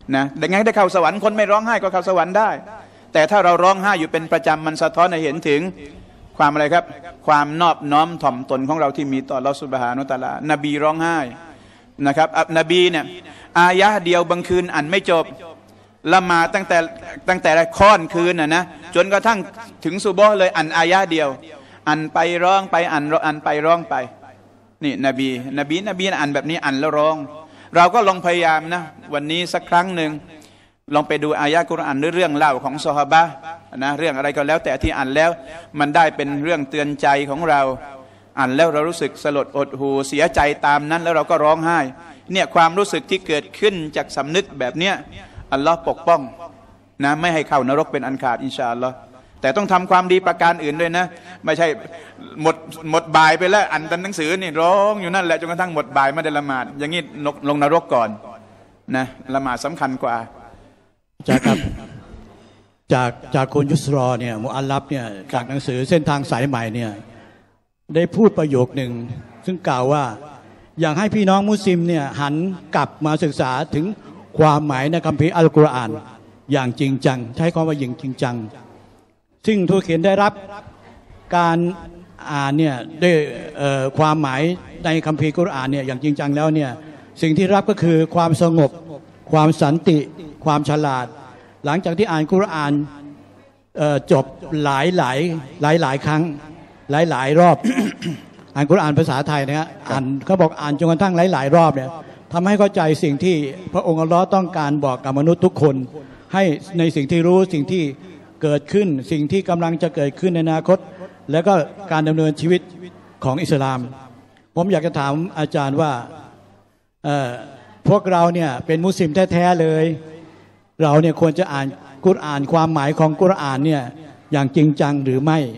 นะดังนั้นได้เข้าสวรรค์คนไม่ร้องไห้ก็เข้าสวรรค์ได้แต่ถ้าเราร้องไห้อยู่เป็นประจำมันสะท้อนให้เห็นถึงความอะไรครับความนอบน้อมถ่อมตนของเราที่มีต่ออัลเลาะห์ซุบฮานะฮูวะตะอาลานบีร้องไห้นะครับนบีเนี่ยอายะห์เดียวบางคืนอ่านไม่จบละหมาดตั้งแต่ตั้งแต่ค่อนคืนน่ะนะจนกระทั่งถึงซุบฮ์เลยอ่านอายะห์เดียวอ่านไปร้องไปอ่านอ่านไปร้องไปนี่นบีนบีนบีอ่านแบบนี้อ่านแล้วร้องเราก็ลองพยายามนะวันนี้สักครั้งหนึ่งลองไปดูอายะห์กุรอานหรือเรื่องเล่าของซอฮาบะห์นะเรื่องอะไรก็แล้วแต่ที่อ่านแล้วมันได้เป็นเรื่องเตือนใจของเราอ่านแล้วเรารู้สึกสลดอดหูเสียใจตามนั้นแล้วเราก็ร้องไห้เนี่ยความรู้สึกที่เกิดขึ้นจากสำนึกแบบเนี้ยอัลลอฮ์ปกป้องนะไม่ให้เข้านรกเป็นอันขาดอินชาอัลลอฮ์แต่ต้องทำความดีประการอื่นด้วยนะไม่ใช่หมดหมดบ่ายไปแล้วอ่านหนังสือนี่ร้องอยู่นั่นแหละจนกระทั่งหมดบ่ายไม่ได้ละหมาดอย่างนี้ลงนรกก่อนนะละหมาดสำคัญกว่าจากครับจากจากคนยุสรอเนี่ยมุอัลลัฟเนี่ยจากหนังสือเส้นทางสายใหม่เนี่ยได้พูดประโยคหนึ่งซึ่งกล่าวว่าอยากให้พี่น้องมุสลิมเนี่ยหันกลับมาศึกษาถึงความหมายในคัมภีร์อัลกุรอานอย่างจริงจังใช้คำว่าอย่างจริงจังซึ่งทุกเขียนได้รับการอ่านเนี่ยด้วยความหมายในคัมภีร์กุรอานเนี่ยอย่างจริงจังแล้วเนี่ยสิ่งที่รับก็คือความสงบความสันติความฉลาดหลังจากที่อ่านกุรอานจบหลายหลายหลายหลายครั้งหลายหลายรอบ อ่านกุรอานภาษาไทยนะฮะอ่านเขาบอกอ่านจนกระทั่งหลายหลายรอบเนี่ยทำให้เข้าใจสิ่งที่พระองค์อัลลอฮ์ต้องการบอกกับมนุษย์ทุกคนให้ในสิ่งที่รู้สิ่งที่เกิดขึ้นสิ่งที่กำลังจะเกิดขึ้นในอนาคตแล้วก็การดำเนินชีวิตของอิสลามผมอยากจะถามอาจารย์ว่าพวกเราเนี่ยเป็นมุสลิมแท้ๆเลยเราเนี่ยควรจะอ่านกุรอานความหมายของกุรอานเนี่ยอย่างจริงจังหรือไม่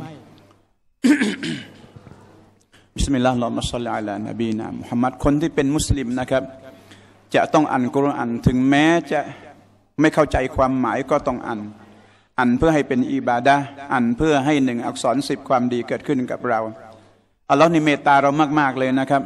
บิสมิลลาฮิรเราะห์มาศ็อลลิอะลานบีนะมุฮัมมัดคนที่เป็นมุสลิมนะครับจะต้องอ่านกุรอานถึงแม้จะไม่เข้าใจความหมายก็ต้องอ่านอ่านเพื่อให้เป็นอิบาดะห์อ่านเพื่อให้หนึ่งอักษรสิบความดีเกิดขึ้นกับเราอัลลอฮ์นี่เมตตาเรามากๆเลยนะครับ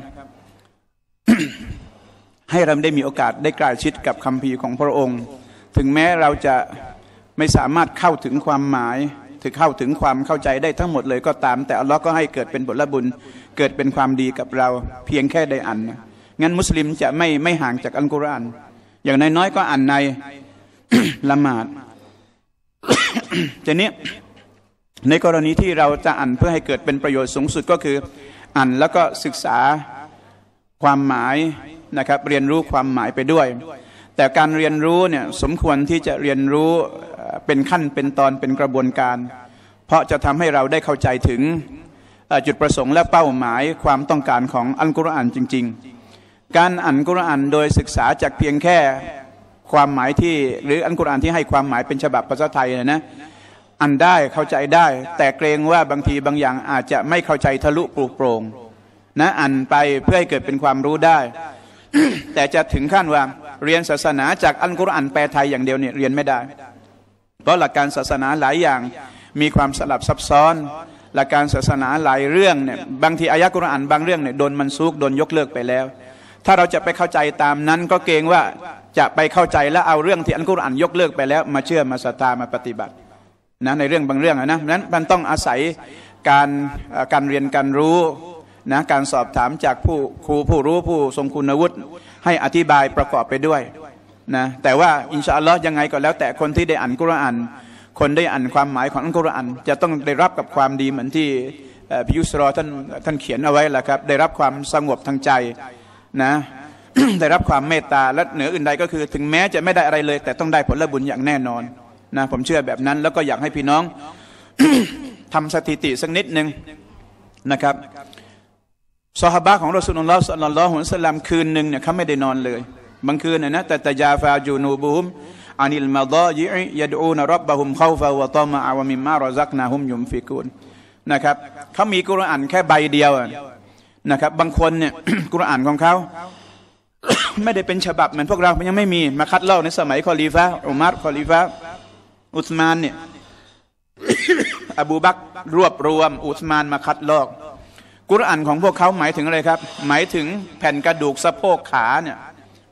ให้เราได้มีโอกาสได้ใกล้ชิดกับคัมภีร์ของพระองค์ถึงแม้เราจะไม่สามารถเข้าถึงความหมายถึงเข้าถึงความเข้าใจได้ทั้งหมดเลยก็ตามแต่อัลลอฮ์ก็ให้เกิดเป็นผลบุญเกิดเป็นความดีกับเราเพียงแค่ได้อ่านนะงั้นมุสลิมจะไม่ไม่ห่างจากอัลกุรอานอย่างน้อยๆก็อ่านใน ละหมาด ทีนี้ในกรณีที่เราจะอ่านเพื่อให้เกิดเป็นประโยชน์สูงสุดก็คืออ่านแล้วก็ศึกษาความหมายนะครับเรียนรู้ความหมายไปด้วยแต่การเรียนรู้เนี่ยสมควรที่จะเรียนรู้เป็นขั้นเป็นตอนเป็นกระบวนการเพราะจะทำให้เราได้เข้าใจถึงจุดประสงค์และเป้าหมายความต้องการของอัลกุรอานจริงๆการอ่านกุรอานโดยศึกษาจากเพียงแค่ความหมายที่หรืออัลกุรอานที่ให้ความหมายเป็นฉบับภาษาไทยนะนะอ่านได้เข้าใจได้แต่เกรงว่าบางทีบางอย่างอาจจะไม่เข้าใจทะลุปลุกโปร่งนะอ่านไปเพื่อให้เกิดเป็นความรู้ได้ แต่จะถึงขั้นว่าเรียนศาสนาจากอัลกุรอานแปลไทยอย่างเดียวเนี่ยเรียนไม่ได้เพราะหลักการศาสนาหลายอย่างมีความสลับซับซ้อนหลักการศาสนาหลายเรื่องเนี่ยบางทีอายะกุรอานบางเรื่องเนี่ยโดนมันซุกโดนยกเลิกไปแล้วถ้าเราจะไปเข้าใจตามนั้นก็เกรงว่าจะไปเข้าใจและเอาเรื่องที่อัลกุรอานยกเลิกไปแล้วมาเชื่อมาศรัทธามาปฏิบัตินะในเรื่องบางเรื่องนะนั้นมันต้องอาศัยการการเรียนการรู้นะการสอบถามจากผู้ครูผู้รู้ผู้ทรงคุณวุฒิให้อธิบายประกอบไปด้วยนะแต่ว่าอินชาอัลลอฮ์ยังไงก็แล้วแต่คนที่ได้อ่านกุรอานคนได้อ่านความหมายของอัลกุรอานจะต้องได้รับกับความดีเหมือนที่พิยุสรอท่านท่านเขียนเอาไว้แหละครับได้รับความสงบทางใจนะ ได้รับความเมตตาและเหนืออื่นใดก็คือถึงแม้จะไม่ได้อะไรเลยแต่ต้องได้ผลบุญอย่างแน่นอนนะผมเชื่อแบบนั้นแล้วก็อยากให้พี่น้อง ทำสถิติสักนิดหนึ่งนะครับซอฮาบะห์ของรอซูลุลลอฮ์ ศ็อลลัลลอฮุอะลัยฮิวะซัลลัมคืนหนึ่งเนี่ยเขาไม่ได้นอนเลยบางคืนเนี่ยนะแต่ตะยาฟาจูนูบุฮุมอานิลมาฎอญิอยัดอูนร็อบบะฮุมคอฟะวะตอมะอะวะมิมมาระซักนาฮุมยุมฟิกูนนะครับเขามีกุรอานแค่ใบเดียวนะครับบางคนเนี่ย กุรอานของเขา ไม่ได้เป็นฉบับเหมือนพวกเรามันยังไม่มีมาคัดลอกในสมัยคอลีฟะห์อุมัรคอลีฟะห์อุสมานเนี่ย อบูบักรรวบรวมอุสมานมาคัดลอกกุรอานของพวกเขาหมายถึงอะไรครับหมายถึงแผ่นกระดูกสะโพกขาเนี่ยที่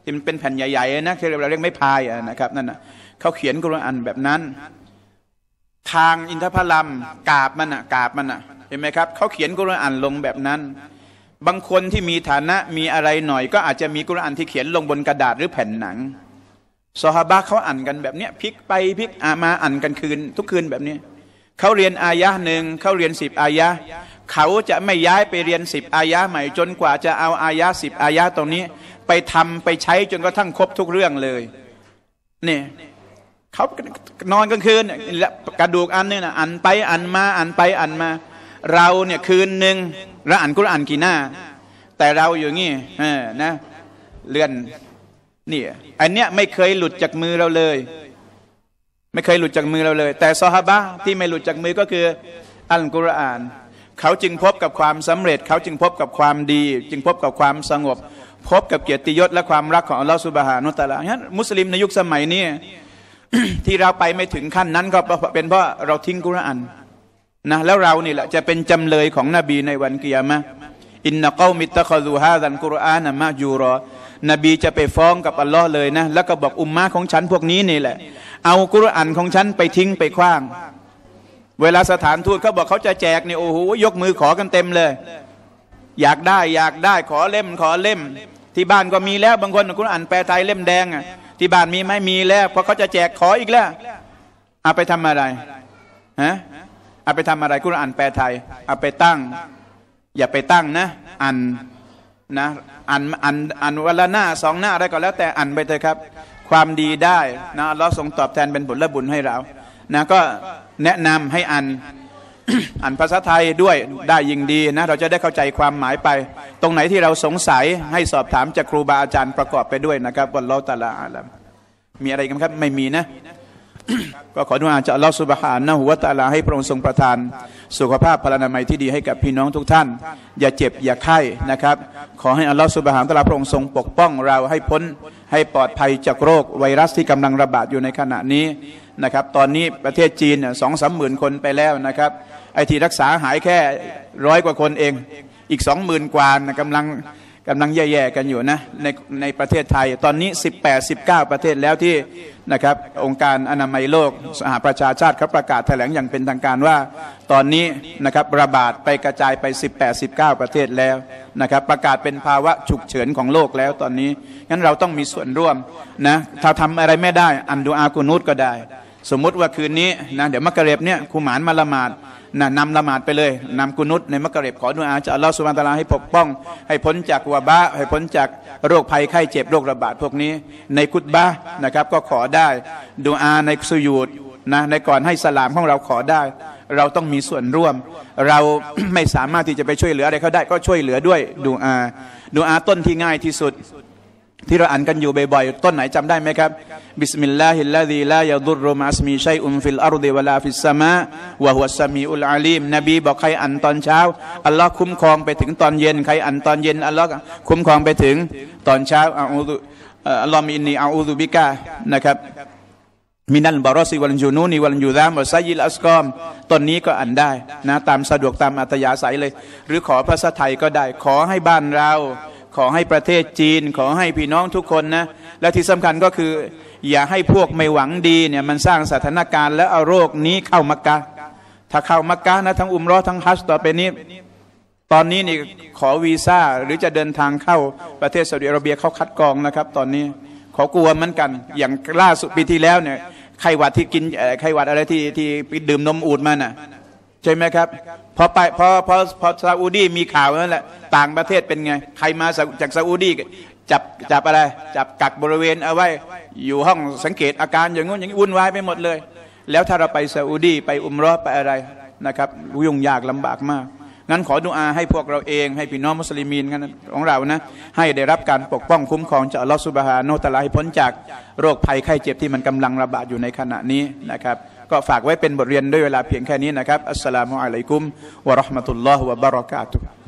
ที่มันเป็นแผ่นใหญ่ๆนะที่เราเรียกไม่พายนะครับนั่นนะเขาเขียนกุรอานแบบนั้นทางอินทผลัมกาบมันอะกาบมันอะเห็นไหมครับเขาเขียนกุรอานลงแบบนั้นบางคนที่มีฐานะมีอะไรหน่อยก็อาจจะมีกุรอานที่เขียนลงบนกระดาษหรือแผ่นหนังซอฮาบะห์เขาอ่านกันแบบเนี้ยพลิกไปพลิกมาอ่านกันคืนทุกคืนแบบนี้เขาเรียนอายะหนึ่งเขาเรียนสิบอายะเขาจะไม่ย้ายไปเรียนสิบอายะใหม่จนกว่าจะเอาอายะสิบอายะตรงนี้ไปทำไปใช้จนกระทั่งครบทุกเรื่องเลยนี่เขานอนกลางคืนกระดูกอันนึงนะอ่านไปอ่านมาอ่านไปอ่านมาเราเนี่ยคืนหนึ่งเราอ่านกุรอานกี่หน้าแต่เราอยู่งี้นะเลื่อนนี่อันเนี้ยไม่เคยหลุดจากมือเราเลยไม่เคยหลุดจากมือเราเลยแต่ซอฮาบะห์ที่ไม่หลุดจากมือก็คืออัลกุรอานเขาจึงพบกับความสำเร็จเขาจึงพบกับความดีจึงพบกับความสงบพบกับเกียรติยศและความรักของอัลลอฮฺซุบฮานะฮูวะตะอาลาฉะนั้นมุสลิมในยุคสมัยนี้ ที่เราไปไม่ถึงขั้นนั้นก็เป็นเพราะเราทิ้งกุรอานนะแล้วเรานี่แหละจะเป็นจำเลยของนบีในวันกิยามะห์อินนะกอมิตตะคอซูฮาซัลกุรอานมะจูรอนบีจะไปฟ้องกับอัลลอฮ์เลยนะแล้วก็บอกอุมมะของฉันพวกนี้นี่แหละเอากุรอานของฉันไปทิ้งไปขว้างเวลาสถานทูตเขาบอกเขาจะแจกนี่โอ้โหยกมือขอกันเต็มเลยอยากได้อยากได้ขอเล่มขอเล่มที่บ้านก็มีแล้วบางคนกุรอานแปลไทยเล่มแดงอ่ะที่บ้านมีไหมมีแล้วเพราะเขาจะแจกขออีกแล้วเอาไปทำอะไรฮะเอาไปทำอะไรกุรอานแปลไทยเอาไปตั้งอย่าไปตั้งนะอ่านนะอ่านอ่านอ่านวันละหน้าสองหน้าอะไรก็แล้วแต่อ่านไปเถอะครับความดีได้นะอัลเลาะห์ทรงตอบแทนเป็นผลบุญให้เรานะก็แนะนำให้อ่าน อ่านภาษาไทยด้วยได้ยิ่งดีนะเราจะได้เข้าใจความหมายไปตรงไหนที่เราสงสัยให้สอบถามจากครูบาอาจารย์ประกอบไปด้วยนะครับวัลลอฮุตะอาลาอาลัมมีอะไรกันครับไม่มีนะ ก็ขอดุอาจากอัลลอฮฺซุบฮานะฮูวะตะอาลาให้พระองค์ทรงประทานสุขภาพพลานามัยที่ดีให้กับพี่น้องทุกท่านอย่าเจ็บอย่าไข้นะครับขอให้อัลลอฮฺซุบฮานะฮูวะตะอาลาพระองค์ทรงปกป้องเราให้พ้นให้ปลอดภัยจากโรคไวรัสที่กำลังระบาดอยู่ในขณะนี้นะครับตอนนี้ประเทศจีนสองสามหมื่นคนไปแล้วนะครับไอที่รักษาหายแค่ร้อยกว่าคนเองอีกสองหมื่นกว่านะกำลังกำลังแย่ๆกันอยู่นะในในประเทศไทยตอนนี้สิบแปด สิบเก้าประเทศแล้วที่นะครับองค์การอนามัยโลกสหประชาชาติเขาประกาศแถลงอย่างเป็นทางการว่าตอนนี้นะครับระบาดไปกระจายไปสิบแปด สิบเก้าประเทศแล้วนะครับประกาศเป็นภาวะฉุกเฉินของโลกแล้วตอนนี้งั้นเราต้องมีส่วนร่วมนะถ้าทำอะไรไม่ได้อันดูอากุนูตก็ได้สมมุติว่าคืนนี้นะเดี๋ยวมักริบเนี่ยครูหมานมาละหมาดนะนำละหมาดไปเลยนำกุนุตในมักริบขอดุอาจากอัลลอฮฺซุบฮานะฮูวะตะอาลาให้ปกป้องให้พ้นจากวะบะให้พ้นจากโรคภัยไข้เจ็บโรคระบาดพวกนี้ในคุตบะห์นะครับก็ขอได้ดุอาในสุญูดนะในก่อนให้สลามของเราขอได้เราต้องมีส่วนร่วมเรา ไม่สามารถที่จะไปช่วยเหลืออะไรเขาได้ก็ช่วยเหลือด้วยดุอาดุอาต้นที่ง่ายที่สุดที่เราอ่านกันอยู่บ่อยๆต้นไหนจำได้ไหมครับบิสมิลลาฮิลลาซีลายะดุรรุมะอัสมีชัยอุนฟิลอาร์ฎิวะลาฟิสสะมาวะฮุวัสสะมีอุลอาลีมนบีบอกใครอ่านตอนเช้าอัลลอฮ์คุ้มครองไปถึงตอนเย็นใครอ่านตอนเย็นอัลลอฮ์คุ้มครองไปถึงตอนเช้าอะอูซุอัลลอฮ์มินนีอะอูซุบิกะนะครับมินัลบารอซิวัลจูนูนีวัลยูซามวะซัยยิลอัสกอมต้นนี้ก็อ่านได้นะตามสะดวกตามอัธยาศัยเลยหรือขอภาษาไทยก็ได้ขอให้บ้านเราขอให้ประเทศจีนขอให้พี่น้องทุกคนนะและที่สำคัญก็คืออย่าให้พวกไม่หวังดีเนี่ยมันสร้างสถานการณ์แล้วเอาโรคนี้เข้ามักกะถ้าเข้ามักกะนะทั้งอุมเราะห์ทั้งฮัจญ์ต่อไปนี้ตอนนี้นี่ขอวีซ่าหรือจะเดินทางเข้าประเทศซาอุดิอาระเบียเขาคัดกรองนะครับตอนนี้ขอกลัวเหมือนกันอย่างล่าสุดปีที่แล้วเนี่ยไข้หวัดที่กินไข้หวัดอะไรที่ที่ดื่มนมอูฐมาน่ะใช่ไหมครับพอไปพอพอพอซาอุดีมีข่าวนั่นแหละต่างประเทศเป็นไงใครมาจากซาอุดีจับจับอะไรจับกักบริเวณเอาไว้อยู่ห้องสังเกตอาการอย่างงู้นอย่างนี้วุ่นวายไปหมดเลยแล้วถ้าเราไปซาอุดีไปอุมเราะห์ไปอะไรนะครับยุ่งยากลำบากมากงั้นขอดุอาให้พวกเราเองให้พี่น้องมุสลิมีนกันของเรานะให้ได้รับการปกป้องคุ้มครองจากอัลลอฮฺซุบฮานะฮูวะตะอาลาให้พ้นจากโรคภัยไข้เจ็บที่มันกำลังระบาดอยู่ในขณะนี้นะครับก็ฝากไว้เป็นบทเรียนด้วยเวลาเพียงแค่นี้นะครับอัสสลามุอะลัยกุมวะเราะห์มะตุลลอฮ์วะบะเราะกาตุฮ์